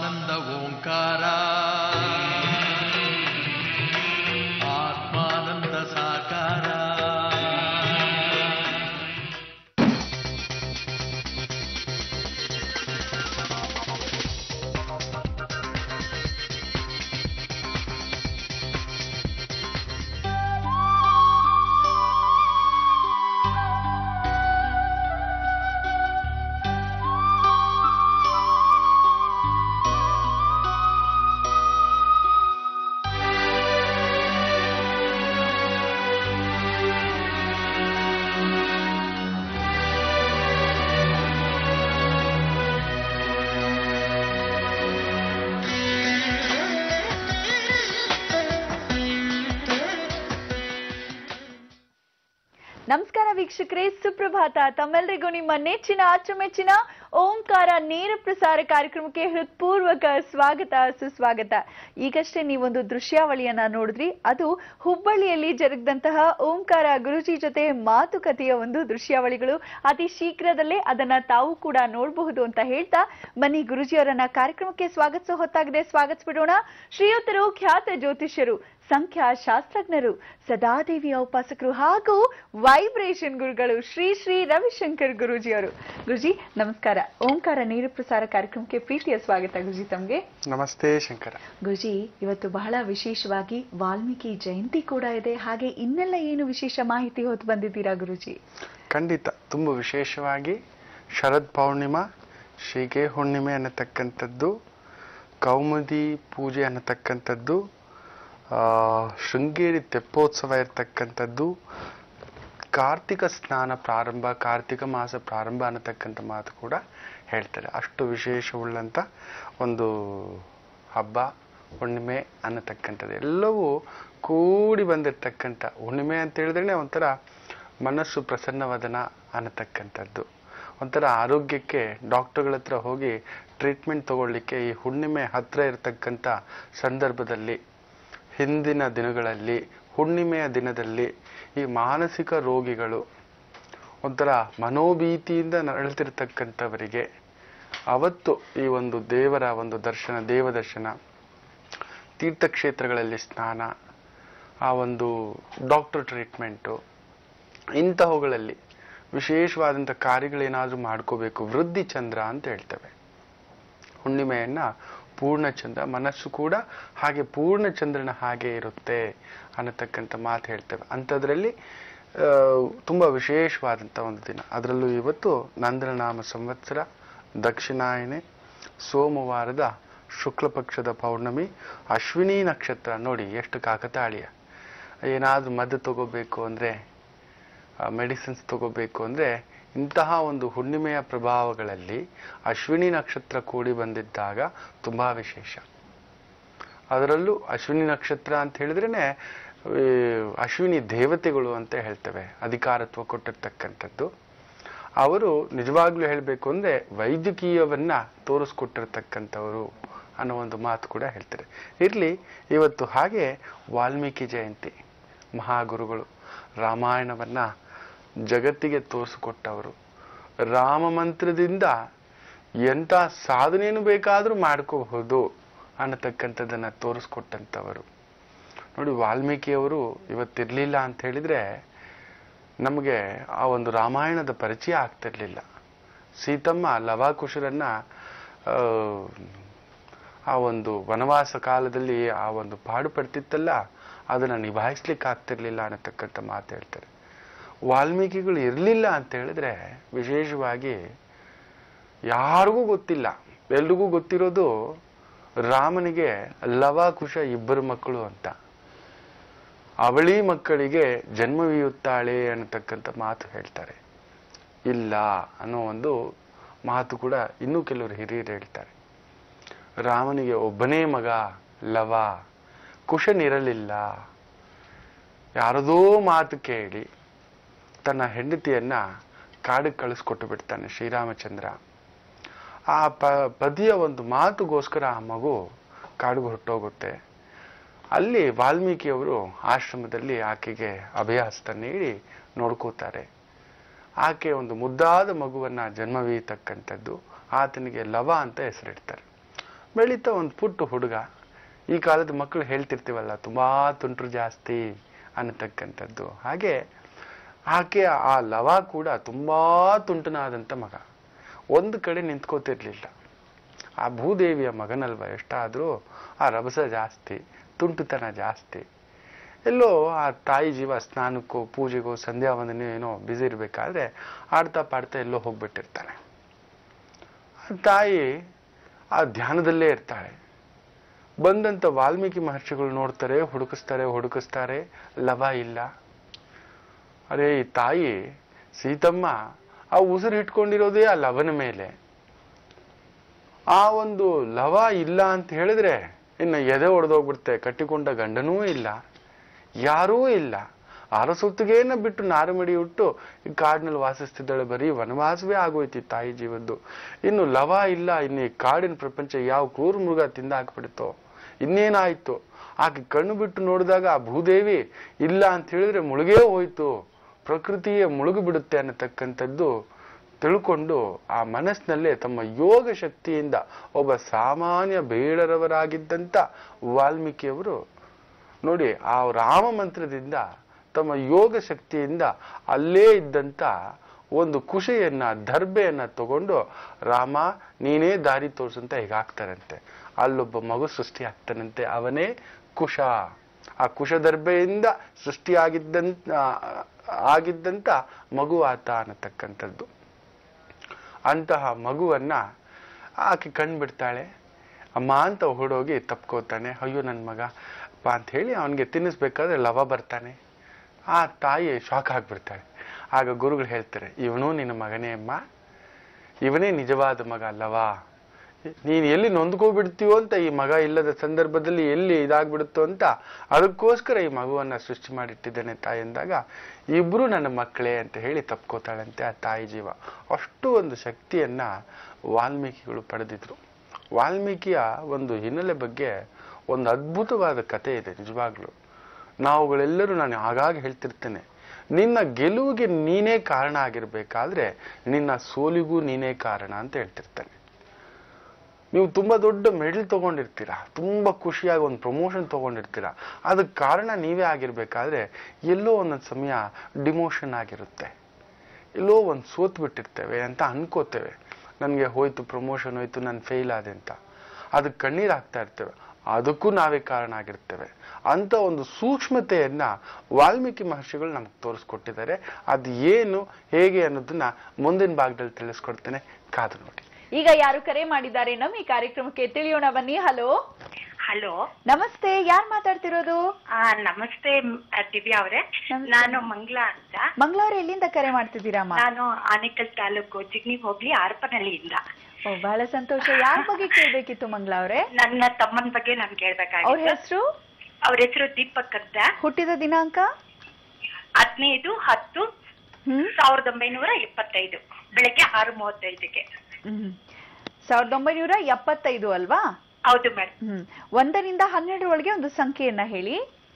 ಆನಂದ ಓಂಕಾರ ಆತ್ಮಾನಂದ ಸಾಕಾರ. ನಮಸ್ಕಾರ ವೀಕ್ಷಕರೇ, ಸುಪ್ರಭಾತ. ತಮ್ಮೆಲ್ಲರಿಗೂ ನಿಮ್ಮ ನೆಚ್ಚಿನ ಅಚ್ಚುಮೆಚ್ಚಿನ ಓಂಕಾರ ನೇರ ಪ್ರಸಾರ ಕಾರ್ಯಕ್ರಮಕ್ಕೆ ಹೃತ್ಪೂರ್ವಕ ಸ್ವಾಗತ ಸುಸ್ವಾಗತ. ಈಗಷ್ಟೇ ನೀವೊಂದು ದೃಶ್ಯಾವಳಿಯನ್ನ ನೋಡಿದ್ರಿ. ಅದು ಹುಬ್ಬಳ್ಳಿಯಲ್ಲಿ ಜರುಗಿದಂತಹ ಓಂಕಾರ ಗುರುಜಿ ಜೊತೆ ಮಾತುಕತೆಯ ಒಂದು ದೃಶ್ಯಾವಳಿಗಳು. ಅತಿ ಶೀಘ್ರದಲ್ಲೇ ಅದನ್ನ ತಾವು ಕೂಡ ನೋಡಬಹುದು ಅಂತ ಹೇಳ್ತಾ ಬನ್ನಿ ಗುರುಜಿಯವರನ್ನ ಕಾರ್ಯಕ್ರಮಕ್ಕೆ ಸ್ವಾಗತಿಸೋ ಹೊತ್ತಾಗಿದೆ. ಸ್ವಾಗತಿಸ್ಬಿಡೋಣ. ಶ್ರೀಯುತರು ಖ್ಯಾತ ಜ್ಯೋತಿಷ್ಯರು, ಸಂಖ್ಯಾ ಶಾಸ್ತ್ರಜ್ಞರು, ಸದಾದೇವಿಯ ಉಪಾಸಕರು ಹಾಗೂ ವೈಬ್ರೇಷನ್ ಗುರುಗಳು ಶ್ರೀ ಶ್ರೀ ರವಿಶಂಕರ್ ಗುರೂಜಿಯವರು. ಗುರುಜಿ ನಮಸ್ಕಾರ. ಓಂಕಾರ ನೇರ ಪ್ರಸಾರ ಕಾರ್ಯಕ್ರಮಕ್ಕೆ ಪ್ರೀತಿಯ ಸ್ವಾಗತ ಗುರುಜಿ ತಮ್ಗೆ. ನಮಸ್ತೆ ಶಂಕರ. ಗುರುಜಿ, ಇವತ್ತು ಬಹಳ ವಿಶೇಷವಾಗಿ ವಾಲ್ಮೀಕಿ ಜಯಂತಿ ಕೂಡ ಇದೆ. ಹಾಗೆ ಇನ್ನೆಲ್ಲ ಏನು ವಿಶೇಷ ಮಾಹಿತಿ ಹೊತ್ತು ಬಂದಿದ್ದೀರಾ ಗುರುಜಿ? ಖಂಡಿತ. ತುಂಬಾ ವಿಶೇಷವಾಗಿ ಶರದ್ ಪೌರ್ಣಿಮಾ, ಶ್ರೀಗೆ ಹುಣ್ಣಿಮೆ ಅನ್ನತಕ್ಕಂಥದ್ದು, ಕೌಮುದಿ ಪೂಜೆ ಅನ್ನತಕ್ಕಂಥದ್ದು, ಶೃಂಗೇರಿ ತೆಪ್ಪೋತ್ಸವ ಇರತಕ್ಕಂಥದ್ದು, ಕಾರ್ತಿಕ ಸ್ನಾನ ಪ್ರಾರಂಭ, ಕಾರ್ತಿಕ ಮಾಸ ಪ್ರಾರಂಭ ಅನ್ನತಕ್ಕಂಥ ಮಾತು ಕೂಡ ಹೇಳ್ತಾರೆ. ಅಷ್ಟು ವಿಶೇಷವುಳ್ಳಂಥ ಒಂದು ಹಬ್ಬ ಹುಣ್ಣಿಮೆ ಅನ್ನತಕ್ಕಂಥದ್ದು. ಎಲ್ಲವೂ ಕೂಡಿ ಬಂದಿರತಕ್ಕಂಥ ಹುಣ್ಣಿಮೆ ಅಂತ ಹೇಳಿದ್ರೆ ಒಂಥರ ಮನಸ್ಸು ಪ್ರಸನ್ನವದನ ಅನ್ನತಕ್ಕಂಥದ್ದು. ಒಂಥರ ಆರೋಗ್ಯಕ್ಕೆ ಡಾಕ್ಟರ್ಗಳ ಹತ್ರ ಹೋಗಿ ಟ್ರೀಟ್ಮೆಂಟ್ ತಗೊಳ್ಳಿಕ್ಕೆ ಈ ಹುಣ್ಣಿಮೆ ಹತ್ರ ಇರತಕ್ಕಂಥ ಸಂದರ್ಭದಲ್ಲಿ, ಹಿಂದಿನ ದಿನಗಳಲ್ಲಿ, ಹುಣ್ಣಿಮೆಯ ದಿನದಲ್ಲಿ ಈ ಮಾನಸಿಕ ರೋಗಿಗಳು, ಒಂಥರ ಮನೋಭೀತಿಯಿಂದ ನರಳುತ್ತಿರ್ತಕ್ಕಂಥವರಿಗೆ ಅವತ್ತು ಈ ಒಂದು ದೇವರ ಒಂದು ದರ್ಶನ, ದೇವದರ್ಶನ, ತೀರ್ಥಕ್ಷೇತ್ರಗಳಲ್ಲಿ ಸ್ನಾನ, ಆ ಒಂದು ಡಾಕ್ಟರ್ ಟ್ರೀಟ್ಮೆಂಟು, ಇಂತಹವುಗಳಲ್ಲಿ ವಿಶೇಷವಾದಂಥ ಕಾರ್ಯಗಳೇನಾದರೂ ಮಾಡ್ಕೋಬೇಕು. ವೃದ್ಧಿ ಚಂದ್ರ ಅಂತ ಹೇಳ್ತೇವೆ ಹುಣ್ಣಿಮೆಯನ್ನ. ಪೂರ್ಣಚಂದ್ರ ಮನಸ್ಸು ಕೂಡ ಹಾಗೆ ಪೂರ್ಣಚಂದ್ರನ ಹಾಗೆ ಇರುತ್ತೆ ಅನ್ನತಕ್ಕಂಥ ಮಾತು ಹೇಳ್ತೇವೆ. ಅಂಥದ್ರಲ್ಲಿ ತುಂಬ ವಿಶೇಷವಾದಂಥ ಒಂದು ದಿನ. ಅದರಲ್ಲೂ ಇವತ್ತು ನಂದನನಾಮ ಸಂವತ್ಸರ, ದಕ್ಷಿಣಾಯನೆ, ಸೋಮವಾರದ ಶುಕ್ಲ ಪಕ್ಷದ ಪೌರ್ಣಮಿ, ಅಶ್ವಿನಿ ನಕ್ಷತ್ರ. ನೋಡಿ ಎಷ್ಟು ಕಾಕತಾಳೀಯ. ಏನಾದರೂ ಮದ್ದು ತಗೋಬೇಕು ಅಂದರೆ, ಮೆಡಿಸಿನ್ಸ್ ತಗೋಬೇಕು ಅಂದರೆ ಇಂತಹ ಒಂದು ಹುಣ್ಣಿಮೆಯ ಪ್ರಭಾವಗಳಲ್ಲಿ ಅಶ್ವಿನಿ ನಕ್ಷತ್ರ ಕೂಡಿ ಬಂದಿದ್ದಾಗ ತುಂಬಾ ವಿಶೇಷ. ಅದರಲ್ಲೂ ಅಶ್ವಿನಿ ನಕ್ಷತ್ರ ಅಂತ ಹೇಳಿದ್ರೇನೆ ಅಶ್ವಿನಿ ದೇವತೆಗಳು ಅಂತ ಹೇಳ್ತೇವೆ, ಅಧಿಕಾರತ್ವ ಕೊಟ್ಟಿರ್ತಕ್ಕಂಥದ್ದು. ಅವರು ನಿಜವಾಗ್ಲೂ ಹೇಳಬೇಕು ಅಂದ್ರೆ ವೈದ್ಯಕೀಯವನ್ನ ತೋರಿಸ್ಕೊಟ್ಟಿರ್ತಕ್ಕಂಥವರು ಅನ್ನೋ ಒಂದು ಮಾತು ಕೂಡ ಹೇಳ್ತಾರೆ. ಇರ್ಲಿ, ಇವತ್ತು ಹಾಗೆ ವಾಲ್ಮೀಕಿ ಜಯಂತಿ. ಮಹಾಗುರುಗಳು ರಾಮಾಯಣವನ್ನ ಜಗತ್ತಿಗೆ ತೋರಿಸಿಕೊಟ್ಟವರು. ರಾಮ ಮಂತ್ರದಿಂದ ಎಂಥ ಸಾಧನೆಯನ್ನು ಬೇಕಾದರೂ ಮಾಡ್ಕೋಬಹುದು ಅನ್ನತಕ್ಕಂಥದ್ದನ್ನ ತೋರಿಸ್ಕೊಟ್ಟಂಥವರು. ನೋಡಿ, ವಾಲ್ಮೀಕಿಯವರು ಇವತ್ತಿರ್ಲಿಲ್ಲ ಅಂತ ಹೇಳಿದ್ರೆ ನಮಗೆ ಆ ಒಂದು ರಾಮಾಯಣದ ಪರಿಚಯ ಆಗ್ತಿರ್ಲಿಲ್ಲ. ಸೀತಮ್ಮ ಲವಾಕುಶರನ್ನ ಆ ಒಂದು ವನವಾಸ ಕಾಲದಲ್ಲಿ ಆ ಒಂದು ಪಾಡು ಪಡ್ತಿತ್ತಲ್ಲ, ಅದನ್ನ ನಿಭಾಯಿಸ್ಲಿಕ್ಕೆ ಆಗ್ತಿರ್ಲಿಲ್ಲ ಅನ್ನತಕ್ಕಂಥ ಮಾತು ಹೇಳ್ತಾರೆ. ವಾಲ್ಮೀಕಿಗಳು ಇರಲಿಲ್ಲ ಅಂತ ಹೇಳಿದ್ರೆ ವಿಶೇಷವಾಗಿ ಯಾರಿಗೂ ಗೊತ್ತಿಲ್ಲ. ಎಲ್ರಿಗೂ ಗೊತ್ತಿರೋದು ರಾಮನಿಗೆ ಲವಾಕುಶ ಇಬ್ಬರು ಮಕ್ಕಳು ಅಂತ. ಅವಳಿ ಮಕ್ಕಳಿಗೆ ಜನ್ಮವೀಯುತ್ತಾಳೆ ಅನ್ನತಕ್ಕಂಥ ಮಾತು ಹೇಳ್ತಾರೆ. ಇಲ್ಲ ಅನ್ನೋ ಒಂದು ಮಾತು ಕೂಡ ಇನ್ನೂ ಕೆಲವರು ಹಿರಿಯರು ಹೇಳ್ತಾರೆ. ರಾಮನಿಗೆ ಒಬ್ಬನೇ ಮಗ ಲವ, ಕುಶನಿರಲಿಲ್ಲ. ಯಾರದೋ ಮಾತು ಕೇಳಿ ತನ್ನ ಹೆಂಡತಿಯನ್ನ ಕಾಡಿಗೆ ಕಳಿಸ್ಕೊಟ್ಟು ಬಿಡ್ತಾನೆ ಶ್ರೀರಾಮಚಂದ್ರ. ಆ ಪದಿಯ ಒಂದು ಮಾತುಗೋಸ್ಕರ ಆ ಮಗು ಕಾಡಿಗೆ ಹೊರಟೋಗುತ್ತೆ. ಅಲ್ಲಿ ವಾಲ್ಮೀಕಿಯವರು ಆಶ್ರಮದಲ್ಲಿ ಆಕೆಗೆ ಅಭಯಹಸ್ತ ನೀಡಿ ನೋಡ್ಕೋತಾರೆ. ಆಕೆ ಒಂದು ಮುದ್ದಾದ ಮಗುವನ್ನ ಜನ್ಮವೀತಕ್ಕಂಥದ್ದು. ಆತನಿಗೆ ಲವ ಅಂತ ಹೆಸರಿಡ್ತಾರೆ. ಬೆಳೀತಾ ಒಂದು ಪುಟ್ಟ ಹುಡುಗ. ಈ ಕಾಲದ ಮಕ್ಕಳು ಹೇಳ್ತಿರ್ತೀವಲ್ಲ, ತುಂಬಾ ತುಂಟ್ರು ಜಾಸ್ತಿ ಅನ್ನತಕ್ಕಂಥದ್ದು. ಹಾಗೆ ಆಕೆ ಆ ಲವ ಕೂಡ ತುಂಬಾ ತುಂಟನಾದಂಥ ಮಗ. ಒಂದು ಕಡೆ ನಿಂತ್ಕೋತಿರ್ಲಿಲ್ಲ. ಆ ಭೂದೇವಿಯ ಮಗನಲ್ವ, ಎಷ್ಟಾದ್ರೂ ಆ ರಭಸ ಜಾಸ್ತಿ, ತುಂಟುತನ ಜಾಸ್ತಿ. ಎಲ್ಲೋ ಆ ತಾಯಿ ಜೀವ ಸ್ನಾನಕ್ಕೋ ಪೂಜೆಗೋ ಸಂಧ್ಯಾ ವಂದನೆ ಏನೋ ಬ್ಯುಸಿ ಇರ್ಬೇಕಾದ್ರೆ ಆಡ್ತಾ ಪಾಡ್ತಾ ಎಲ್ಲೋ ಹೋಗ್ಬಿಟ್ಟಿರ್ತಾನೆ. ತಾಯಿ ಆ ಧ್ಯಾನದಲ್ಲೇ ಇರ್ತಾಳೆ. ಬಂದಂತ ವಾಲ್ಮೀಕಿ ಮಹರ್ಷಿಗಳು ನೋಡ್ತಾರೆ, ಹುಡುಕಿಸ್ತಾರೆ, ಲವ ಇಲ್ಲ. ಅರೆ, ಈ ತಾಯಿ ಸೀತಮ್ಮ ಆ ಉಸಿರು ಇಟ್ಕೊಂಡಿರೋದೇ ಆ ಲವನ ಮೇಲೆ. ಆ ಒಂದು ಲವ ಇಲ್ಲ ಅಂತ ಹೇಳಿದ್ರೆ ಇನ್ನು ಎದೆ ಒಡೆದೋಗ್ಬಿಡುತ್ತೆ. ಕಟ್ಟಿಕೊಂಡ ಗಂಡನೂ ಇಲ್ಲ, ಯಾರೂ ಇಲ್ಲ. ಅರಸೊತ್ತಿಗೆನ ಬಿಟ್ಟು ನಾರುಮಡಿ ಹುಟ್ಟು ಈ ಕಾಡಿನಲ್ಲಿ ವಾಸಿಸ್ತಿದ್ದಾಳೆ. ಬರೀ ವನವಾಸವೇ ಆಗೋಯ್ತು ತಾಯಿ ಜೀವದ್ದು. ಇನ್ನು ಲವ ಇಲ್ಲ. ಇನ್ನು ಈ ಕಾಡಿನ ಪ್ರಪಂಚ ಯಾವ ಕ್ರೂರ ಮೃಗ ತಿಂದ ಹಾಕ್ಬಿಡುತ್ತೋ, ಇನ್ನೇನಾಯ್ತು. ಆಕೆ ಕಣ್ಣು ಬಿಟ್ಟು ನೋಡಿದಾಗ ಆ ಭೂದೇವಿ ಇಲ್ಲ ಅಂತ ಹೇಳಿದ್ರೆ ಮುಳುಗೇ ಹೋಯ್ತು, ಪ್ರಕೃತಿಯೇ ಮುಳುಗು ಬಿಡುತ್ತೆ ಅನ್ನತಕ್ಕಂಥದ್ದು ತಿಳ್ಕೊಂಡು ಆ ಮನಸ್ಸಿನಲ್ಲೇ ತಮ್ಮ ಯೋಗ ಶಕ್ತಿಯಿಂದ ಒಬ್ಬ ಸಾಮಾನ್ಯ ಬೇಡರವರಾಗಿದ್ದಂಥ ವಾಲ್ಮೀಕಿಯವರು ನೋಡಿ, ಆ ರಾಮ ಮಂತ್ರದಿಂದ ತಮ್ಮ ಯೋಗ ಶಕ್ತಿಯಿಂದ ಅಲ್ಲೇ ಇದ್ದಂತ ಒಂದು ಕುಶೆಯನ್ನ, ದರ್ಬೆಯನ್ನ ತಗೊಂಡು ರಾಮ ನೀನೇ ದಾರಿ ತೋರಿಸಂತ ಹೀಗಾಗ್ತಾರಂತೆ. ಅಲ್ಲೊಬ್ಬ ಮಗು ಸೃಷ್ಟಿ ಆಗ್ತಾನಂತೆ, ಅವನೇ ಕುಶ. ಆ ಕುಶದರ್ಬೆಯಿಂದ ಆಗಿದ್ದಂತ ಮಗು ಆತ ಅನ್ನತಕ್ಕಂಥದ್ದು. ಅಂತಹ ಮಗುವನ್ನ ಆಕೆ ಕಂಡ್ಬಿಡ್ತಾಳೆ. ಅಮ್ಮ ಅಂತ ಓಡೋಗಿ ತಪ್ಕೋತಾನೆ. ಅಯ್ಯೋ ನನ್ನ ಮಗ ಅಂತ ಹೇಳಿ ಅವನಿಗೆ ತಿನ್ನಿಸ್ಬೇಕಾದ್ರೆ ಲವ ಬರ್ತಾನೆ. ಆ ತಾಯಿ ಶಾಕ್ ಆಗ್ಬಿಡ್ತಾಳೆ. ಆಗ ಗುರುಗಳು ಹೇಳ್ತಾರೆ, ಇವನು ನಿನ್ನ ಮಗನೇ ಅಮ್ಮ, ಇವನೇ ನಿಜವಾದ ಮಗ ಲವ. ನೀನು ಎಲ್ಲಿ ನೊಂದ್ಕೋಬಿಡ್ತೀವೋ ಅಂತ, ಈ ಮಗ ಇಲ್ಲದ ಸಂದರ್ಭದಲ್ಲಿ ಎಲ್ಲಿ ಇದಾಗ್ಬಿಡುತ್ತೋ ಅಂತ ಅದಕ್ಕೋಸ್ಕರ ಈ ಮಗುವನ್ನ ಸೃಷ್ಟಿ ಮಾಡಿಟ್ಟಿದ್ದೇನೆ ತಾಯಿ ಎಂದಾಗ, ಇಬ್ರು ನನ್ನ ಮಕ್ಕಳೇ ಅಂತ ಹೇಳಿ ತಪ್ಕೋತಾಳಂತೆ ಆ ತಾಯಿ ಜೀವ. ಅಷ್ಟು ಒಂದು ಶಕ್ತಿಯನ್ನ ವಾಲ್ಮೀಕಿಗಳು ಪಡೆದಿದ್ರು. ವಾಲ್ಮೀಕಿಯ ಒಂದು ಹಿನ್ನೆಲೆ ಬಗ್ಗೆ ಒಂದು ಅದ್ಭುತವಾದ ಕಥೆ ಇದೆ ನಿಜವಾಗ್ಲು. ನಾವುಗಳೆಲ್ಲರೂ, ನಾನು ಆಗಾಗ ಹೇಳ್ತಿರ್ತೇನೆ, ನಿನ್ನ ಗೆಲುವಿಗೆ ನೀನೇ ಕಾರಣ ಆಗಿರ್ಬೇಕಾದ್ರೆ ನಿನ್ನ ಸೋಲಿಗೂ ನೀನೇ ಕಾರಣ ಅಂತ ಹೇಳ್ತಿರ್ತೇನೆ. ನೀವು ತುಂಬಾ ದೊಡ್ಡ ಮೆಡಲ್ ತಗೊಂಡಿರ್ತೀರಾ, ತುಂಬಾ ಖುಷಿಯಾಗಿ ಒಂದು ಪ್ರಮೋಷನ್ ತಗೊಂಡಿರ್ತೀರಾ, ಅದಕ್ಕೆ ಕಾರಣ ನೀವೇ ಆಗಿರ್ಬೇಕಾದ್ರೆ ಎಲ್ಲೋ ಒಂದೊಂದು ಸಮಯ ಡಿಮೋಷನ್ ಆಗಿರುತ್ತೆ, ಎಲ್ಲೋ ಒಂದು ಸೋತ್ ಬಿಟ್ಟಿರ್ತೇವೆ ಅಂತ ಅನ್ಕೋತೇವೆ. ನನಗೆ ಹೋಯ್ತು, ಪ್ರಮೋಷನ್ ಹೋಯ್ತು, ನಾನು ಫೇಲ್ ಆದೆ ಅಂತ. ಅದಕ್ಕೆ ಕಣ್ಣೀರು ಹಾಕ್ತಾ ಇರ್ತೇವೆ, ಅದಕ್ಕೂ ನಾವೇ ಕಾರಣ ಆಗಿರ್ತೇವೆ ಅಂತ ಒಂದು ಸೂಕ್ಷ್ಮತೆಯನ್ನ ವಾಲ್ಮೀಕಿ ಮಹರ್ಷಿಗಳು ನಮ್ಗೆ ತೋರಿಸ್ಕೊಟ್ಟಿದ್ದಾರೆ. ಅದು ಏನು ಹೇಗೆ ಅನ್ನೋದನ್ನ ಮುಂದಿನ ಭಾಗದಲ್ಲಿ ತಿಳಿಸ್ಕೊಡ್ತೇನೆ, ಕಾದು ನೋಡಿ. ಈಗ ಯಾರು ಕರೆ ಮಾಡಿದ್ದಾರೆ ನಮ್ಮ ಈ ಕಾರ್ಯಕ್ರಮಕ್ಕೆ ತಿಳಿಯೋಣ ಬನ್ನಿ. ಹಲೋ ಹಲೋ, ನಮಸ್ತೆ, ಯಾರು ಮಾತಾಡ್ತಿರೋದು? ನಮಸ್ತೆ ದಿವ್ಯಾ ಅವರೇ, ನಾನು ಮಂಗ್ಲಾ ಅಂತ. ಮಂಗಳೂರು ಎಲ್ಲಿಂದ ಕರೆ ಮಾಡ್ತಿದ್ದೀರಮ್ಮ? ನಾನು ಆನೇಕಲ್ ತಾಲೂಕು ಚಿಗ್ನಿ ಹೋಗ್ಲಿ ಆರ್ಪನಹಳ್ಳಿಯಿಂದ. ಓ, ಬಹಳ ಸಂತೋಷ. ಯಾರ ಬಗ್ಗೆ ಕೇಳ್ಬೇಕಿತ್ತು ಮಂಗ್ಲಾ ಅವರೇ? ನನ್ನ ತಮ್ಮನ ಬಗ್ಗೆ ನಾನು ಕೇಳ್ಬೇಕಾಗಿತ್ತು. ಅವ್ರ ಹೆಸರು? ಅವ್ರ ಹೆಸರು ದೀಪಕ್ ಅಂತ. ಹುಟ್ಟಿದ ದಿನಾಂಕ 15/10/1975 ಬೆಳಗ್ಗೆ 6:35ಕ್ಕೆ. 1975 ಅಲ್ವಾ? ಹೌದು ಮೇಡಮ್. 1ರಿಂದ 12 ಒಳಗೆ ಒಂದು ಸಂಖ್ಯೆಯನ್ನ ಹೇಳಿ.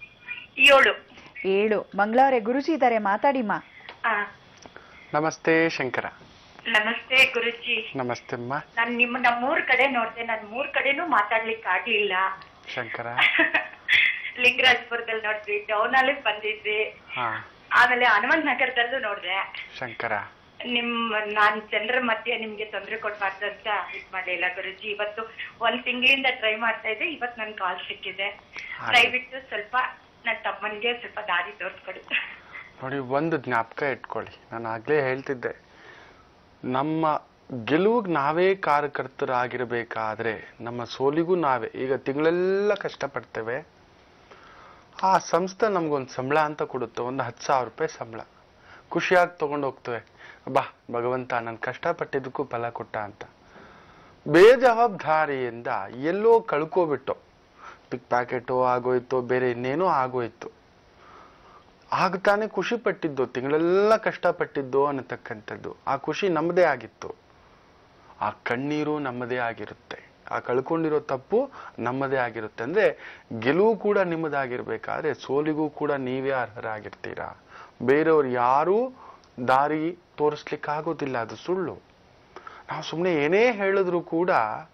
7. ಮಂಗಳವರೇ, ಗುರುಜಿ ಇದ್ದಾರೆ, ಮಾತಾಡಿಮ್ಮ. ನಮಸ್ತೆ ಶಂಕರ. ನಮಸ್ತೆ ಗುರುಜಿ. ನಮಸ್ತೆ ಅಮ್ಮ. ನಾನು ನಮ್ಮೂರ್ ಕಡೆ ನೋಡ್ದೆ, ನಾನು 3 ಕಡೆನೂ ಮಾತಾಡ್ಲಿಕ್ಕೆ ಆಗ್ಲಿಲ್ಲ. ಶಂಕರ. ಲಿಂಗರಾಜಪುರದಲ್ಲಿ ನೋಡಿದ್ವಿ, ಟೌನ್ ಅಲ್ಲಿ ಬಂದಿದ್ವಿ, ಆಮೇಲೆ ಹನುಮಂತ ನಗರದಲ್ಲೂ ನೋಡ್ದೆ. ಶಂಕರ, ನಾನ್ ಜನರ ಮಧ್ಯೆ ನಿಮ್ಗೆ ತೊಂದರೆ ಕೊಡ್ಬಾರ್ದು ಅಂತ ಇದ್ ಮಾಡ್ಲಿಲ್ಲ ಗುರುಜಿ. ಇವತ್ತು 1 ತಿಂಗಳಿಂದ ಟ್ರೈ ಮಾಡ್ತಾ ಇದ್ದೆ, ಇವತ್ತು ನನ್ ಕಾಲ್ ಸಿಕ್ಕಿದೆ. ದಯವಿಟ್ಟು ಸ್ವಲ್ಪ ನನ್ನ ತಮ್ಮನ್ಗೆ ಸ್ವಲ್ಪ ದಾರಿ ತೋರಿಸ್ಕೊಡಿ. ನೋಡಿ, ಒಂದು ಜ್ಞಾಪಕ ಇಟ್ಕೊಳ್ಳಿ, ನಾನು ಆಗ್ಲೇ ಹೇಳ್ತಿದ್ದೆ, ನಮ್ಮ ಗೆಲುವಿಗೆ ನಾವೇ ಕಾರ್ಯಕರ್ತರಾಗಿರ್ಬೇಕಾದ್ರೆ ನಮ್ಮ ಸೋಲಿಗೂ ನಾವೇ. ಈಗ ತಿಂಗಳೆಲ್ಲ ಕಷ್ಟಪಡ್ತೇವೆ, ಆ ಸಂಸ್ಥೆ ನಮ್ಗೊಂದು ಸಂಬಳ ಅಂತ ಕೊಡುತ್ತೆ, ಒಂದು 10,000 ರೂಪಾಯಿ ಸಂಬಳ. ಖುಷಿಯಾಗಿ ತಗೊಂಡು ಹೋಗ್ತೇವೆ, ಬಾ ಭಗವಂತ ನನ್ನ ಕಷ್ಟಪಟ್ಟಿದ್ದಕ್ಕೂ ಫಲ ಕೊಟ್ಟ ಅಂತ. ಬೇಜವಾಬ್ದಾರಿಯಿಂದ ಎಲ್ಲೋ ಕಳ್ಕೋಬಿಟ್ಟು, ಪಿಕ್ ಪ್ಯಾಕೆಟೋ ಆಗೋಯ್ತು, ಬೇರೆ ಇನ್ನೇನೋ ಆಗೋಯ್ತು. ಆಗ ತಾನೇ ಖುಷಿ ಪಟ್ಟಿದ್ದು, ತಿಂಗಳೆಲ್ಲ ಕಷ್ಟಪಟ್ಟಿದ್ದು ಅನ್ನತಕ್ಕಂಥದ್ದು. ಆ ಖುಷಿ ನಮ್ಮದೇ ಆಗಿತ್ತು, ಆ ಕಣ್ಣೀರು ನಮ್ಮದೇ ಆಗಿರುತ್ತೆ, ಆ ಕಳ್ಕೊಂಡಿರೋ ತಪ್ಪು ನಮ್ಮದೇ ಆಗಿರುತ್ತೆ. ಅಂದ್ರೆ ಗೆಲುವು ಕೂಡ ನಿಮ್ಮದಾಗಿರ್ಬೇಕಾದ್ರೆ ಸೋಲಿಗೂ ಕೂಡ ನೀವೇ ಅರ್ಹರಾಗಿರ್ತೀರಾ. ಬೇರೆಯವ್ರು ಯಾರೂ ದಾರಿ ತೋರಿಸ್ಲಿಕ್ಕಾಗೋದಿಲ್ಲ, ಅದು ಸುಳ್ಳು. ನಾವು ಸುಮ್ಮನೆ ಏನೇ ಹೇಳಿದ್ರು ಕೂಡ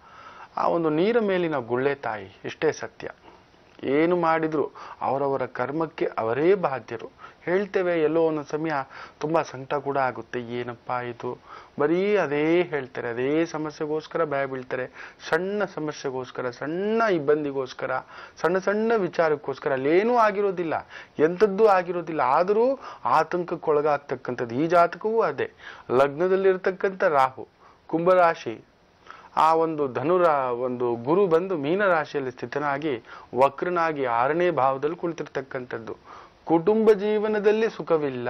ಆ ಒಂದು ನೀರ ಮೇಲಿನ ಗುಳ್ಳೆ ತಾಯಿ ಇಷ್ಟೇ ಸತ್ಯ. ಏನು ಮಾಡಿದ್ರು ಅವರವರ ಕರ್ಮಕ್ಕೆ ಅವರೇ ಬಾಧ್ಯರು. ಹೇಳ್ತೇವೆ, ಎಲ್ಲೋ ಒಂದು ಸಮಯ ತುಂಬಾ ಸಂಕಟ ಕೂಡ ಆಗುತ್ತೆ. ಏನಪ್ಪಾ ಇದು, ಬರೀ ಅದೇ ಹೇಳ್ತಾರೆ, ಅದೇ ಸಮಸ್ಯೆಗೋಸ್ಕರ ಭಯ ಬೀಳ್ತಾರೆ. ಸಣ್ಣ ಸಮಸ್ಯೆಗೋಸ್ಕರ, ಸಣ್ಣ ಇಬ್ಬಂದಿಗೋಸ್ಕರ, ಸಣ್ಣ ಸಣ್ಣ ವಿಚಾರಕ್ಕೋಸ್ಕರ ಅಲ್ಲೇನೂ ಆಗಿರೋದಿಲ್ಲ, ಎಂಥದ್ದು ಆಗಿರೋದಿಲ್ಲ, ಆದರೂ ಆತಂಕಕ್ಕೊಳಗಾಗ್ತಕ್ಕಂಥದ್ದು. ಈ ಜಾತಕವೂ ಅದೇ. ಲಗ್ನದಲ್ಲಿರ್ತಕ್ಕಂಥ ರಾಹು ಕುಂಭರಾಶಿ, ಆ ಒಂದು ಒಂದು ಗುರು ಬಂದು ಮೀನರಾಶಿಯಲ್ಲಿ ಸ್ಥಿತನಾಗಿ ವಕ್ರನಾಗಿ 6ನೇ ಭಾವದಲ್ಲಿ ಕುಳಿತಿರ್ತಕ್ಕಂಥದ್ದು. ಕುಟುಂಬ ಜೀವನದಲ್ಲಿ ಸುಖವಿಲ್ಲ,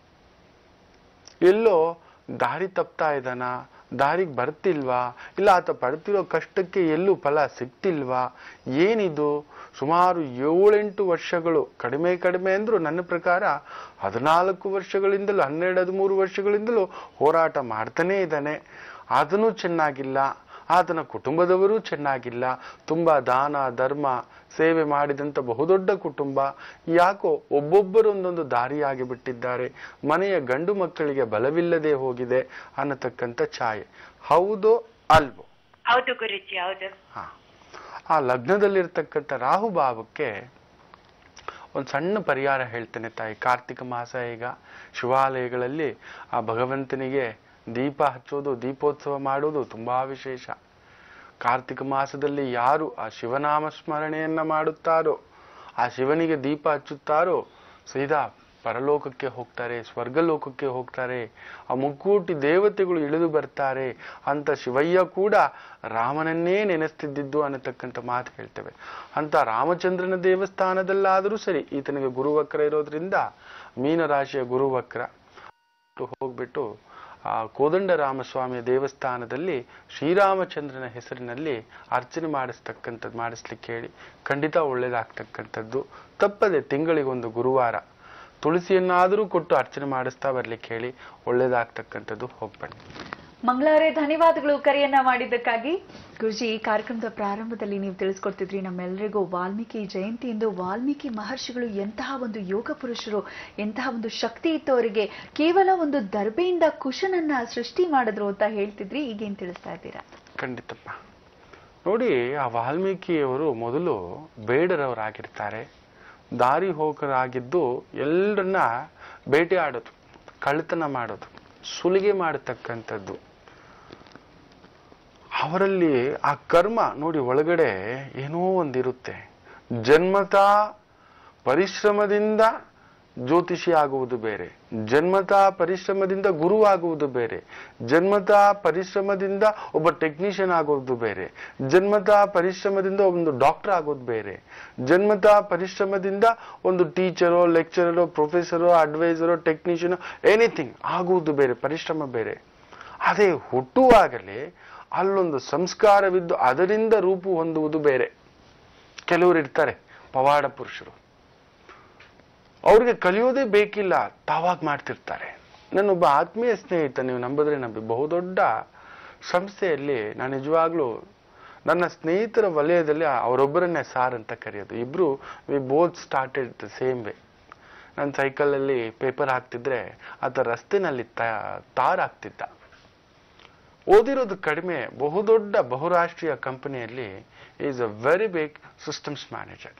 ಎಲ್ಲೋ ದಾರಿ ತಪ್ತಾ ಇದ್ದಾನ, ದಾರಿಗೆ ಬರ್ತಿಲ್ವಾ, ಇಲ್ಲ ಆತ ಪಡ್ತಿರೋ ಕಷ್ಟಕ್ಕೆ ಎಲ್ಲೂ ಫಲ ಸಿಗ್ತಿಲ್ವಾ, ಏನಿದು? ಸುಮಾರು 7-8 ವರ್ಷಗಳು, ಕಡಿಮೆ ಅಂದ್ರು ನನ್ನ ಪ್ರಕಾರ 14 ವರ್ಷಗಳಿಂದಲೂ 12-13 ವರ್ಷಗಳಿಂದಲೂ ಹೋರಾಟ ಮಾಡ್ತಾನೇ ಇದ್ದಾನೆ. ಅದನ್ನು ಚೆನ್ನಾಗಿಲ್ಲ, ಆತನ ಕುಟುಂಬದವರೂ ಚೆನ್ನಾಗಿಲ್ಲ. ತುಂಬಾ ದಾನ ಧರ್ಮ ಸೇವೆ ಮಾಡಿದಂಥ ಬಹುದೊಡ್ಡ ಕುಟುಂಬ, ಯಾಕೋ ಒಬ್ಬೊಬ್ಬರು ಒಂದೊಂದು ದಾರಿಯಾಗಿ ಬಿಟ್ಟಿದ್ದಾರೆ. ಮನೆಯ ಗಂಡು ಮಕ್ಕಳಿಗೆ ಬಲವಿಲ್ಲದೆ ಹೋಗಿದೆ ಅನ್ನತಕ್ಕಂಥ ಛಾಯೆ. ಹೌದೋ ಅಲ್ವೋ? ಹೌದು ಗುರುಜಿ, ಹೌದು. ಆ ಲಗ್ನದಲ್ಲಿರ್ತಕ್ಕಂಥ ರಾಹು ಭಾವಕ್ಕೆ ಒಂದು ಸಣ್ಣ ಪರಿಹಾರ ಹೇಳ್ತೇನೆ ತಾಯಿ. ಕಾರ್ತಿಕ ಮಾಸ ಈಗ ಶಿವಾಲಯಗಳಲ್ಲಿ ಆ ಭಗವಂತನಿಗೆ ದೀಪ ಹಚ್ಚೋದು, ದೀಪೋತ್ಸವ ಮಾಡೋದು ತುಂಬಾ ವಿಶೇಷ. ಕಾರ್ತಿಕ ಮಾಸದಲ್ಲಿ ಯಾರು ಆ ಶಿವನಾಮ ಸ್ಮರಣೆಯನ್ನ ಮಾಡುತ್ತಾರೋ, ಆ ಶಿವನಿಗೆ ದೀಪ ಹಚ್ಚುತ್ತಾರೋ, ಸೀದಾ ಪರಲೋಕಕ್ಕೆ ಹೋಗ್ತಾರೆ, ಸ್ವರ್ಗಲೋಕಕ್ಕೆ ಹೋಗ್ತಾರೆ. ಆ ಮುಕ್ಕೋಟಿ ದೇವತೆಗಳು ಇಳಿದು ಬರ್ತಾರೆ ಅಂತ ಶಿವಯ್ಯ ಕೂಡ ರಾಮನನ್ನೇ ನೆನೆಸ್ತಿದ್ದಿದ್ದು ಅನ್ನತಕ್ಕಂಥ ಮಾತು ಹೇಳ್ತೇವೆ. ಅಂತ ರಾಮಚಂದ್ರನ ದೇವಸ್ಥಾನದಲ್ಲಾದರೂ ಸರಿ, ಈತನಿಗೆ ಗುರುವಕ್ರ ಇರೋದ್ರಿಂದ ಮೀನರಾಶಿಯ ಗುರುವಕ್ರ ಹೋಗ್ಬಿಟ್ಟು ಆ ಕೋದಂಡರಾಮಸ್ವಾಮಿಯ ದೇವಸ್ಥಾನದಲ್ಲಿ ಶ್ರೀರಾಮಚಂದ್ರನ ಹೆಸರಿನಲ್ಲಿ ಅರ್ಚನೆ ಮಾಡಿಸ್ಲಿಕ್ಕೆ ಹೇಳಿ. ಖಂಡಿತ ಒಳ್ಳೇದಾಗ್ತಕ್ಕಂಥದ್ದು. ತಪ್ಪದೆ ತಿಂಗಳಿಗೊಂದು ಗುರುವಾರ ತುಳಸಿಯನ್ನಾದರೂ ಕೊಟ್ಟು ಅರ್ಚನೆ ಮಾಡಿಸ್ತಾ ಬರ್ಲಿಕ್ಕೆ ಹೇಳಿ, ಒಳ್ಳೇದಾಗ್ತಕ್ಕಂಥದ್ದು. ಹೋಗ್ಬನ್ನಿ. ಮಂಗಳವರೇ, ಧನ್ಯವಾದಗಳು ಕರೆಯನ್ನ ಮಾಡಿದ್ದಕ್ಕಾಗಿ. ಗುರುಜಿ, ಈ ಕಾರ್ಯಕ್ರಮದ ಪ್ರಾರಂಭದಲ್ಲಿ ನೀವು ತಿಳಿಸ್ಕೊಡ್ತಿದ್ರಿ ನಮ್ಮೆಲ್ಲರಿಗೂ ವಾಲ್ಮೀಕಿ ಜಯಂತಿ ಎಂದು. ವಾಲ್ಮೀಕಿ ಮಹರ್ಷಿಗಳು ಎಂತಹ ಒಂದು ಯೋಗ ಪುರುಷರು, ಎಂತಹ ಒಂದು ಶಕ್ತಿ ಇತ್ತು ಅವರಿಗೆ. ಕೇವಲ ಒಂದು ದರ್ಬೆಯಿಂದ ಕುಶನನ್ನ ಸೃಷ್ಟಿ ಮಾಡಿದ್ರು ಅಂತ ಹೇಳ್ತಿದ್ರಿ, ಈಗೇನ್ ತಿಳಿಸ್ತಾ ಇದ್ದೀರಾ? ಖಂಡಿತಪ್ಪ. ನೋಡಿ, ಆ ವಾಲ್ಮೀಕಿಯವರು ಮೊದಲು ಬೇಡರವರಾಗಿರ್ತಾರೆ. ದಾರಿ ಹೋಗರಾಗಿದ್ದು ಎಲ್ಲರನ್ನ ಬೇಟೆ ಆಡೋದು, ಕಳ್ಳತನ ಮಾಡೋದು, ಸುಲಿಗೆ ಮಾಡತಕ್ಕಂಥದ್ದು. ಅವರಲ್ಲಿ ಆ ಕರ್ಮ ನೋಡಿ, ಒಳಗಡೆ ಏನೋ ಒಂದಿರುತ್ತೆ. ಜನ್ಮತಾ ಪರಿಶ್ರಮದಿಂದ ಜ್ಯೋತಿಷಿ ಆಗುವುದು ಬೇರೆ, ಜನ್ಮತಾ ಪರಿಶ್ರಮದಿಂದ ಗುರು ಆಗುವುದು ಬೇರೆ, ಜನ್ಮತಾ ಪರಿಶ್ರಮದಿಂದ ಒಬ್ಬ ಟೆಕ್ನಿಷಿಯನ್ ಆಗೋದು ಬೇರೆ, ಜನ್ಮತಾ ಪರಿಶ್ರಮದಿಂದ ಒಂದು ಡಾಕ್ಟರ್ ಆಗೋದು ಬೇರೆ, ಜನ್ಮತಾ ಪರಿಶ್ರಮದಿಂದ ಒಂದು ಟೀಚರೋ ಲೆಕ್ಚರರೋ ಪ್ರೊಫೆಸರೋ ಅಡ್ವೈಸರೋ ಟೆಕ್ನಿಷಿಯನೋ ಎನಿಥಿಂಗ್ ಆಗುವುದು ಬೇರೆ, ಪರಿಶ್ರಮ ಬೇರೆ. ಅದೇ ಹುಟ್ಟುವಾಗಲೇ ಅಲ್ಲೊಂದು ಸಂಸ್ಕಾರವಿದ್ದು ಅದರಿಂದ ರೂಪು ಹೊಂದುವುದು ಬೇರೆ. ಕೆಲವರು ಇರ್ತಾರೆ ಪವಾಡ ಪುರುಷರು, ಅವ್ರಿಗೆ ಕಲಿಯೋದೇ ಬೇಕಿಲ್ಲ, ತಾವಾಗ ಮಾಡ್ತಿರ್ತಾರೆ. ನನ್ನೊಬ್ಬ ಆತ್ಮೀಯ ಸ್ನೇಹಿತ, ನೀವು ನಂಬಿದ್ರೆ ನಂಬಿ, ಬಹುದೊಡ್ಡ ಸಂಸ್ಥೆಯಲ್ಲಿ ನಾನು ನಿಜವಾಗ್ಲೂ ನನ್ನ ಸ್ನೇಹಿತರ ವಲಯದಲ್ಲಿ ಅವರೊಬ್ಬರನ್ನೇ ಸಾರ್ ಅಂತ ಕರೆಯೋದು. ಇಬ್ರು we both started the same way. ನನ್ನ ಸೈಕಲಲ್ಲಿ ಪೇಪರ್ ಹಾಕ್ತಿದ್ರೆ ಆತ ರಸ್ತೆನಲ್ಲಿ ತಾರ್ ಹಾಕ್ತಿದ್ದ. ಓದಿರೋದು ಕಡಿಮೆ, ಬಹುದೊಡ್ಡ ಬಹುರಾಷ್ಟ್ರೀಯ ಕಂಪನಿಯಲ್ಲಿ is a very big systems manager.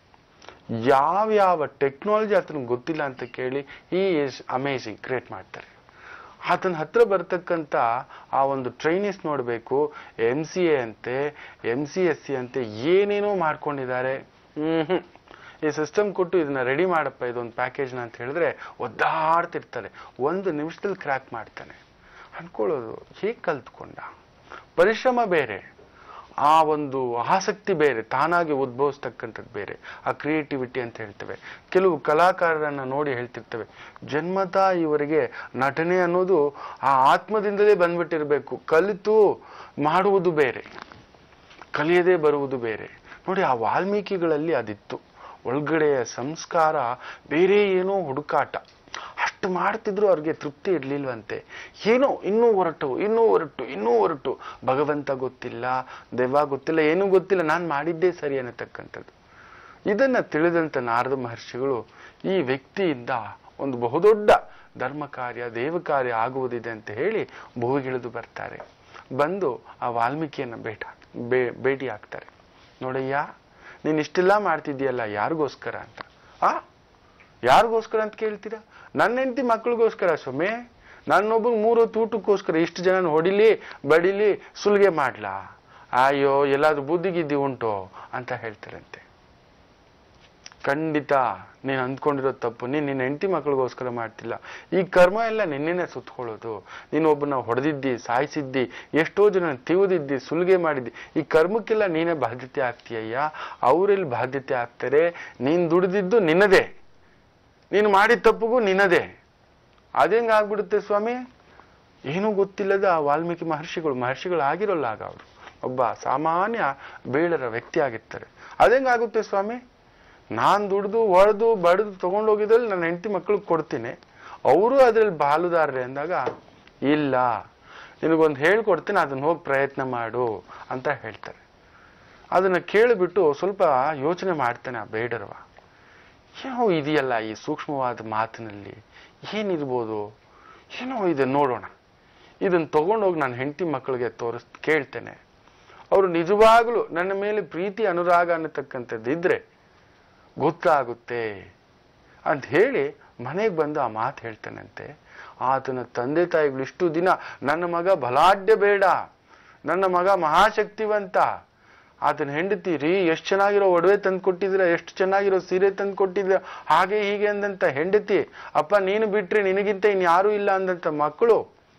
ಯಾವ ಟೆಕ್ನಾಲಜಿ ಆತನಿಗೆ ಗೊತ್ತಿಲ್ಲ ಅಂತ ಕೇಳಿ ಈ ಈಸ್ ಅಮೇಝಿಂಗ್, ಕ್ರಿಯೇಟ್ ಮಾಡ್ತಾರೆ. ಆತನ ಹತ್ರ ಬರ್ತಕ್ಕಂಥ ಆ ಒಂದು ಟ್ರೈನೀಸ್ ನೋಡಬೇಕು, MCA ಅಂತೆ, MCSC ಅಂತೆ, ಏನೇನೋ ಮಾಡ್ಕೊಂಡಿದ್ದಾರೆ. ಈ ಸಿಸ್ಟಮ್ ಕೊಟ್ಟು ಇದನ್ನ ರೆಡಿ ಮಾಡಪ್ಪ, ಇದೊಂದು ಪ್ಯಾಕೇಜ್ನ ಅಂತ ಹೇಳಿದ್ರೆ ಒದ್ದಾಡ್ತಿರ್ತಾರೆ. 1 ನಿಮಿಷದಲ್ಲಿ ಕ್ರ್ಯಾಕ್ ಮಾಡ್ತಾನೆ. ಅನ್ಕೊಳ್ಳೋದು, ಹೇಗೆ ಕಲ್ತ್ಕೊಂಡ? ಪರಿಶ್ರಮ ಬೇರೆ, ಆ ಒಂದು ಆಸಕ್ತಿ ಬೇರೆ, ತಾನಾಗಿ ಉದ್ಭವಿಸ್ತಕ್ಕಂಥದ್ದು ಬೇರೆ, ಆ ಕ್ರಿಯೇಟಿವಿಟಿ ಅಂತ ಹೇಳ್ತೇವೆ. ಕೆಲವು ಕಲಾಕಾರರನ್ನ ನೋಡಿ ಹೇಳ್ತಿರ್ತೇವೆ, ಜನ್ಮತಾ ಇವರಿಗೆ ನಟನೆ ಅನ್ನೋದು ಆ ಆತ್ಮದಿಂದಲೇ ಬಂದ್ಬಿಟ್ಟಿರ್ಬೇಕು, ಕಲಿತು ಮಾಡುವುದು ಬೇರೆ, ಕಲಿಯದೇ ಬರುವುದು ಬೇರೆ. ನೋಡಿ, ಆ ವಾಲ್ಮೀಕಿಗಳಲ್ಲಿ ಅದಿತ್ತು. ಒಳಗಡೆಯ ಸಂಸ್ಕಾರ ಬೇರೆ, ಏನೋ ಹುಡುಕಾಟ. ಅಷ್ಟು ಮಾಡ್ತಿದ್ರು, ಅವ್ರಿಗೆ ತೃಪ್ತಿ ಇರ್ಲಿಲ್ವಂತೆ. ಏನೋ ಇನ್ನೂ ಹೊರಟು ಭಗವಂತ ಗೊತ್ತಿಲ್ಲ, ದೆವ್ವ ಗೊತ್ತಿಲ್ಲ, ಏನೂ ಗೊತ್ತಿಲ್ಲ, ನಾನು ಮಾಡಿದ್ದೇ ಸರಿ ಅನ್ನತಕ್ಕಂಥದ್ದು. ಇದನ್ನ ತಿಳಿದಂತ ನಾರದ ಮಹರ್ಷಿಗಳು ಈ ವ್ಯಕ್ತಿಯಿಂದ ಒಂದು ಬಹುದೊಡ್ಡ ಧರ್ಮ ಕಾರ್ಯ, ದೇವ ಕಾರ್ಯ ಆಗುವುದಿದೆ ಅಂತ ಹೇಳಿ ಭೂವಿಗಿಳಿದು ಬರ್ತಾರೆ. ಬಂದು ಆ ವಾಲ್ಮೀಕಿಯನ್ನ ಭೇಟಿ ಆಗ್ತಾರೆ. ನೋಡಯ್ಯ, ನೀನ್ ಇಷ್ಟೆಲ್ಲ ಮಾಡ್ತಿದ್ದೀಯಲ್ಲ, ಯಾರಿಗೋಸ್ಕರ ಅಂತ? ಯಾರಿಗೋಸ್ಕರ ಅಂತ ಕೇಳ್ತೀರಾ? ನನ್ನ ಹೆಂಡತಿ ಮಕ್ಕಳಿಗೋಸ್ಕರ ಸ್ವಾಮಿ. ನನ್ನೊಬ್ಬ 3 ಹೊತ್ತು ಊಟಕ್ಕೋಸ್ಕರ ಇಷ್ಟು ಜನ ಹೊಡಿಲಿ ಬಡಿಲಿ ಸುಲ್ಗೆ ಮಾಡ್ಲಾ? ಅಯ್ಯೋ, ಎಲ್ಲಾದ್ರೂ ಬುದ್ಧಿಗಿದ್ದಿ ಉಂಟು ಅಂತ ಹೇಳ್ತಾರಂತೆ. ಖಂಡಿತ ನೀನ್ ಅಂದ್ಕೊಂಡಿರೋ ತಪ್ಪು. ನಿನ್ನ ಹೆಂಡತಿ ಮಕ್ಕಳಿಗೋಸ್ಕರ ಮಾಡ್ತಿಲ್ಲ. ಈ ಕರ್ಮ ಎಲ್ಲ ನಿನ್ನೆನೆ ಸುತ್ಕೊಳ್ಳೋದು. ನೀನ್ ಒಬ್ಬನ ಹೊಡೆದಿದ್ದಿ, ಸಾಯಿಸಿದ್ದಿ, ಎಷ್ಟೋ ಜನ ತಿವಿದಿದ್ದಿ, ಸುಲಿಗೆ ಮಾಡಿದ್ದಿ. ಈ ಕರ್ಮಕ್ಕೆಲ್ಲ ನೀನೇ ಬಾಧ್ಯತೆ ಆಗ್ತೀಯಯ್ಯ. ಅವರೆಲ್ಲಿ ಬಾಧ್ಯತೆ ಆಗ್ತಾರೆ? ನೀನ್ ದುಡಿದಿದ್ದು ನಿನ್ನದೇ, ನೀನು ಮಾಡಿದ ತಪ್ಪುಗೂ ನಿನ್ನದೇ. ಅದೇಂಗ ಆಗ್ಬಿಡುತ್ತೆ ಸ್ವಾಮಿ? ಏನೂ ಗೊತ್ತಿಲ್ಲದ ವಾಲ್ಮೀಕಿ ಮಹರ್ಷಿಗಳು ಆಗಿರೋಲ್ಲ. ಆಗ ಅವರು ಒಬ್ಬ ಸಾಮಾನ್ಯ ಬೇಡರ ವ್ಯಕ್ತಿ ಆಗಿರ್ತಾರೆ. ಅದೇಂಗಾಗುತ್ತೆ ಸ್ವಾಮಿ? ನಾನ್ ದುಡ್ದು ಹೊಡೆದು ಬಡ್ದು ತಗೊಂಡೋಗಿದ್ರಲ್ಲಿ ನನ್ನ ಹೆಂಡತಿ ಮಕ್ಕಳಿಗೆ ಕೊಡ್ತೀನಿ, ಅವರು ಅದ್ರಲ್ಲಿ ಬಾಲುದಾರ್ರೆ ಅಂದಾಗ, ಇಲ್ಲ, ನಿನಗೊಂದು ಹೇಳ್ಕೊಡ್ತೀನಿ, ಅದನ್ನ ಹೋಗಿ ಪ್ರಯತ್ನ ಮಾಡು ಅಂತ ಹೇಳ್ತಾರೆ. ಅದನ್ನ ಕೇಳಿಬಿಟ್ಟು ಸ್ವಲ್ಪ ಯೋಚನೆ ಮಾಡ್ತಾನೆ ಆ ಬೇಡರವ. ಏನೋ ಇದೆಯಲ್ಲ ಈ ಸೂಕ್ಷ್ಮವಾದ ಮಾತಿನಲ್ಲಿ, ಏನಿರ್ಬೋದು, ಏನೋ ಇದೆ, ನೋಡೋಣ. ಇದನ್ನ ತಗೊಂಡೋಗಿ ನನ್ನ ಹೆಂಡತಿ ಮಕ್ಕಳಿಗೆ ಕೇಳ್ತೇನೆ. ಅವರು ನಿಜವಾಗ್ಲೂ ನನ್ನ ಮೇಲೆ ಪ್ರೀತಿ ಅನುರಾಗ ಅನ್ನತಕ್ಕಂಥದ್ದು ಇದ್ರೆ ಗೊತ್ತಾಗುತ್ತೆ ಅಂತ ಹೇಳಿ ಮನೆಗೆ ಬಂದು ಆ ಮಾತು ಹೇಳ್ತಾನಂತೆ. ಆತನ ತಂದೆ ತಾಯಿಗಳು ಇಷ್ಟು ದಿನ ನನ್ನ ಮಗ ಬಲಾಢ್ಯ ಬೇಡ, ನನ್ನ ಮಗ ಮಹಾಶಕ್ತಿವಂತ, ಆತನ ಹೆಂಡತಿ ರೀ ಎಷ್ಟು ಚೆನ್ನಾಗಿರೋ ಒಡವೆ ತಂದು ಕೊಟ್ಟಿದ್ರ, ಎಷ್ಟು ಚೆನ್ನಾಗಿರೋ ಸೀರೆ ತಂದು ಕೊಟ್ಟಿದ್ರ, ಹಾಗೆ ಹೀಗೆ ಅಂದಂತ ಹೆಂಡತಿ, ಅಪ್ಪ ನೀನು ಬಿಟ್ರೆ ನಿನಗಿಂತ ಇನ್ಯಾರೂ ಇಲ್ಲ ಅಂದಂತ ಮಕ್ಕಳು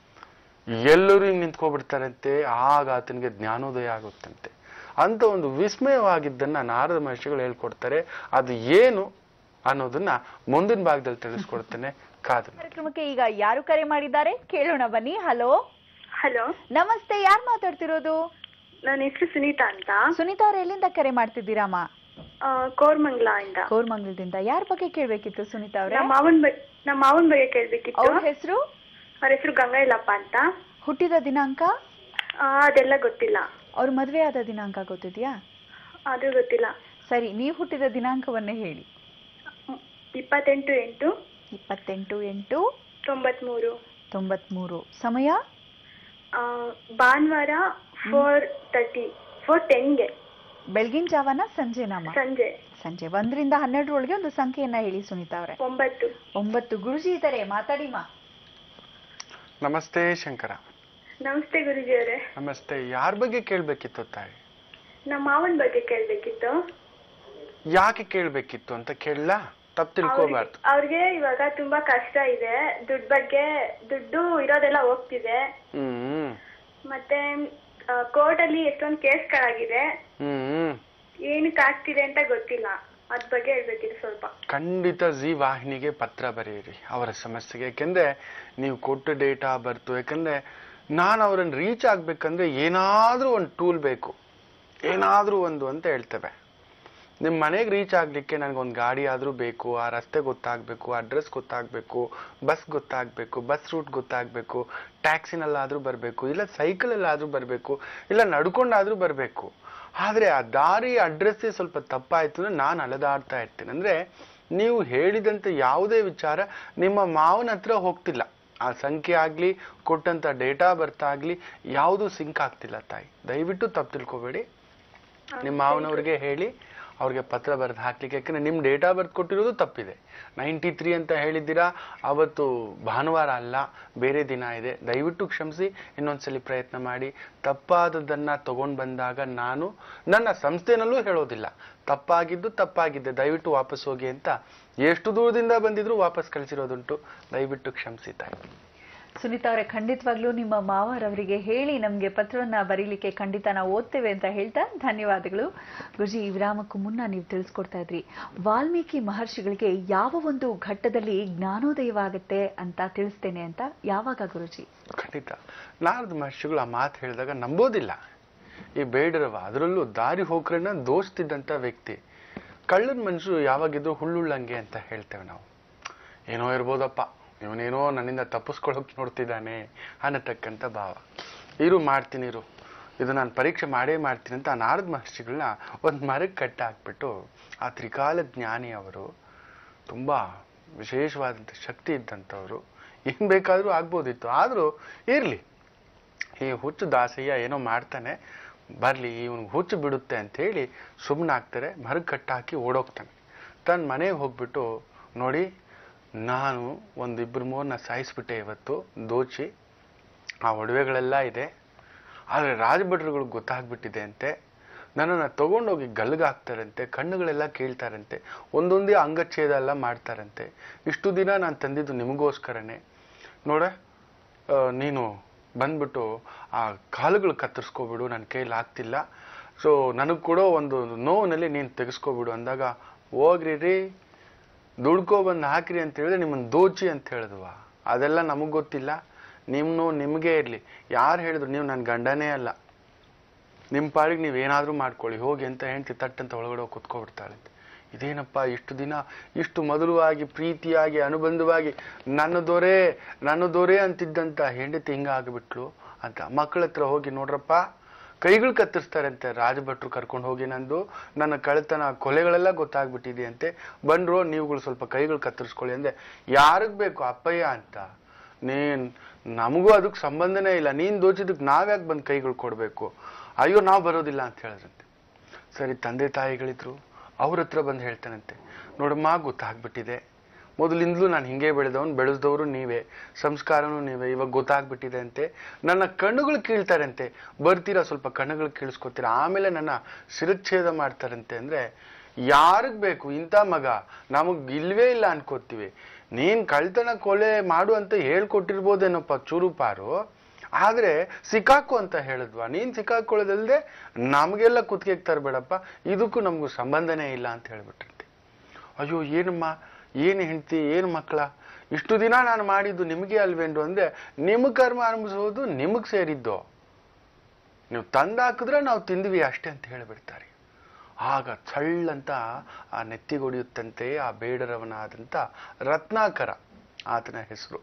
ಎಲ್ಲರೂ ಹಿಂಗ್ ನಿಂತ್ಕೊಬಿಡ್ತಾರಂತೆ. ಆಗ ಆತನಿಗೆ ಜ್ಞಾನೋದಯ ಆಗುತ್ತಂತೆ. ಅಂತ ಒಂದು ವಿಸ್ಮಯವಾಗಿದ್ದನ್ನ ನಾರದ ಮಹರ್ಷಿಗಳು ಹೇಳ್ಕೊಡ್ತಾರೆ. ಅದು ಏನು ಅನ್ನೋದನ್ನ ಮುಂದಿನ ಭಾಗದಲ್ಲಿ ತಿಳಿಸ್ಕೊಡ್ತೇನೆ. ಕಾದು ಕಾರ್ಯಕ್ರಮಕ್ಕೆ ಈಗ ಯಾರು ಕರೆ ಮಾಡಿದ್ದಾರೆ ಕೇಳೋಣ ಬನ್ನಿ. ಹಲೋ. ಹಲೋ, ನಮಸ್ತೆ, ಯಾರು ಮಾತಾಡ್ತಿರೋದು? ನನ್ನ ಹೆಸರು ಸುನೀತಾ ಅಂತ. ಸುನೀತಾ ಅವ್ರ ಎಲ್ಲಿಂದ ಕರೆ ಮಾಡ್ತಿದ್ದೀರಮ್ಮ? ಕೋರ್ಮಂಗ್ಲಾ ಇಂದ. ಕೋರ್ಮಂಗ್ಲದಿಂದ. ಯಾರ ಬಗ್ಗೆ ಕೇಳ್ಬೇಕಿತ್ತು ಸುನೀತಾ ಅವ್ರೆ? ನಮ್ಮ ಮಾವನ್ ಬಗ್ಗೆ ಕೇಳ್ಬೇಕಿತ್ತು. ಅವ್ರ ಹೆಸರು? ಅವ್ರ ಹೆಸರು ಗಂಗಾಯಲಪ್ಪ ಅಂತ. ಹುಟ್ಟಿದ ದಿನಾಂಕ? ಅದೆಲ್ಲ ಗೊತ್ತಿಲ್ಲ. ಅವ್ರ ಮದ್ವೆ ಆದ ದಿನಾಂಕ ಗೊತ್ತಿದ್ಯಾ? ಅದು ಗೊತ್ತಿಲ್ಲ. ಸರಿ, ನೀವು ಹುಟ್ಟಿದ ದಿನಾಂಕವನ್ನೇ ಹೇಳಿ. 28/8. 28/8/93. 93. ಸಮಯ? ಭಾನುವಾರ 4:10ಗೆ. ಬೆಳಗಿನ ಜಾವನ ಸಂಜೆನಮ್ಮ? ಸಂಜೆ. ಸಂಜೆ 1ರಿಂದ 12 ಒಂದು ಸಂಖ್ಯೆಯನ್ನ ಹೇಳಿ ಸುನೀತಾ ಅವರೇ. 9. 9. ಗುರುಜಿ ಇದ್ದಾರೆ, ಮಾತಾಡಿಮಾ. ನಮಸ್ತೆ ಶಂಕರ. ನಮಸ್ತೆ ಗುರುಜಿ ಅವರೇ. ನಮಸ್ತೆ. ಯಾರ ಬಗ್ಗೆ ಕೇಳ್ಬೇಕಿತ್ತು ತಾಯಿ? ನಮ್ಮ ಮಾವನ್ ಬಗ್ಗೆ ಕೇಳ್ಬೇಕಿತ್ತು. ಯಾಕೆ ಕೇಳ್ಬೇಕಿತ್ತು ಅಂತ ಕೇಳಲ್ಲ, ತಪ್ಪು ತಿಳ್ಕೋಬಾರ್ದು. ಅವ್ರಿಗೆ ಇವಾಗ ತುಂಬಾ ಕಷ್ಟ ಇದೆ. ದುಡ್ಡು ಇರೋದೆಲ್ಲ ಹೋಗ್ತಿದೆ. ಮತ್ತೆ ಕೋರ್ಟ್ ಅಲ್ಲಿ ಎಷ್ಟೊಂದು ಕೇಸ್ಗಳಾಗಿದೆ. ಏನಕ್ಕೆ ಆಗ್ತಿದೆ ಅಂತ ಗೊತ್ತಿಲ್ಲ. ಅದ್ ಬಗ್ಗೆ ಹೇಳ್ಬೇಕಿದೆ ಸ್ವಲ್ಪ. ಖಂಡಿತ ಜಿ ವಾಹಿನಿಗೆ ಪತ್ರ ಬರೆಯಿರಿ ಅವರ ಸಮಸ್ಯೆಗೆ. ಯಾಕೆಂದ್ರೆ ನೀವು ಕೊಟ್ಟ ಡೇಟಾ ಬರ್ತು. ಯಾಕಂದ್ರೆ ನಾನು ಅವರನ್ನು ರೀಚ್ ಆಗ್ಬೇಕಂದ್ರೆ ಏನಾದ್ರೂ ಒಂದು ಟೂಲ್ ಬೇಕು, ಏನಾದ್ರೂ ಒಂದು ಅಂತ ಹೇಳ್ತೇವೆ. ನಿಮ್ಮ ಮನೆಗೆ ರೀಚ್ ಆಗ್ಲಿಕ್ಕೆ ನನಗೊಂದು ಗಾಡಿ ಆದ್ರೂ ಬೇಕು, ಆ ರಸ್ತೆ ಗೊತ್ತಾಗ್ಬೇಕು, ಅಡ್ರೆಸ್ ಗೊತ್ತಾಗ್ಬೇಕು, ಬಸ್ ಗೊತ್ತಾಗ್ಬೇಕು, ಬಸ್ ರೂಟ್ ಗೊತ್ತಾಗ್ಬೇಕು, ಟ್ಯಾಕ್ಸಿನಲ್ಲಾದ್ರೂ ಬರಬೇಕು, ಇಲ್ಲ ಸೈಕಲಲ್ಲಾದ್ರೂ ಬರಬೇಕು, ಇಲ್ಲ ನಡ್ಕೊಂಡಾದ್ರೂ ಬರಬೇಕು. ಆದ್ರೆ ಆ ದಾರಿ ಅಡ್ರೆಸ್ಸೇ ಸ್ವಲ್ಪ ತಪ್ಪಾಯ್ತು ಅಂದ್ರೆ ನಾನು ಅಲೆದಾಡ್ತಾ ಇರ್ತೇನೆ. ಅಂದ್ರೆ ನೀವು ಹೇಳಿದಂತ ಯಾವುದೇ ವಿಚಾರ ನಿಮ್ಮ ಮಾವನ ಹತ್ರ ಹೋಗ್ತಿಲ್ಲ. ಆ ಸಂಖ್ಯೆ ಆಗ್ಲಿ, ಕೊಟ್ಟಂತ ಡೇಟಾ ಬರ್ತ್ ಆಗ್ಲಿ, ಯಾವುದು ಸಿಂಕ್ ಆಗ್ತಿಲ್ಲ ತಾಯಿ. ದಯವಿಟ್ಟು ತಪ್ಪು ತಿಳ್ಕೊಬೇಡಿ. ನಿಮ್ಮ ಮಾವನವ್ರಿಗೆ ಹೇಳಿ ಅವ್ರಿಗೆ ಪತ್ರ ಬರೆದು ಹಾಕ್ಲಿಕ್ಕೆ. ಯಾಕಂದ್ರೆ ನಿಮ್ ಡೇಟಾ ಬರ್ತ್ ಕೊಟ್ಟಿರೋದು ತಪ್ಪಿದೆ. 93 ಅಂತ ಹೇಳಿದ್ದೀರಾ. ಅವತ್ತು ಭಾನುವಾರ ಅಲ್ಲ, ಬೇರೆ ದಿನ ಇದೆ. ದಯವಿಟ್ಟು ಕ್ಷಮಿಸಿ, ಇನ್ನೊಂದ್ಸಲಿ ಪ್ರಯತ್ನ ಮಾಡಿ. ತಪ್ಪಾದದನ್ನ ತಗೊಂಡ್ ಬಂದಾಗ ನಾನು ನನ್ನ ಸಂಸ್ಥೆನಲ್ಲೂ ಹೇಳೋದಿಲ್ಲ, ತಪ್ಪಾಗಿದ್ದೆ, ದಯವಿಟ್ಟು ವಾಪಸ್ ಹೋಗಿ ಅಂತ. ಎಷ್ಟು ದೂರದಿಂದ ಬಂದಿದ್ರು ವಾಪಸ್ ಕಳಿಸಿರೋದುಂಟು. ದಯವಿಟ್ಟು ಕ್ಷಮಿಸಿ ತಾಯಿ. ಸುನೀತಾ ಅವರೇ, ಖಂಡಿತವಾಗ್ಲೂ ನಿಮ್ಮ ಮಾವರವರಿಗೆ ಹೇಳಿ ನಮ್ಗೆ ಪತ್ರವನ್ನ ಬರೀಲಿಕ್ಕೆ ಖಂಡಿತ ನಾವು ಓದ್ತೇವೆ ಅಂತ ಹೇಳ್ತಾ ಧನ್ಯವಾದಗಳು. ಗುರುಜಿ, ಈ ವಿರಾಮಕ್ಕೂ ಮುನ್ನ ನೀವು ತಿಳಿಸ್ಕೊಡ್ತಾ ಇದ್ರಿ ವಾಲ್ಮೀಕಿ ಮಹರ್ಷಿಗಳಿಗೆ ಯಾವ ಒಂದು ಘಟ್ಟದಲ್ಲಿ ಜ್ಞಾನೋದಯವಾಗುತ್ತೆ ಅಂತ ತಿಳಿಸ್ತೇನೆ ಅಂತ. ಯಾವಾಗ ಗುರುಜಿ? ಖಂಡಿತ ನಾರದ ಮಹರ್ಷಿಗಳು ಆ ಮಾತು ಹೇಳಿದಾಗ ನಂಬೋದಿಲ್ಲ. ಈ ಬೇಡರವ, ಅದರಲ್ಲೂ ದಾರಿ ಹೋಗ್ರನ್ನ ದೋಸ್ತಿದ್ದಂತ ವ್ಯಕ್ತಿ. ಕಳ್ಳನ ಮನುಷ್ಯರು ಯಾವಾಗಿದ್ರು ಹುಳ್ಳುಳ್ಳಂಗೆ ಅಂತ ಹೇಳ್ತೇವೆ ನಾವು. ಏನೋ ಇರ್ಬೋದಪ್ಪ, ಇವನೇನೋ ನನ್ನಿಂದ ತಪ್ಪಿಸ್ಕೊಳಕ್ ನೋಡ್ತಿದ್ದಾನೆ ಅನ್ನತಕ್ಕಂಥ ಭಾವ. ಮಾಡ್ತೀನಿ ಇದು ನಾನು ಪರೀಕ್ಷೆ ಮಾಡೇ ಮಾಡ್ತೀನಿ ಅಂತ ಆ ನಾರದ ಮಹರ್ಷಿಗಳನ್ನ ಒಂದು ಮರಕ್ಕೆ ಕಟ್ಟ ಹಾಕ್ಬಿಟ್ಟು, ಆ ತ್ರಿಕಾಲ ಜ್ಞಾನಿ ಅವರು, ತುಂಬಾ ವಿಶೇಷವಾದಂಥ ಶಕ್ತಿ ಇದ್ದಂಥವ್ರು, ಏನ್ ಬೇಕಾದ್ರೂ ಆಗ್ಬೋದಿತ್ತು. ಆದ್ರೂ ಇರ್ಲಿ, ಈ ಹುಚ್ಚು ದಾಸಯ್ಯ ಏನೋ ಮಾಡ್ತಾನೆ, ಬರ್ಲಿ ಇವನಿಗೆ ಹುಚ್ಚು ಬಿಡುತ್ತೆ ಅಂತ ಹೇಳಿ ಸುಮ್ಮನಾಗ್ತಾರೆ. ಮರಕ್ಕೆ ಕಟ್ಟಾಕಿ ಓಡೋಗ್ತಾನೆ. ತನ್ನ ಮನೆಗೆ ಹೋಗ್ಬಿಟ್ಟು, ನೋಡಿ ನಾನು ಒಂದು ಇಬ್ಬರು ಮೂರನ್ನ ಸಾಯಿಸ್ಬಿಟ್ಟೆ ಇವತ್ತು ದೋಚಿ, ಆ ಒಡವೆಗಳೆಲ್ಲ ಇದೆ, ಆದರೆ ರಾಜಭಟ್ರುಗಳಿಗೆ ಗೊತ್ತಾಗ್ಬಿಟ್ಟಿದೆ ಅಂತೆ, ನನ್ನನ್ನು ತಗೊಂಡೋಗಿ ಗಲ್ಗಾಕ್ತಾರಂತೆ, ಕಣ್ಣುಗಳೆಲ್ಲ ಕೇಳ್ತಾರಂತೆ, ಒಂದೊಂದೇ ಅಂಗಚ್ಛೇದ ಎಲ್ಲ ಮಾಡ್ತಾರಂತೆ. ಇಷ್ಟು ದಿನ ನಾನು ತಂದಿದ್ದು ನಿಮಗೋಸ್ಕರನೇ, ನೋಡ ನೀನು ಬಂದ್ಬಿಟ್ಟು ಆ ಕಾಲುಗಳು ಕತ್ತರಿಸ್ಕೊಬಿಡು, ನನ್ನ ಕೈಲಿ ಆಗ್ತಿಲ್ಲ, ಸೊ ನನಗೆ ಕೊಡೋ ಒಂದು ನೋವಿನಲ್ಲಿ ನೀನು ತೆಗೆಸ್ಕೊಬಿಡು ಅಂದಾಗ, ಹೋಗ್ರಿ ರೀ ದುಡ್ಕೊ ಬಂದು ಹಾಕ್ರಿ ಅಂತ ಹೇಳಿದ್ರೆ ನಿಮ್ಮನ್ನು ದೋಚಿ ಅಂತ ಹೇಳಿದ್ವಾ? ಅದೆಲ್ಲ ನಮಗೆ ಗೊತ್ತಿಲ್ಲ, ನಿಮ್ಮ ನೋವು ನಿಮಗೆ ಇರಲಿ. ಯಾರು ಹೇಳಿದ್ರು ನೀವು ನನ್ನ ಗಂಡನೇ ಅಲ್ಲ, ನಿಮ್ಮ ಪಾಡಿಗೆ ನೀವೇನಾದರೂ ಮಾಡ್ಕೊಳ್ಳಿ ಹೋಗಿ ಅಂತ ಹೆಂಡತಿ ತಟ್ಟಂತ ಒಳಗಡೆ ಹೋಗಿ ಕುತ್ಕೊಬಿಡ್ತಾಳಂತೆ. ಇದೇನಪ್ಪ ಇಷ್ಟು ದಿನ ಇಷ್ಟು ಮಧುರವಾಗಿ ಪ್ರೀತಿಯಾಗಿ ಅನುಬಂಧವಾಗಿ ನನ್ನ ದೊರೆ ಅಂತಿದ್ದಂತ ಹೆಂಡತಿ ಹಿಂಗ ಆಗಿಬಿಟ್ಲು ಅಂತ ಮಕ್ಕಳ ಹತ್ರ ಹೋಗಿ, ನೋಡ್ರಪ್ಪ ಕೈಗಳು ಕತ್ತರಿಸ್ತಾರಂತೆ ರಾಜಭಟ್ರು ಕರ್ಕೊಂಡು ಹೋಗಿ, ನನ್ನ ಕಳ್ತನ ಕೊಲೆಗಳೆಲ್ಲ ಗೊತ್ತಾಗ್ಬಿಟ್ಟಿದೆ ಅಂತೆ, ಬಂದ್ರು ನೀವುಗಳು ಸ್ವಲ್ಪ ಕೈಗಳು ಕತ್ತರಿಸ್ಕೊಳ್ಳಿ ಅಂದೆ. ಯಾರಿಗ್ ಬೇಕು ಅಪ್ಪಯ್ಯ ಅಂತ, ನಮಗೂ ಅದಕ್ಕೆ ಸಂಬಂಧನೇ ಇಲ್ಲ, ನೀನ್ ದೋಚಿದಕ್ಕೆ ನಾವ್ಯಾಕೆ ಬಂದು ಕೈಗಳು ಕೊಡ್ಬೇಕು, ಅಯ್ಯೋ ನಾವು ಬರೋದಿಲ್ಲ ಅಂತ ಹೇಳಿದ್ರಂತೆ. ಸರಿ, ತಂದೆ ತಾಯಿಗಳಿದ್ರು, ಅವ್ರ ಹತ್ರ ಬಂದು ಹೇಳ್ತಾನಂತೆ, ನೋಡಮ್ಮ ಗೊತ್ತಾಗ್ಬಿಟ್ಟಿದೆ, ಮೊದಲಿಂದಲೂ ನಾನು ಹಿಂಗೆ ಬೆಳೆಸಿದವರು ನೀವೇ, ಸಂಸ್ಕಾರನೂ ನೀವೇ, ಇವಾಗ ಗೊತ್ತಾಗ್ಬಿಟ್ಟಿದೆ ಅಂತೆ, ನನ್ನ ಕಣ್ಣುಗಳು ಕೀಳ್ತಾರಂತೆ, ಬರ್ತೀರಾ ಸ್ವಲ್ಪ ಕಣ್ಣುಗಳು ಕೀಳಿಸ್ಕೊತೀರಾ, ಆಮೇಲೆ ನನ್ನ ಶಿರಚ್ಛೇದ ಮಾಡ್ತಾರಂತೆ. ಅಂದ್ರೆ ಯಾರಿಗ್ ಬೇಕು ಇಂಥ ಮಗ, ನಮಗ್ ಇಲ್ವೇ ಇಲ್ಲ ಅನ್ಕೋತೀವಿ. ನೀನ್ ಕಳ್ತನ ಕೊಲೆ ಮಾಡು ಅಂತ ಹೇಳ್ಕೊಟ್ಟಿರ್ಬೋದೇನಪ್ಪ ಚೂರುಪಾರು, ಆದ್ರೆ ಸಿಕ್ಕಾಕು ಅಂತ ಹೇಳಿದ್ವಾ? ನೀನ್ ಸಿಕ್ಕಾಕೊಳ್ಳೋದಲ್ದೆ ನಮಗೆಲ್ಲ ಕುತ್ತಿಗೆಗೆ ತರಬೇಡಪ್ಪ, ಇದಕ್ಕೂ ನಮಗೂ ಸಂಬಂಧನೇ ಇಲ್ಲ ಅಂತ ಹೇಳ್ಬಿಟ್ರಂತೆ. ಅಯ್ಯೋ ಏನಮ್ಮ, ಏನು ಹೆಂಡ್ತಿ, ಏನು ಮಕ್ಕಳ, ಇಷ್ಟು ದಿನ ನಾನು ಮಾಡಿದ್ದು ನಿಮಗೆ ಅಲ್ವೇಂಡು ಅಂದ್ರೆ, ನಿಮ್ ಕರ್ಮ ಆರಂಭಿಸೋದು ನಿಮಗ್ ಸೇರಿದ್ದು, ನೀವು ತಂದಾಕಿದ್ರೆ ನಾವು ತಿಂದ್ವಿ ಅಷ್ಟೇ ಅಂತ ಹೇಳಿಬಿಡ್ತಾರೆ. ಆಗ ಚಳ್ಳಂತ ಆ ನೆತ್ತಿಗೊಡಿಯುತ್ತಂತೆ ಆ ಬೇಡರವನಾದಂತ ರತ್ನಾಕರ, ಆತನ ಹೆಸರು.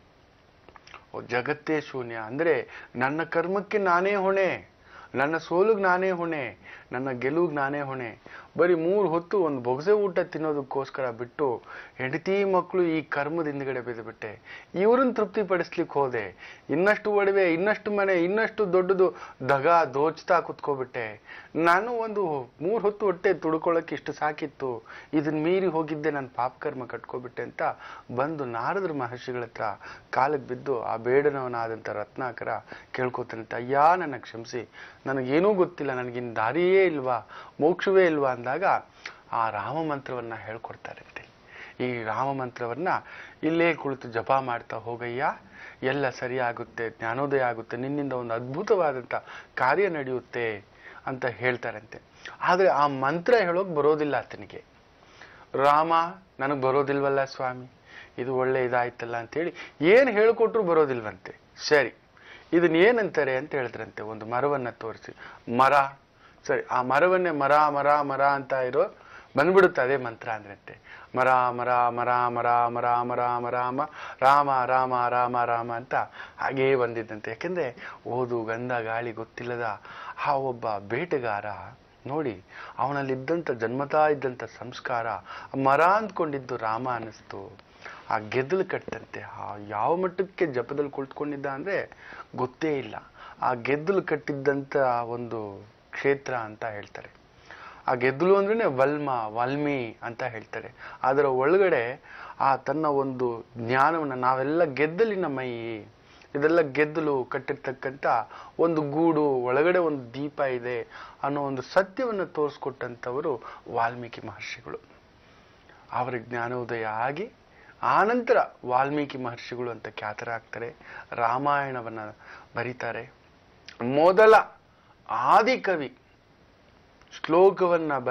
ಜಗತ್ತೇ ಶೂನ್ಯ ಅಂದ್ರೆ ನನ್ನ ಕರ್ಮಕ್ಕೆ ನಾನೇ ಹೊಣೆ, ನನ್ನ ಸೋಲುಗ್ ನಾನೇ ಹೊಣೆ, ನನ್ನ ಗೆಲುವಿಗೆ ನಾನೇ ಹೊಣೆ. ಬರೀ 3 ಹೊತ್ತು ಒಂದು ಬೊಗಸೆ ಊಟ ತಿನ್ನೋದಕ್ಕೋಸ್ಕರ ಬಿಟ್ಟು ಹೆಂಡತಿ ಮಕ್ಕಳು ಈ ಕರ್ಮದ ಹಿಂದ್ಗಡೆ ಬಿದ್ದುಬಿಟ್ಟೆ. ಇವ್ರನ್ನ ತೃಪ್ತಿ ಪಡಿಸ್ಲಿಕ್ಕೆ ಹೋದೆ, ಇನ್ನಷ್ಟು ಒಡವೆ, ಇನ್ನಷ್ಟು ಮನೆ, ಇನ್ನಷ್ಟು ದೊಡ್ಡದು ದಗ ದೋಚ್ತಾ ಕುತ್ಕೋಬಿಟ್ಟೆ. ನಾನು ಒಂದು 3 ಹೊತ್ತು ಹೊಟ್ಟೆ ತುಡ್ಕೊಳ್ಳೋಕೆ ಇಷ್ಟು ಸಾಕಿತ್ತು, ಇದನ್ನ ಮೀರಿ ಹೋಗಿದ್ದೆ, ನನ್ನ ಪಾಪಕರ್ಮ ಕಟ್ಕೋಬಿಟ್ಟೆ ಅಂತ ಬಂದು ನಾರದ್ರ ಮಹರ್ಷಿಗಳ ಹತ್ರ ಕಾಲಕ್ಕೆ ಬಿದ್ದು ಆ ಬೇಡನವನಾದಂಥ ರತ್ನಾಕರ ಕೇಳ್ಕೊತಾನಂತೆ, ಅಯ್ಯ ನನ್ನ ಕ್ಷಮಿಸಿ, ನನಗೇನೂ ಗೊತ್ತಿಲ್ಲ, ನನಗಿನ್ ದಾರಿಯೇ ಇಲ್ವಾ, ಮೋಕ್ಷವೇ ಇಲ್ವಾ ಅಂದಾಗ ಆ ರಾಮ ಮಂತ್ರವನ್ನ ಹೇಳ್ಕೊಡ್ತಾರಂತೆ. ಈ ರಾಮ ಮಂತ್ರವನ್ನ ಇಲ್ಲೇ ಕುಳಿತು ಜಪ ಮಾಡ್ತಾ ಹೋಗಯ್ಯ, ಎಲ್ಲ ಸರಿಯಾಗುತ್ತೆ, ಜ್ಞಾನೋದಯ ಆಗುತ್ತೆ, ನಿನ್ನಿಂದ ಒಂದು ಅದ್ಭುತವಾದಂಥ ಕಾರ್ಯ ನಡೆಯುತ್ತೆ ಅಂತ ಹೇಳ್ತಾರಂತೆ. ಆದ್ರೆ ಆ ಮಂತ್ರ ಹೇಳೋಕ್ ಬರೋದಿಲ್ಲ ಆತನಿಗೆ. ರಾಮ ನನಗ್ ಬರೋದಿಲ್ವಲ್ಲ ಸ್ವಾಮಿ, ಇದು ಒಳ್ಳೆ ಇದಾಯ್ತಲ್ಲ ಅಂತೇಳಿ ಏನ್ ಹೇಳ್ಕೊಟ್ರು ಬರೋದಿಲ್ವಂತೆ. ಸರಿ, ಇದನ್ನ ಏನಂತಾರೆ ಅಂತ ಹೇಳಿದ್ರಂತೆ. ಒಂದು ಮರವನ್ನ ತೋರಿಸಿ, ಮರ, ಸರಿ ಆ ಮರವನ್ನೇ ಮರ ಮರ ಮರ ಅಂತ ಇರೋ ಬಂದ್ಬಿಡುತ್ತೆ ಅದೇ ಮಂತ್ರ ಅಂದ್ರಂತೆ. ಮರ ಮರ ಮರ ಮರ ಮರ ಮರ ಮರ ರಾಮ ರಾಮ ರಾಮ ರಾಮ ಅಂತ ಹಾಗೇ ಬಂದಿದ್ದಂತೆ. ಯಾಕೆಂದ್ರೆ ಓದು ಗಂಧ ಗಾಳಿ ಗೊತ್ತಿಲ್ಲದ ಆ ಒಬ್ಬ ಬೇಟೆಗಾರ ನೋಡಿ, ಅವನಲ್ಲಿದ್ದಂಥ ಜನ್ಮತಾ ಇದ್ದಂಥ ಸಂಸ್ಕಾರ ಮರ ಅಂದ್ಕೊಂಡಿದ್ದು ರಾಮ ಅನ್ನಿಸ್ತು. ಆ ಗೆದ್ದಲು ಕಟ್ಟಂತೆ ಯಾವ ಮಟ್ಟಕ್ಕೆ ಜಪದಲ್ಲಿ ಕುಳಿತುಕೊಂಡಿದ್ದ ಅಂದ್ರೆ ಗೊತ್ತೇ ಇಲ್ಲ. ಆ ಗೆದ್ದಲು ಕಟ್ಟಿದ್ದಂಥ ಒಂದು ಕ್ಷೇತ್ರ ಅಂತ ಹೇಳ್ತಾರೆ. ಆ ಗೆದ್ದಲು ಅಂದ್ರೇನೆ ವಾಲ್ಮಿ ಅಂತ ಹೇಳ್ತಾರೆ. ಅದರ ಒಳಗಡೆ ಆ ತನ್ನ ಒಂದು ಜ್ಞಾನವನ್ನ, ನಾವೆಲ್ಲ ಗೆದ್ದಲಿನ ಮೈ, ಇದೆಲ್ಲ ಗೆದ್ದಲು ಕಟ್ಟಿರ್ತಕ್ಕಂಥ ಒಂದು ಗೂಡು, ಒಳಗಡೆ ಒಂದು ದೀಪ ಇದೆ ಅನ್ನೋ ಒಂದು ಸತ್ಯವನ್ನು ತೋರಿಸ್ಕೊಟ್ಟಂಥವರು ವಾಲ್ಮೀಕಿ ಮಹರ್ಷಿಗಳು. ಅವರ ಜ್ಞಾನೋದಯ ಆಗಿ ಆನಂತರ ವಾಲ್ಮೀಕಿ ಮಹರ್ಷಿಗಳು ಅಂತ ಖ್ಯಾತರಾಗ್ತಾರೆ. ರಾಮಾಯಣವನ್ನ ಬರೀತಾರೆ. ಮೊದಲ ಆದಿಕವಿ, ಶ್ಲೋಕವನ್ನ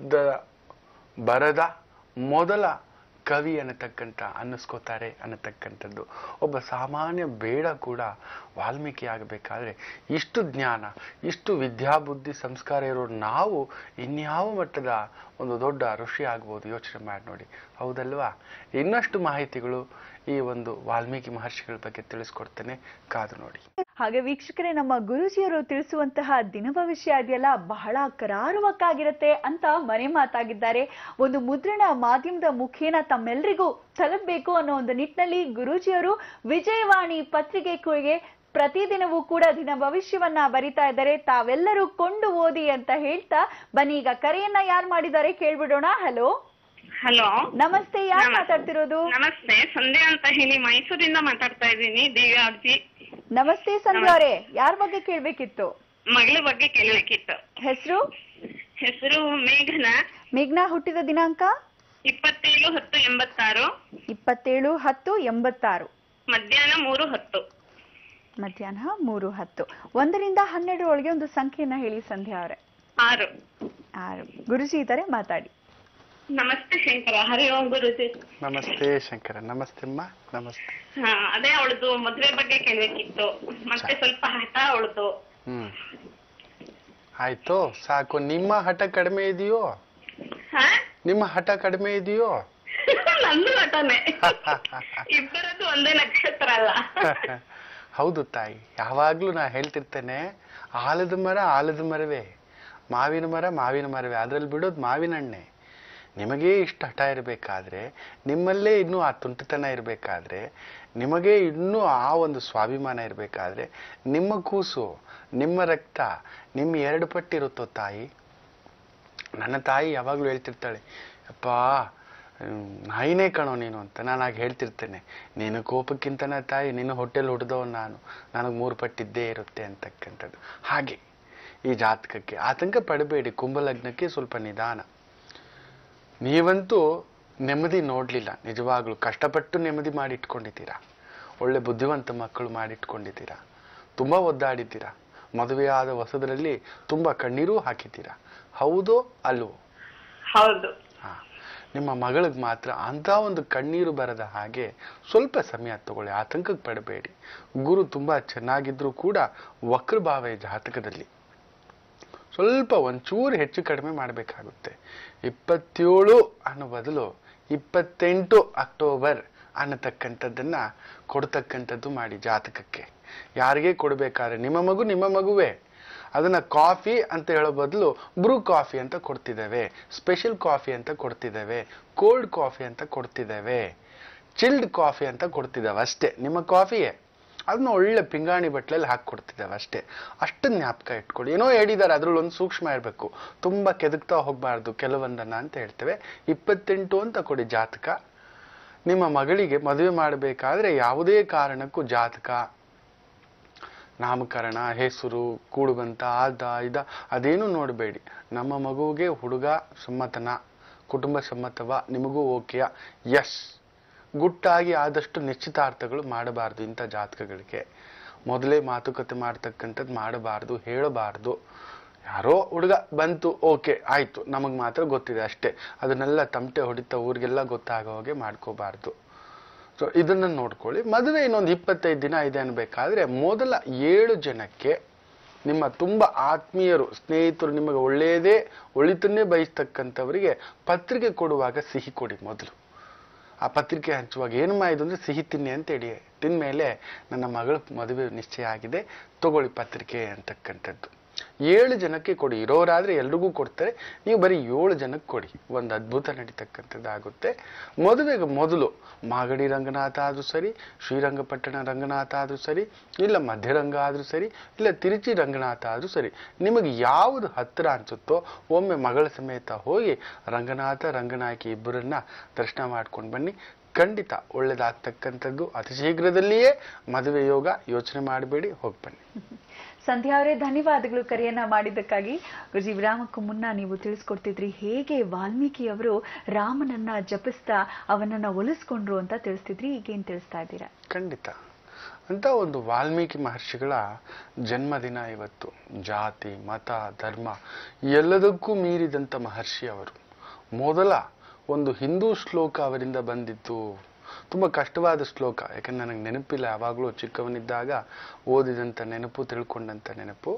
ಬರದ ಮೊದಲ ಕವಿ ಅನ್ನಿಸ್ಕೋತಾರೆ ಅನ್ನತಕ್ಕಂಥದ್ದು. ಒಬ್ಬ ಸಾಮಾನ್ಯ ಬೇಡ ಕೂಡ ವಾಲ್ಮೀಕಿ ಆಗಬೇಕಾದ್ರೆ ಇಷ್ಟು ಜ್ಞಾನ, ಇಷ್ಟು ವಿದ್ಯಾಬುದ್ಧಿ ಸಂಸ್ಕಾರ ಇರೋರು ನಾವು ಇನ್ಯಾವ ಮಟ್ಟದ ಒಂದು ದೊಡ್ಡ ಋಷಿ ಆಗ್ಬೋದು ಯೋಚನೆ ಮಾಡಿ ನೋಡಿ, ಹೌದಲ್ವಾ? ಇನ್ನಷ್ಟು ಮಾಹಿತಿಗಳು ಈ ಒಂದು ವಾಲ್ಮೀಕಿ ಮಹರ್ಷಿಗಳ ಬಗ್ಗೆ ತಿಳಿಸ್ಕೊಡ್ತೇನೆ, ಕಾದು ನೋಡಿ. ಹಾಗೆ ವೀಕ್ಷಕರೇ, ನಮ್ಮ ಗುರೂಜಿಯವರು ತಿಳಿಸುವಂತಹ ದಿನ ಭವಿಷ್ಯ ಇದೆಯಲ್ಲ ಬಹಳ ಕರಾರುವಕ್ಕಾಗಿರುತ್ತೆ ಅಂತ ಮನೆ ಮಾತಾಗಿದ್ದಾರೆ. ಒಂದು ಮುದ್ರಣ ಮಾಧ್ಯಮದ ಮುಖೇನ ತಮ್ಮೆಲ್ಲರಿಗೂ ತಲುಪಬೇಕು ಅನ್ನೋ ಒಂದು ನಿಟ್ಟಿನಲ್ಲಿ ಗುರೂಜಿಯವರು ವಿಜಯವಾಣಿ ಪತ್ರಿಕೆಗೆ ಪ್ರತಿದಿನವೂ ಕೂಡ ದಿನ ಭವಿಷ್ಯವನ್ನ ಬರಿತಾ ಇದ್ದಾರೆ. ತಾವೆಲ್ಲರೂ ಕೊಂಡು ಓದಿ ಅಂತ ಹೇಳ್ತಾ ಬನ್ನಿ ಈಗ ಕರೆಯನ್ನ ಯಾರು ಮಾಡಿದ್ದಾರೆ ಕೇಳ್ಬಿಡೋಣ. ಹಲೋ ಹಲೋ ನಮಸ್ತೆ, ಯಾರು ಮಾತಾಡ್ತಿರೋದು? ನಮಸ್ತೆ, ಸಂಧ್ಯಾ ಅಂತ ಹೇಳಿ ಮೈಸೂರಿಂದ ಮಾತಾಡ್ತಾ ಇದ್ದೀನಿ. ದಿವ್ಯಾ ಅಜ್ಜಿ. ನಮಸ್ತೆ ಸಂಧ್ಯಾ ಅವರೇ, ಯಾರ ಬಗ್ಗೆ ಕೇಳ್ಬೇಕಿತ್ತು? ಮಗಳ ಬಗ್ಗೆ ಕೇಳಬೇಕಿತ್ತು. ಹೆಸರು? ಹೆಸರು ಮೇಘನಾ. ಮೇಘನಾ ಹುಟ್ಟಿದ ದಿನಾಂಕ 27/10/86. 27/10/86. ಮಧ್ಯಾಹ್ನ 3:10. ಮಧ್ಯಾಹ್ನ 3:10. 1ರಿಂದ 12 ಒಳಗೆ ಒಂದು ಸಂಖ್ಯೆಯನ್ನ ಹೇಳಿ ಸಂಧ್ಯಾ ಅವರೇ. 6. 6. ಗುರುಜಿ ಇದ್ದಾರೆ, ಮಾತಾಡಿ. ನಮಸ್ತೆ ಶಂಕರ. ಹರಿ ಓಂ ಗುರುಜಿ. ನಮಸ್ತೆ ಶಂಕರ. ನಮಸ್ತೆ ಅಮ್ಮ. ನಮಸ್ತೆ. ಅದೇ ಅವಳದು ಮದ್ವೆ ಬಗ್ಗೆ ಕೇಳಬೇಕಿತ್ತು. ಮತ್ತೆ ಸ್ವಲ್ಪ ಹಠ ಅವಳದು. ಆಯ್ತು ಸಾಕು. ನಿಮ್ಮ ಹಠ ಕಡಿಮೆ ಇದೆಯೋ? ನಿಮ್ಮ ಹಠ ಕಡಿಮೆ ಇದೆಯೋ? ನಂದು ಹಠನೇ. ಇಬ್ಬರದ್ದು ಒಂದೇ ನಕ್ಷತ್ರ ಅಲ್ಲ. ಹೌದು ತಾಯಿ, ಯಾವಾಗ್ಲೂ ನಾ ಹೇಳ್ತಿರ್ತೇನೆ, ಆಲದ ಮರ ಆಲದ ಮರವೇ, ಮಾವಿನ ಮರ ಮಾವಿನ ಮರವೇ, ಅದ್ರಲ್ಲಿ ಬಿಡೋದು ಮಾವಿನ ಹಣ್ಣೆ. ನಿಮಗೇ ಇಷ್ಟು ಹಠ ಇರಬೇಕಾದ್ರೆ, ನಿಮ್ಮಲ್ಲೇ ಇನ್ನೂ ಆ ತುಂಟತನ ಇರಬೇಕಾದ್ರೆ, ನಿಮಗೇ ಇನ್ನೂ ಆ ಒಂದು ಸ್ವಾಭಿಮಾನ ಇರಬೇಕಾದ್ರೆ, ನಿಮ್ಮ ಕೂಸು, ನಿಮ್ಮ ರಕ್ತ ನಿಮ್ಮ 2 ಪಟ್ಟಿರುತ್ತೋ ತಾಯಿ. ನನ್ನ ತಾಯಿ ಯಾವಾಗಲೂ ಹೇಳ್ತಿರ್ತಾಳೆ, ಅಪ್ಪ ನಾಯಿನೇ ಕಣೋ ನೀನು ಅಂತ. ನಾನು ಆಗ ಹೇಳ್ತಿರ್ತೇನೆ, ನೀನು ಕೋಪಕ್ಕಿಂತನ ತಾಯಿ, ನಿನ್ನ ಹೊಟ್ಟೆಲ್ ಹುಡ್ದವ್ ನನಗೆ 3 ಪಟ್ಟಿದ್ದೇ ಇರುತ್ತೆ ಅಂತಕ್ಕಂಥದ್ದು. ಹಾಗೆ ಈ ಜಾತಕಕ್ಕೆ ಆತಂಕ ಪಡಬೇಡಿ. ಕುಂಭಲಗ್ನಕ್ಕೆ ಸ್ವಲ್ಪ ನಿಧಾನ. ನೀವಂತೂ ನೆಮ್ಮದಿ ನೋಡ್ಲಿಲ್ಲ, ನಿಜವಾಗ್ಲೂ ಕಷ್ಟಪಟ್ಟು ನೆಮ್ಮದಿ ಮಾಡಿ ಇಟ್ಕೊಂಡಿದ್ದೀರಾ. ಒಳ್ಳೆ ಬುದ್ಧಿವಂತ ಮಕ್ಕಳು ಮಾಡಿಟ್ಕೊಂಡಿದ್ದೀರಾ. ತುಂಬಾ ಒದ್ದಾಡಿದ್ದೀರಾ. ಮದುವೆಯಾದ ಹೊಸದರಲ್ಲಿ ತುಂಬಾ ಕಣ್ಣೀರು ಹಾಕಿದ್ದೀರಾ. ಹೌದೋ ಅಲ್ವೋ? ಹೌದು. ನಿಮ್ಮ ಮಗಳಿಗೆ ಮಾತ್ರ ಅಂತ ಒಂದು ಕಣ್ಣೀರು ಬರದ ಹಾಗೆ ಸ್ವಲ್ಪ ಸಮಯ ತಗೊಳ್ಳಿ. ಆತಂಕಕ್ಕೆ ಪಡಬೇಡಿ. ಗುರು ತುಂಬಾ ಚೆನ್ನಾಗಿದ್ರು ಕೂಡ ವಕ್ರಭಾವ ಜಾತಕದಲ್ಲಿ ಸ್ವಲ್ಪ ಒಂಚೂರು ಹೆಚ್ಚು ಕಡಿಮೆ ಮಾಡಬೇಕಾಗುತ್ತೆ. 27 ಅನ್ನೋ ಬದಲು 28 ಅಕ್ಟೋಬರ್ ಅನ್ನತಕ್ಕಂಥದ್ದನ್ನ ಕೊಡ್ತಕ್ಕಂಥದ್ದು ಮಾಡಿ ಜಾತಕಕ್ಕೆ. ಯಾರಿಗೆ ಕೊಡಬೇಕಾದ್ರೆ ನಿಮ್ಮ ಮಗುವೇ. ಅದನ್ನ ಕಾಫಿ ಅಂತ ಹೇಳೋ ಬದಲು ಬ್ರೂ ಕಾಫಿ ಅಂತ ಕೊಡ್ತಿದ್ದೇವೆ, ಸ್ಪೆಷಲ್ ಕಾಫಿ ಅಂತ ಕೊಡ್ತಿದ್ದೇವೆ, ಕೋಲ್ಡ್ ಕಾಫಿ ಅಂತ ಕೊಡ್ತಿದ್ದೇವೆ, ಚಿಲ್ಡ್ ಕಾಫಿ ಅಂತ ಕೊಡ್ತಿದ್ದೇವೆ ಅಷ್ಟೇ. ನಿಮ್ಮ ಕಾಫಿಯೇ, ಅದನ್ನ ಒಳ್ಳೆ ಪಿಂಗಾಣಿ ಬಟ್ಲಲ್ಲಿ ಹಾಕಿ ಕೊಡ್ತಿದ್ದೇವೆ ಅಷ್ಟೇ. ಅಷ್ಟನ್ನ ಜ್ಞಾಪಕ ಇಟ್ಕೊಳ್ಳಿ. ಏನೋ ಹೇಳಿದ್ದಾರೆ, ಅದ್ರಲ್ಲಿ ಒಂದು ಸೂಕ್ಷ್ಮ ಇರಬೇಕು, ತುಂಬಾ ಕೆದಕ್ತಾ ಹೋಗ್ಬಾರ್ದು ಕೆಲವೊಂದನ್ನ ಅಂತ ಹೇಳ್ತೇವೆ. 28 ಅಂತ ಕೊಡಿ ಜಾತಕ. ನಿಮ್ಮ ಮಗಳಿಗೆ ಮದುವೆ ಮಾಡಬೇಕಾದ್ರೆ ಯಾವುದೇ ಕಾರಣಕ್ಕೂ ಜಾತಕ, ನಾಮಕರಣ, ಹೆಸರು, ಕೂಡುಬಂತ, ಅದೇನು ನೋಡಬೇಡಿ. ನಮ್ಮ ಮಗುವಿಗೆ ಹುಡುಗ ಸಮ್ಮತನ, ಕುಟುಂಬ ಸಮ್ಮತವ, ನಿಮಗೂ ಓಕೆಯ, ಎಸ್. ಗುಟ್ಟಾಗಿ ಆದಷ್ಟು ನಿಶ್ಚಿತಾರ್ಥಗಳು ಮಾಡಬಾರ್ದು. ಇಂಥ ಜಾತಕಗಳಿಗೆ ಮೊದಲೇ ಮಾತುಕತೆ ಮಾಡ್ತಕ್ಕಂಥದ್ದು ಮಾಡಬಾರ್ದು, ಹೇಳಬಾರ್ದು. ಯಾರೋ ಹುಡುಗ ಬಂತು, ಓಕೆ ಆಯ್ತು, ನಮಗ್ ಮಾತ್ರ ಗೊತ್ತಿದೆ ಅಷ್ಟೇ, ಅದನ್ನೆಲ್ಲ ತಮಟೆ ಹೊಡಿತಾ ಊರಿಗೆಲ್ಲ ಗೊತ್ತಾಗೋ ಹಾಗೆ ಮಾಡ್ಕೋಬಾರ್ದು. ಸೊ ಇದನ್ನ ನೋಡ್ಕೊಳ್ಳಿ. ಮದುವೆ ಇನ್ನೊಂದು 25 ದಿನ ಇದೆ ಅನ್ಬೇಕಾದ್ರೆ ಮೊದಲ 7 ಜನಕ್ಕೆ ನಿಮ್ಮ ತುಂಬಾ ಆತ್ಮೀಯರು, ಸ್ನೇಹಿತರು, ನಿಮಗೆ ಒಳ್ಳೆಯದೇ ಒಳಿತನ್ನೇ ಬಯಸ್ತಕ್ಕಂಥವರಿಗೆ ಪತ್ರಿಕೆ ಕೊಡುವಾಗ ಸಿಹಿ ಕೊಡಿ. ಮೊದಲು ಆ ಪತ್ರಿಕೆ ಹಂಚುವಾಗ ಏನು ಇದು ಅಂದ್ರೆ ಸಿಹಿ ತಿನ್ನಿ ಅಂತ ಹೇಳಿ, ತಿಂದ್ಮೇಲೆ ನನ್ನ ಮಗಳ ಮದುವೆ ನಿಶ್ಚಯ ಆಗಿದೆ, ತಗೊಳ್ಳಿ ಪತ್ರಿಕೆ ಅಂತಕ್ಕಂಥದ್ದು. 7 ಜನಕ್ಕೆ ಕೊಡಿ. ಇರೋರಾದ್ರೆ ಎಲ್ರಿಗೂ ಕೊಡ್ತಾರೆ, ನೀವು ಬರೀ 7 ಜನಕ್ಕೆ ಕೊಡಿ. ಒಂದು ಅದ್ಭುತ ನಡೀತಕ್ಕಂಥದ್ದಾಗುತ್ತೆ. ಮದುವೆಗೆ ಮೊದಲು ಮಾಗಡಿ ರಂಗನಾಥ ಆದ್ರೂ ಸರಿ, ಶ್ರೀರಂಗಪಟ್ಟಣ ರಂಗನಾಥ ಆದ್ರೂ ಸರಿ, ಇಲ್ಲ ಮಧ್ಯರಂಗ ಆದ್ರೂ ಸರಿ, ಇಲ್ಲ ತಿರುಚಿ ರಂಗನಾಥ ಆದ್ರೂ ಸರಿ, ನಿಮಗೆ ಯಾವುದು ಹತ್ತಿರ ಅನ್ಸುತ್ತೋ ಒಮ್ಮೆ ಮಗಳ ಸಮೇತ ಹೋಗಿ ರಂಗನಾಥ ರಂಗನಾಯಕಿ ಇಬ್ಬರನ್ನ ದರ್ಶನ ಮಾಡ್ಕೊಂಡು ಬನ್ನಿ. ಖಂಡಿತ ಒಳ್ಳೇದಾಗ್ತಕ್ಕಂಥದ್ದು. ಅತಿ ಶೀಘ್ರದಲ್ಲಿಯೇ ಮದುವೆ ಯೋಗ. ಯೋಚನೆ ಮಾಡಬೇಡಿ, ಹೋಗಿ ಬನ್ನಿ. ಸಂಧ್ಯಾ ಅವರೇ, ಧನ್ಯವಾದಗಳು ಕರೆಯನ್ನ ಮಾಡಿದ್ದಕ್ಕಾಗಿ. ಗುರುಜಿ, ವಿರಾಮಕ್ಕೂ ಮುನ್ನ ನೀವು ತಿಳಿಸ್ಕೊಡ್ತಿದ್ರಿ ಹೇಗೆ ವಾಲ್ಮೀಕಿ ಅವರು ರಾಮನನ್ನ ಜಪಿಸ್ತಾ ಅವನನ್ನ ಒಲಿಸ್ಕೊಂಡ್ರು ಅಂತ ತಿಳಿಸ್ತಿದ್ರಿ. ಈಗೇನ್ ತಿಳಿಸ್ತಾ ಇದ್ದೀರಾ? ಖಂಡಿತ. ಅಂತ ಒಂದು ವಾಲ್ಮೀಕಿ ಮಹರ್ಷಿಗಳ ಜನ್ಮದಿನ ಇವತ್ತು. ಜಾತಿ, ಮತ, ಧರ್ಮ ಎಲ್ಲದಕ್ಕೂ ಮೀರಿದಂತ ಮಹರ್ಷಿ ಅವರು. ಮೊದಲ ಒಂದು ಹಿಂದೂ ಶ್ಲೋಕ ಅವರಿಂದ ಬಂದಿತ್ತು. ತುಂಬಾ ಕಷ್ಟವಾದ ಶ್ಲೋಕ, ಯಾಕಂದ್ರೆ ನನಗೆ ನೆನಪಿಲ್ಲ. ಯಾವಾಗಲೂ ಚಿಕ್ಕವನಿದ್ದಾಗ ಓದಿದಂತ ನೆನಪು, ತಿಳ್ಕೊಂಡಂತ ನೆನಪು.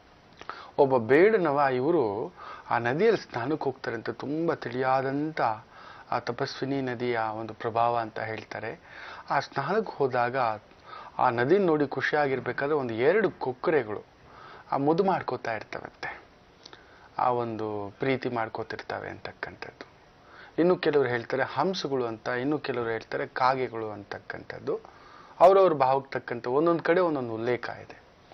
ಒಬ್ಬ ಬೇಡನವ ಇವರು ಆ ನದಿಯಲ್ಲಿ ಸ್ನಾನಕ್ಕೆ ಹೋಗ್ತಾರಂತೆ. ತುಂಬಾ ತಿಳಿಯಾದಂತ ಆ ತಪಸ್ವಿನಿ ನದಿಯ ಒಂದು ಪ್ರಭಾವ ಅಂತ ಹೇಳ್ತಾರೆ. ಆ ಸ್ನಾನಕ್ಕೆ ಹೋದಾಗ ಆ ನದಿ ನೋಡಿ ಖುಷಿಯಾಗಿರ್ಬೇಕಾದ್ರೆ ಒಂದು 2 ಕೊಕ್ಕರೆಗಳು ಆ ಮುದ್ದು ಮಾಡ್ಕೋತಾ ಇರ್ತವಂತೆ, ಆ ಒಂದು ಪ್ರೀತಿ ಮಾಡ್ಕೋತಿರ್ತವೆ ಅಂತಕ್ಕಂಥದ್ದು. ಇನ್ನು ಕೆಲವರು ಹೇಳ್ತಾರೆ ಹಂಸಗಳು ಅಂತ, ಇನ್ನು ಕೆಲವರು ಹೇಳ್ತಾರೆ ಕಾಗೆಗಳು ಅಂತಕ್ಕಂಥದ್ದು. ಅವ್ರವ್ರ ಭಾವಕ್ಕೆ ತಕ್ಕಂತೆ ಒಂದೊಂದು ಕಡೆ ಒಂದೊಂದು ಉಲ್ಲೇಖ ಇದೆ.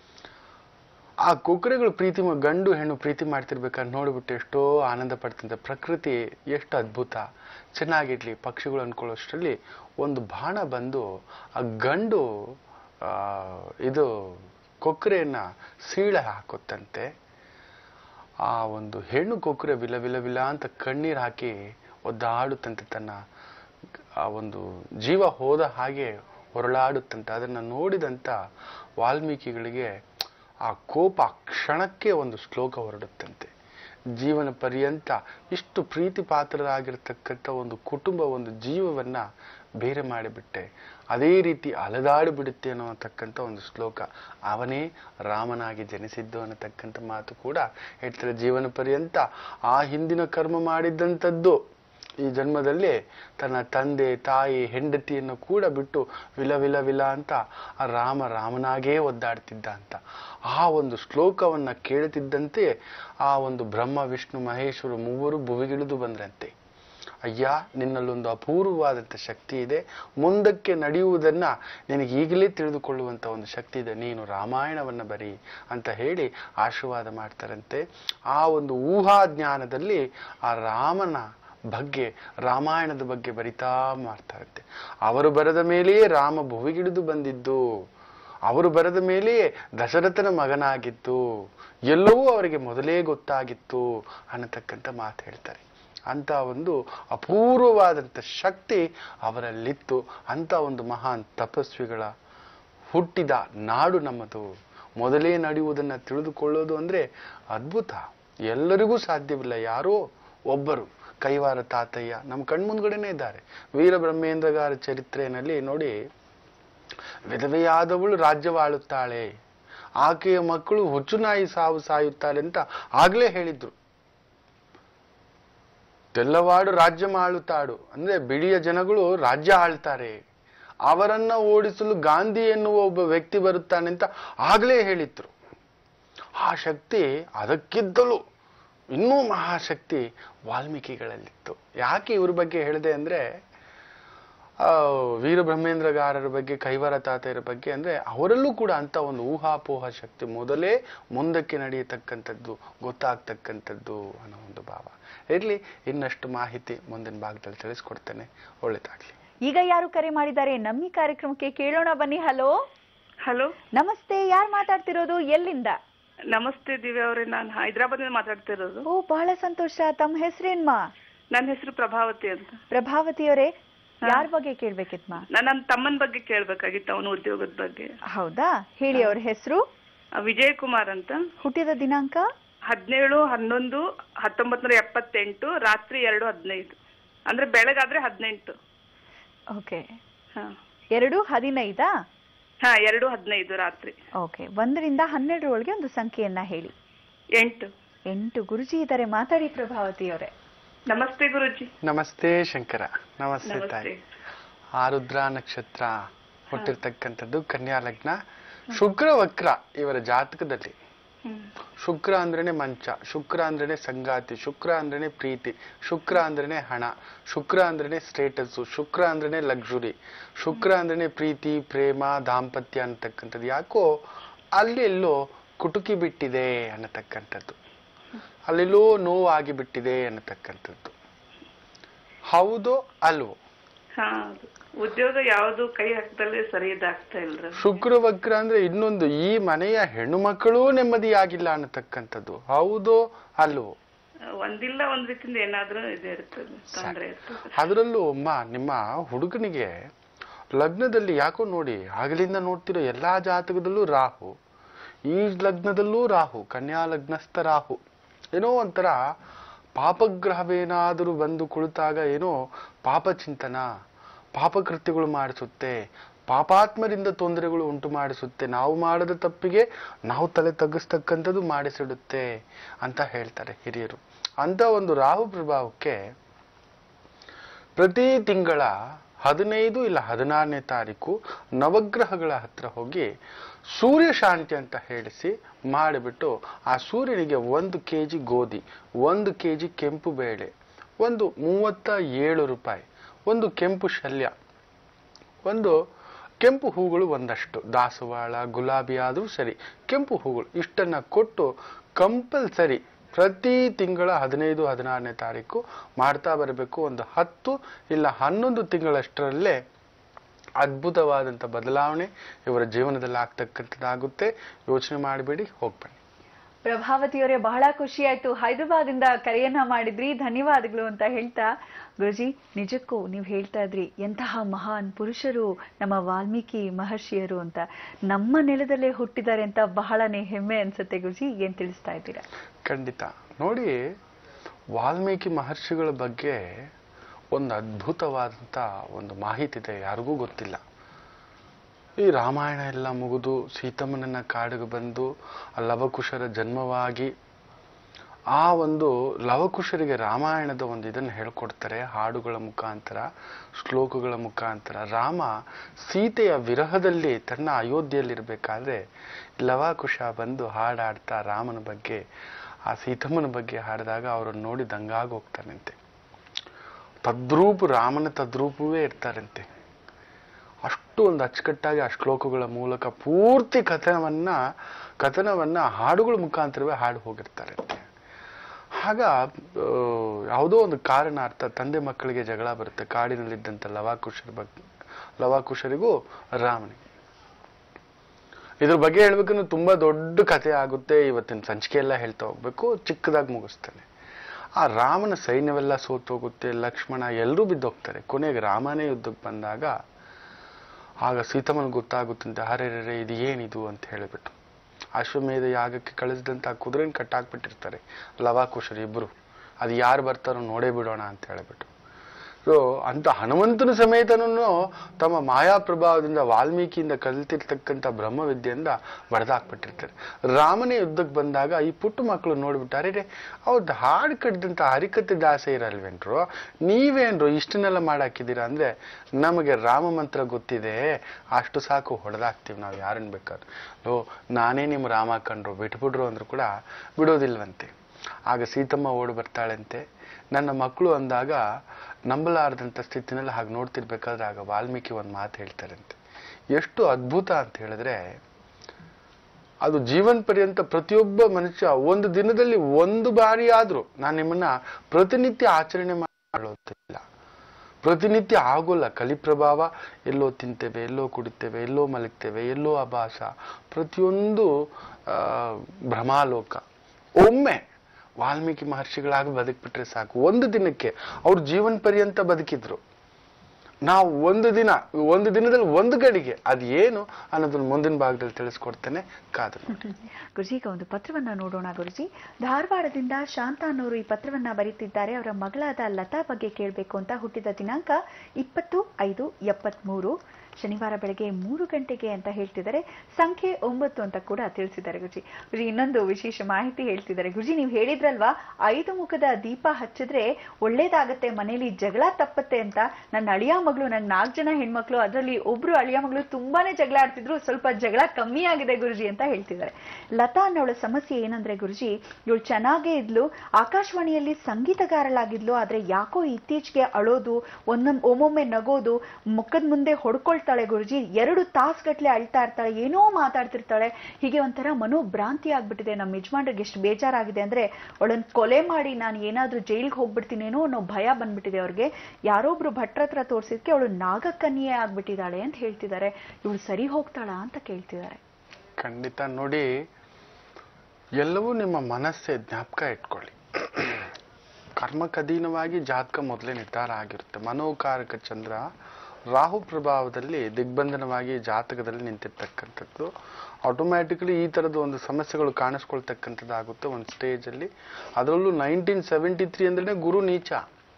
ಆ ಕೊಕ್ಕರೆಗಳು ಗಂಡು ಹೆಣ್ಣು ಪ್ರೀತಿ ಮಾಡ್ತಿರ್ಬೇಕಾದ್ರೆ ನೋಡ್ಬಿಟ್ಟು ಎಷ್ಟೋ ಆನಂದ ಪಡ್ತಂತೆ. ಪ್ರಕೃತಿ ಎಷ್ಟು ಅದ್ಭುತ, ಚೆನ್ನಾಗಿರ್ಲಿ ಪಕ್ಷಿಗಳು ಅನ್ಕೊಳ್ಳೋಷ್ಟರಲ್ಲಿ ಒಂದು ಬಾಣ ಬಂದು ಆ ಗಂಡು ಇದು ಕೊಕ್ಕರೆಯನ್ನ ಸೀಳೆ ಹಾಕುತ್ತಂತೆ. ಆ ಒಂದು ಹೆಣ್ಣು ಕೊಕ್ಕರೆ ವಿಲ ವಿಲ ವಿಲ ಅಂತ ಕಣ್ಣೀರ್ ಹಾಕಿ ಒದ್ದಾಡುತ್ತಂತೆ, ತನ್ನ ಆ ಒಂದು ಜೀವ ಹೋದ ಹಾಗೆ ಹೊರಳಾಡುತ್ತಂತೆ. ಅದನ್ನ ನೋಡಿದಂತ ವಾಲ್ಮೀಕಿಗಳಿಗೆ ಆ ಕೋಪ ಕ್ಷಣಕ್ಕೆ ಒಂದು ಶ್ಲೋಕ ಹೊರಡುತ್ತಂತೆ. ಜೀವನ ಪರ್ಯಂತ ಇಷ್ಟು ಪ್ರೀತಿ ಪಾತ್ರರಾಗಿರ್ತಕ್ಕಂಥ ಒಂದು ಕುಟುಂಬ, ಒಂದು ಜೀವವನ್ನ ಬೇರೆ ಮಾಡಿಬಿಟ್ಟೆ, ಅದೇ ರೀತಿ ಅಲದಾಡಿಬಿಡುತ್ತೆ ಅನ್ನೋತಕ್ಕಂಥ ಒಂದು ಶ್ಲೋಕ. ಅವನೇ ರಾಮನಾಗಿ ಜನಿಸಿದ್ದು ಅನ್ನತಕ್ಕಂಥ ಮಾತು ಕೂಡ ಹೇಳ್ತಾರೆ. ಜೀವನ ಪರ್ಯಂತ ಆ ಹಿಂದಿನ ಕರ್ಮ ಮಾಡಿದ್ದಂಥದ್ದು ಈ ಜನ್ಮದಲ್ಲಿ ತನ್ನ ತಂದೆ ತಾಯಿ ಹೆಂಡತಿಯನ್ನು ಕೂಡ ಬಿಟ್ಟು ವಿಲ ವಿಲ ವಿಲ ಅಂತ ಆ ರಾಮನಾಗೇ ಒದ್ದಾಡ್ತಿದ್ದ ಅಂತ ಆ ಒಂದು ಶ್ಲೋಕವನ್ನ ಕೇಳುತ್ತಿದ್ದಂತೆ ಆ ಒಂದು ಬ್ರಹ್ಮ ವಿಷ್ಣು ಮಹೇಶ್ವರು ಮೂವರು ಭುವಿಗಿಳಿದು ಬಂದ್ರಂತೆ. ಅಯ್ಯ, ನಿನ್ನಲ್ಲೊಂದು ಅಪೂರ್ವವಾದಂಥ ಶಕ್ತಿ ಇದೆ, ಮುಂದಕ್ಕೆ ನಡೆಯುವುದನ್ನ ನಿನಗೆ ಈಗಲೇ ತಿಳಿದುಕೊಳ್ಳುವಂತ ಒಂದು ಶಕ್ತಿ ಇದೆ, ನೀನು ರಾಮಾಯಣವನ್ನ ಬರಿ ಅಂತ ಹೇಳಿ ಆಶೀರ್ವಾದ ಮಾಡ್ತಾರಂತೆ. ಆ ಒಂದು ಊಹಾ ಜ್ಞಾನದಲ್ಲಿ ಆ ರಾಮನ ಬಗ್ಗೆ, ರಾಮಾಯಣದ ಬಗ್ಗೆ ಬರಿತಾ ಮಾಡ್ತಾರಂತೆ. ಅವರು ಬರೆದ ಮೇಲೆಯೇ ರಾಮ ಭುವಿಗಿಳಿದು ಬಂದಿದ್ದು, ಅವರು ಬರೆದ ಮೇಲೆಯೇ ದಶರಥನ ಮಗನಾಗಿದ್ದು, ಎಲ್ಲವೂ ಅವರಿಗೆ ಮೊದಲೇ ಗೊತ್ತಾಗಿತ್ತು ಅನ್ನತಕ್ಕಂಥ ಮಾತು ಹೇಳ್ತಾರೆ. ಅಂತ ಒಂದು ಅಪೂರ್ವವಾದಂಥ ಶಕ್ತಿ ಅವರಲ್ಲಿತ್ತು. ಅಂತ ಒಂದು ಮಹಾನ್ ತಪಸ್ವಿಗಳ ಹುಟ್ಟಿದ ನಾಡು ನಮ್ಮದು. ಮೊದಲೇ ನಡೆಯುವುದನ್ನ ತಿಳಿದುಕೊಳ್ಳೋದು ಅಂದ್ರೆ ಅದ್ಭುತ, ಎಲ್ಲರಿಗೂ ಸಾಧ್ಯವಿಲ್ಲ. ಯಾರೋ ಒಬ್ಬರು, ಕೈವಾರ ತಾತಯ್ಯ ನಮ್ಮ ಕಣ್ಮುಂದ್ಗಡೆನೇ ಇದ್ದಾರೆ. ವೀರಬ್ರಹ್ಮೇಂದ್ರಗಾರ ಚರಿತ್ರೆಯಲ್ಲಿ ನೋಡಿ, ವಿಧವೆಯಾದವಳು ರಾಜ್ಯವಾಳುತ್ತಾಳೆ, ಆಕೆಯ ಮಕ್ಕಳು ಹುಚ್ಚುನಾಯಿ ಸಾವು ಸಾಯುತ್ತಾರೆ ಅಂತ ಆಗ್ಲೇ ಹೇಳಿದ್ರು. ತೆಲ್ಲವಾಡು ರಾಜ್ಯ ಆಳುತ್ತಾಡು ಅಂದ್ರೆ ಬಿಳಿಯ ಜನಗಳು ರಾಜ್ಯ ಆಳ್ತಾರೆ, ಅವರನ್ನ ಓಡಿಸಲು ಗಾಂಧಿ ಎನ್ನುವ ಒಬ್ಬ ವ್ಯಕ್ತಿ ಬರುತ್ತಾನೆ ಅಂತ ಆಗ್ಲೇ ಹೇಳಿದ್ರು. ಆ ಶಕ್ತಿ ಅದಕ್ಕಿದ್ದಲು ಇನ್ನೂ ಮಹಾಶಕ್ತಿ ವಾಲ್ಮೀಕಿಗಳಲ್ಲಿತ್ತು. ಯಾಕೆ ಇವ್ರ ಬಗ್ಗೆ ಹೇಳಿದೆ ಅಂದ್ರೆ, ವೀರಬ್ರಹ್ಮೇಂದ್ರಗಾರರ ಬಗ್ಗೆ, ಕೈವಾರ ತಾತೆಯರ ಬಗ್ಗೆ ಅಂದ್ರೆ ಅವರಲ್ಲೂ ಕೂಡ ಅಂತ ಒಂದು ಊಹಾಪೋಹ ಶಕ್ತಿ, ಮೊದಲೇ ಮುಂದಕ್ಕೆ ನಡೆಯತಕ್ಕಂಥದ್ದು, ಗೊತ್ತಾಗ್ತಕ್ಕಂಥದ್ದು ಅನ್ನೋ ಒಂದು ಭಾವ ಇರ್ಲಿ. ಇನ್ನಷ್ಟು ಮಾಹಿತಿ ಮುಂದಿನ ಭಾಗದಲ್ಲಿ ತಿಳಿಸ್ಕೊಡ್ತೇನೆ. ಒಳ್ಳೆದಾಗ್ಲಿ. ಈಗ ಯಾರು ಕರೆ ಮಾಡಿದ್ದಾರೆ ನಮ್ಮ ಈ ಕಾರ್ಯಕ್ರಮಕ್ಕೆ, ಕೇಳೋಣ ಬನ್ನಿ. ಹಲೋ ಹಲೋ, ನಮಸ್ತೆ. ಯಾರು ಮಾತಾಡ್ತಿರೋದು, ಎಲ್ಲಿಂದ? ನಮಸ್ತೆ ದಿವ್ಯಾ ಅವರೇ, ನಾನು ಹೈದರಾಬಾದ್ ಮಾತಾಡ್ತಿರೋದು. ಓ, ಬಹಳ ಸಂತೋಷ. ತಮ್ಮ ಹೆಸರೇನ್ಮಾ? ನನ್ನ ಹೆಸರು ಪ್ರಭಾವತಿ ಅಂತ. ಪ್ರಭಾವತಿ ಅವರೇ, ಯಾರ ಬಗ್ಗೆ ಕೇಳ್ಬೇಕಿತ್ಮಾ? ನನ್ನ ತಮ್ಮನ ಬಗ್ಗೆ ಕೇಳ್ಬೇಕಾಗಿತ್ತು, ಅವನ ಉದ್ಯೋಗದ ಬಗ್ಗೆ. ಹೌದಾ, ಹೇಳಿ. ಅವ್ರ ಹೆಸರು? ವಿಜಯ್ ಕುಮಾರ್ ಅಂತ. ಹುಟ್ಟಿದ ದಿನಾಂಕ? 17/11/1978 ರಾತ್ರಿ 2:15, ಅಂದ್ರೆ ಬೆಳಗಾದ್ರೆ 18. ಓಕೆ, 2:15? 2:15 ರಾತ್ರಿ. ಓಕೆ, 1ರಿಂದ 12 ಒಳಗೆ ಒಂದು ಸಂಖ್ಯೆಯನ್ನ ಹೇಳಿ. 8. ಗುರುಜಿ ಇದ್ದಾರೆ, ಮಾತಾಡಿ ಪ್ರಭಾವತಿ ಅವರೇ. ನಮಸ್ತೆ ಗುರುಜಿ. ನಮಸ್ತೆ ಶಂಕರ. ನಮಸ್ತೆ ತಾಯಿ. ಆರುದ್ರ ನಕ್ಷತ್ರ ಹುಟ್ಟಿರ್ತಕ್ಕಂಥದ್ದು, ಕನ್ಯಾ ಲಗ್ನ, ಶುಕ್ರ ವಕ್ರ ಇವರ ಜಾತಕದಲ್ಲಿ. ಶುಕ್ರ ಅಂದ್ರೇನೆ ಮಂಚ, ಶುಕ್ರ ಅಂದ್ರೇನೆ ಸಂಗಾತಿ, ಶುಕ್ರ ಅಂದ್ರೇನೆ ಪ್ರೀತಿ, ಶುಕ್ರ ಅಂದ್ರೇನೆ ಹಣ, ಶುಕ್ರ ಅಂದ್ರೇನೆ ಸ್ಟೇಟಸ್, ಶುಕ್ರ ಅಂದ್ರೇನೆ ಲಕ್ಸುರಿ, ಶುಕ್ರ ಅಂದ್ರೇನೆ ಪ್ರೀತಿ, ಪ್ರೇಮ, ದಾಂಪತ್ಯ ಅನ್ನತಕ್ಕಂಥದ್ದು. ಯಾಕೋ ಅಲ್ಲಿ ಎಲ್ಲೋ ಕುಟುಕಿ ಬಿಟ್ಟಿದೆ ಅನ್ನತಕ್ಕಂಥದ್ದು, ಅಲ್ಲೆಲ್ಲೋ ನೋವಾಗಿ ಬಿಟ್ಟಿದೆ ಅನ್ನತಕ್ಕಂಥದ್ದು. ಹೌದು ಅಲ್ವೋ? ಉದ್ಯೋಗ ಯಾವುದು ಕೈ ಹಾಕದಲ್ಲೇ ಸರಿಯಾಗ್ತಾ ಇಲ್ಲ. ಶುಕ್ರ ವಕ್ರ ಅಂದ್ರೆ ಇನ್ನೊಂದು, ಈ ಮನೆಯ ಹೆಣ್ಣು ಮಕ್ಕಳು ನೆಮ್ಮದಿಯಾಗಿಲ್ಲ ಅನ್ನತಕ್ಕಂಥದ್ದು. ಹೌದು ಅಲ್ವೋ? ಒಂದಿಲ್ಲ ಒಂದ್ ರೀತಿಯಿಂದ ಏನಾದ್ರೂ ಇದೆ ಇರ್ತದೆ, ತೊಂದ್ರೆ ಇರ್ತದೆ. ಅದರಲ್ಲೂ ಅಮ್ಮ, ನಿಮ್ಮ ಹುಡುಗನಿಗೆ ಲಗ್ನದಲ್ಲಿ ಯಾಕೋ ನೋಡಿ, ಆಗಲಿಂದ ನೋಡ್ತಿರೋ ಎಲ್ಲಾ ಜಾತಕದಲ್ಲೂ ರಾಹು, ಈ ಲಗ್ನದಲ್ಲೂ ರಾಹು, ಕನ್ಯಾ ಲಗ್ನಸ್ಥ ರಾಹು. ಏನೋ ಒಂಥರ ಪಾಪಗ್ರಹವೇನಾದರೂ ಬಂದು ಕುಳಿತಾಗ ಏನೋ ಪಾಪ ಚಿಂತನ, ಪಾಪಕೃತ್ಯಗಳು ಮಾಡಿಸುತ್ತೆ, ಪಾಪಾತ್ಮರಿಂದ ತೊಂದರೆಗಳು ಉಂಟು ಮಾಡಿಸುತ್ತೆ, ನಾವು ಮಾಡದ ತಪ್ಪಿಗೆ ನಾವು ತಲೆ ತಗ್ಗಿಸ್ತಕ್ಕಂಥದ್ದು ಮಾಡಿಸಿಡುತ್ತೆ ಅಂತ ಹೇಳ್ತಾರೆ ಹಿರಿಯರು. ಅಂತ ಒಂದು ರಾಹು ಪ್ರಭಾವಕ್ಕೆ ಪ್ರತಿ ತಿಂಗಳ 15 ಇಲ್ಲ 16ನೇ ತಾರೀಕು ನವಗ್ರಹಗಳ ಹತ್ರ ಹೋಗಿ ಸೂರ್ಯ ಶಾಂತಿ ಅಂತ ಹೇಳಿಸಿ ಮಾಡಿಬಿಟ್ಟು, ಆ ಸೂರ್ಯನಿಗೆ 1 kg ಗೋಧಿ, 1 kg ಕೆಂಪು ಬೇಳೆ, ಒಂದು 37 ರೂಪಾಯಿ, ಒಂದು ಕೆಂಪು ಶಲ್ಯ, ಒಂದು ಕೆಂಪು ಹೂಗಳು ಒಂದಷ್ಟು, ದಾಸವಾಳ, ಗುಲಾಬಿ ಆದರೂ ಸರಿ, ಕೆಂಪು ಹೂಗಳು ಇಷ್ಟನ್ನ ಕೊಟ್ಟು ಕಂಪಲ್ಸರಿ ಪ್ರತಿ ತಿಂಗಳ 15, 16ನೇ ತಾರೀಕು ಮಾಡ್ತಾ ಬರಬೇಕು. ಒಂದು 10 ಇಲ್ಲ 11 ತಿಂಗಳಷ್ಟರಲ್ಲೇ ಅದ್ಭುತವಾದಂಥ ಬದಲಾವಣೆ ಇವರ ಜೀವನದಲ್ಲಿ ಆಗ್ತಕ್ಕಂಥದ್ದಾಗುತ್ತೆ. ಯೋಚನೆ ಮಾಡಬೇಡಿ, ಹೋಗ್ಬೇಡಿ. ಪ್ರಭಾವತಿಯವರೇ, ಬಹಳ ಖುಷಿ ಆಯ್ತು. ಹೈದರಾಬಾದಿಂದ ಕರೆಯನ್ನ ಮಾಡಿದ್ರಿ, ಧನ್ಯವಾದಗಳು ಅಂತ ಹೇಳ್ತಾ, ಗುರುಜಿ ನಿಜಕ್ಕೂ ನೀವು ಹೇಳ್ತಾ ಇದ್ರಿ ಎಂತಹ ಮಹಾನ್ ಪುರುಷರು ನಮ್ಮ ವಾಲ್ಮೀಕಿ ಮಹರ್ಷಿಯರು ಅಂತ. ನಮ್ಮ ನೆಲದಲ್ಲೇ ಹುಟ್ಟಿದ್ದಾರೆ ಅಂತ ಬಹಳನೇ ಹೆಮ್ಮೆ ಅನ್ಸುತ್ತೆ ಗುರುಜಿ. ಏನ್ ತಿಳಿಸ್ತಾ ಇದ್ದೀರಾ? ಖಂಡಿತ. ನೋಡಿ, ವಾಲ್ಮೀಕಿ ಮಹರ್ಷಿಗಳ ಬಗ್ಗೆ ಒಂದು ಅದ್ಭುತವಾದಂಥ ಒಂದು ಮಾಹಿತಿ ಇದೆ, ಯಾರಿಗೂ ಗೊತ್ತಿಲ್ಲ. ಈ ರಾಮಾಯಣ ಎಲ್ಲ ಮುಗಿದು ಸೀತಮ್ಮನನ್ನ ಕಾಡಿಗೆ ಬಂದು ಲವಕುಶರ ಜನ್ಮವಾಗಿ ಆ ಒಂದು ಲವಕುಶರಿಗೆ ರಾಮಾಯಣದ ಒಂದು ಇದನ್ನು ಹೇಳ್ಕೊಡ್ತಾರೆ, ಹಾಡುಗಳ ಮುಖಾಂತರ, ಶ್ಲೋಕಗಳ ಮುಖಾಂತರ. ರಾಮ ಸೀತೆಯ ವಿರಹದಲ್ಲಿ ತನ್ನ ಅಯೋಧ್ಯೆಯಲ್ಲಿರ್ಬೇಕಾದ್ರೆ ಲವಕುಶ ಬಂದು ಹಾಡಾಡ್ತಾ ರಾಮನ ಬಗ್ಗೆ, ಆ ಸೀತಮ್ಮನ ಬಗ್ಗೆ ಹಾಡಿದಾಗ ಅವರನ್ನು ನೋಡಿ ದಂಗಾಗಿ ಹೋಗ್ತಾರಂತೆ. ರಾಮನ ತದ್ರೂಪವೇ ಇರ್ತಾರಂತೆ. ಅಷ್ಟು ಒಂದು ಅಚ್ಚುಕಟ್ಟಾಗಿ ಆ ಶ್ಲೋಕಗಳ ಮೂಲಕ ಪೂರ್ತಿ ಕಥನವನ್ನ ಹಾಡುಗಳ ಮುಖಾಂತರವೇ ಹಾಡು ಹೋಗಿರ್ತಾರಂತೆ. ಆಗ ಯಾವುದೋ ಒಂದು ಕಾರಣಾರ್ಥ ತಂದೆ ಮಕ್ಕಳಿಗೆ ಜಗಳ ಬರುತ್ತೆ, ಕಾಡಿನಲ್ಲಿದ್ದಂಥ ಲವಕುಶರಿಗೂ ರಾಮನಿಗೆ. ಇದ್ರ ಬಗ್ಗೆ ಹೇಳ್ಬೇಕಂದ್ರೆ ತುಂಬಾ ದೊಡ್ಡ ಕಥೆ ಆಗುತ್ತೆ. ಇವತ್ತಿನ ಸಂಚಿಕೆ ಎಲ್ಲ ಹೇಳ್ತಾ ಹೋಗ್ಬೇಕು, ಚಿಕ್ಕದಾಗಿ ಮುಗಿಸ್ತಾನೆ. ಆ ರಾಮನ ಸೈನ್ಯವೆಲ್ಲ ಸೋತೋಗುತ್ತೆ, ಲಕ್ಷ್ಮಣ ಎಲ್ಲರೂ ಬಿದ್ದೋಗ್ತಾರೆ. ಕೊನೆಗೆ ರಾಮನೇ ಯುದ್ಧಕ್ಕೆ ಬಂದಾಗ ಆಗ ಸೀತಮ್ಮನ ಗೊತ್ತಾಗುತ್ತಂತೆ, ಹರೇರೆ ಇದು ಏನಿದು ಅಂತ ಹೇಳಿಬಿಟ್ಟು ಅಶ್ವಮೇಧ ಯಾಗಕ್ಕೆ ಕಳಿಸಿದಂತ ಕುದುರೆನ ಕಟ್ಟಾಕ್ಬಿಟ್ಟಿರ್ತಾರೆ ಲವಕುಶರು ಇಬ್ರು. ಅದು ಯಾರು ಬರ್ತಾರೋ ನೋಡೇ ಬಿಡೋಣ ಅಂತ ಹೇಳಿಬಿಟ್ಟು. ಸೊ ಅಂತ ಹನುಮಂತನ ಸಮೇತನೂ ತಮ್ಮ ಮಾಯಾ ಪ್ರಭಾವದಿಂದ ವಾಲ್ಮೀಕಿಯಿಂದ ಕಲಿತಿರ್ತಕ್ಕಂಥ ಬ್ರಹ್ಮವಿದ್ಯೆಯಿಂದ ಬಡ್ದಾಕ್ಬಿಟ್ಟಿರ್ತಾರೆ. ರಾಮನೇ ಯುದ್ಧಕ್ಕೆ ಬಂದಾಗ ಈ ಪುಟ್ಟ ಮಕ್ಕಳು ನೋಡ್ಬಿಟ್ಟಾರೆ, ಅವ್ರದ್ದು ಹಾಡು ಕಟ್ಟಿದಂಥ ಹರಿಕತೆ ದಾಸೆ ಇರಲ್ವೇನ್ರು, ನೀವೇನ್ರು ಇಷ್ಟನ್ನೆಲ್ಲ ಮಾಡಾಕಿದ್ದೀರಾ ಅಂದ್ರೆ, ನಮಗೆ ರಾಮ ಮಂತ್ರ ಗೊತ್ತಿದೆ, ಅಷ್ಟು ಸಾಕು, ಹೊಡೆದಾಕ್ತೀವಿ ನಾವು ಯಾರನ್ನ ಬೇಕಾದ್ರು. ನಾನೇ ನಿಮ್ಮ ರಾಮ ಕಂಡ್ರು ಬಿಟ್ಬಿಡ್ರು ಅಂದ್ರು ಕೂಡ ಬಿಡೋದಿಲ್ವಂತೆ. ಆಗ ಸೀತಮ್ಮ ಓಡಿ ಬರ್ತಾಳಂತೆ. ನನ್ನ ಮಕ್ಕಳು ಅಂದಾಗ ನಂಬಲಾರದಂಥ ಸ್ಥಿತಿನಲ್ಲಿ ಹಾಗೆ ನೋಡ್ತಿರ್ಬೇಕಾದ್ರೆ ಆಗ ವಾಲ್ಮೀಕಿ ಒಂದು ಮಾತು ಹೇಳ್ತಾರಂತೆ. ಎಷ್ಟು ಅದ್ಭುತ ಅಂತ ಹೇಳಿದ್ರೆ, ಅದು ಜೀವನ ಪರ್ಯಂತ ಪ್ರತಿಯೊಬ್ಬ ಮನುಷ್ಯ ಒಂದು ದಿನದಲ್ಲಿ ಒಂದು ಬಾರಿ ಆದ್ರೂ ನಾನು ನಿಮ್ಮನ್ನ ಪ್ರತಿನಿತ್ಯ ಆಚರಣೆ ಮಾಡೋದಿಲ್ಲ, ಪ್ರತಿನಿತ್ಯ ಆಗೋಲ್ಲ. ಕಲಿಪ್ರಭಾವ, ಎಲ್ಲೋ ತಿಂತೇವೆ, ಎಲ್ಲೋ ಕುಡಿತೇವೆ, ಎಲ್ಲೋ ಮಲಗ್ತೇವೆ, ಎಲ್ಲೋ ಆಭಾಸ, ಪ್ರತಿಯೊಂದು ಭ್ರಮಾಲೋಕ. ಒಮ್ಮೆ ವಾಲ್ಮೀಕಿ ಮಹರ್ಷಿಗಳಾಗಿ ಬದುಕ್ಬಿಟ್ರೆ ಸಾಕು. ಒಂದು ದಿನಕ್ಕೆ ಅವ್ರ ಜೀವನ ಪರ್ಯಂತ ಬದುಕಿದ್ರು. ನಾವು ಒಂದು ದಿನದಲ್ಲಿ ಒಂದು ಗಡಿಗೆ ಅದು ಏನು ಅನ್ನೋದನ್ನ ಮುಂದಿನ ಭಾಗದಲ್ಲಿ ತಿಳಿಸ್ಕೊಡ್ತೇನೆ, ಕಾದು ನೋಡಿ. ಗುರುಜಿ, ಈಗ ಒಂದು ಪತ್ರವನ್ನ ನೋಡೋಣ. ಗುರುಜಿ, ಧಾರವಾಡದಿಂದ ಶಾಂತ ಅನ್ನೋರು ಈ ಪತ್ರವನ್ನ ಬರೀತಿದ್ದಾರೆ. ಅವರ ಮಗಳಾದ ಲತಾ ಬಗ್ಗೆ ಕೇಳಬೇಕು ಅಂತ. ಹುಟ್ಟಿದ ದಿನಾಂಕ 20/5/73, ಶನಿವಾರ ಬೆಳಗ್ಗೆ 3 ಗಂಟೆಗೆ ಅಂತ ಹೇಳ್ತಿದ್ದಾರೆ. ಸಂಖ್ಯೆ 9 ಅಂತ ಕೂಡ ತಿಳಿಸಿದ್ದಾರೆ. ಗುರುಜಿ, ಇನ್ನೊಂದು ವಿಶೇಷ ಮಾಹಿತಿ ಹೇಳ್ತಿದ್ದಾರೆ. ಗುರುಜಿ, ನೀವು ಹೇಳಿದ್ರಲ್ವಾ 5 ಮುಖದ ದೀಪ ಹಚ್ಚಿದ್ರೆ ಒಳ್ಳೇದಾಗತ್ತೆ, ಮನೇಲಿ ಜಗಳ ತಪ್ಪತ್ತೆ ಅಂತ. ನನ್ನ ಅಳಿಯ ಮಗಳು, ನಂಗೆ 4 ಜನ ಹೆಣ್ಮಕ್ಳು, ಅದರಲ್ಲಿ ಒಬ್ರು ಅಳಿಯ ಮಗಳು ತುಂಬಾನೇ ಜಗಳ ಆಡ್ತಿದ್ರು, ಸ್ವಲ್ಪ ಜಗಳ ಕಮ್ಮಿ ಆಗಿದೆ ಗುರುಜಿ ಅಂತ ಹೇಳ್ತಿದ್ದಾರೆ. ಲತಾ ಅನ್ನೋಳ ಸಮಸ್ಯೆ ಏನಂದ್ರೆ ಗುರುಜಿ, ಇವಳು ಚೆನ್ನಾಗೇ ಇದ್ಲು, ಆಕಾಶವಾಣಿಯಲ್ಲಿ ಸಂಗೀತಗಾರಳಾಗಿದ್ಲು. ಆದ್ರೆ ಯಾಕೋ ಇತ್ತೀಚೆಗೆ ಅಳೋದು, ಒಮ್ಮೊಮ್ಮೆ ನಗೋದು, ಮುಖದ ಮುಂದೆ ಹೊಡ್ಕೊಳ್ತಾಳೆ ಗುರುಜಿ. 2 ತಾಸುಗಟ್ಲೆ ಅಳ್ತಾ ಇರ್ತಾಳೆ, ಏನೋ ಮಾತಾಡ್ತಿರ್ತಾಳೆ. ಹೀಗೆ ಒಂಥರ ಮನೋಭ್ರಾಂತಿ ಆಗ್ಬಿಟ್ಟಿದೆ. ನಮ್ಮ ಯಜಮಾನ್ರಿಗೆ ಎಷ್ಟು ಬೇಜಾರಾಗಿದೆ ಅಂದ್ರೆ, ಅವಳನ್ನ ಕೊಲೆ ಮಾಡಿ ನಾನು ಏನಾದ್ರೂ ಜೈಲ್ಗೆ ಹೋಗ್ಬಿಡ್ತೀನೇನೋ ಅನ್ನೋ ಭಯ ಬಂದ್ಬಿಟ್ಟಿದೆ ಅವ್ರಿಗೆ. ಯಾರೊಬ್ರು ಭಟ್ರ ಹತ್ರ ತೋರ್ಸಿದ್ಕೆ ಅವಳು ನಾಗಕನ್ಯೆ ಆಗ್ಬಿಟ್ಟಿದ್ದಾಳೆ ಅಂತ ಹೇಳ್ತಿದ್ದಾರೆ. ಇವಳು ಸರಿ ಹೋಗ್ತಾಳಾ ಅಂತ ಕೇಳ್ತಿದ್ದಾರೆ. ಖಂಡಿತ. ನೋಡಿ, ಎಲ್ಲವೂ ನಿಮ್ಮ ಮನಸ್ಸೇ, ಜ್ಞಾಪಕ ಇಟ್ಕೊಳ್ಳಿ. ಕರ್ಮಕಧೀನವಾಗಿ ಜಾತಕ ಮೊದಲೇ ನಿರ್ಧಾರ ಆಗಿರುತ್ತೆ. ಮನೋಕಾರಕ ಚಂದ್ರ ರಾಹು ಪ್ರಭಾವದಲ್ಲಿ ದಿಗ್ಬಂಧನವಾಗಿ ಜಾತಕದಲ್ಲಿ ನಿಂತಿರ್ತಕ್ಕಂಥದ್ದು. ಆಟೋಮ್ಯಾಟಿಕಲಿ ಈ ಥರದ ಒಂದು ಸಮಸ್ಯೆಗಳು ಕಾಣಿಸ್ಕೊಳ್ತಕ್ಕಂಥದ್ದಾಗುತ್ತೆ ಒಂದು ಸ್ಟೇಜಲ್ಲಿ. ಅದರಲ್ಲೂ 1973 ಅಂದ್ರೆ ಗುರು ನೀಚ,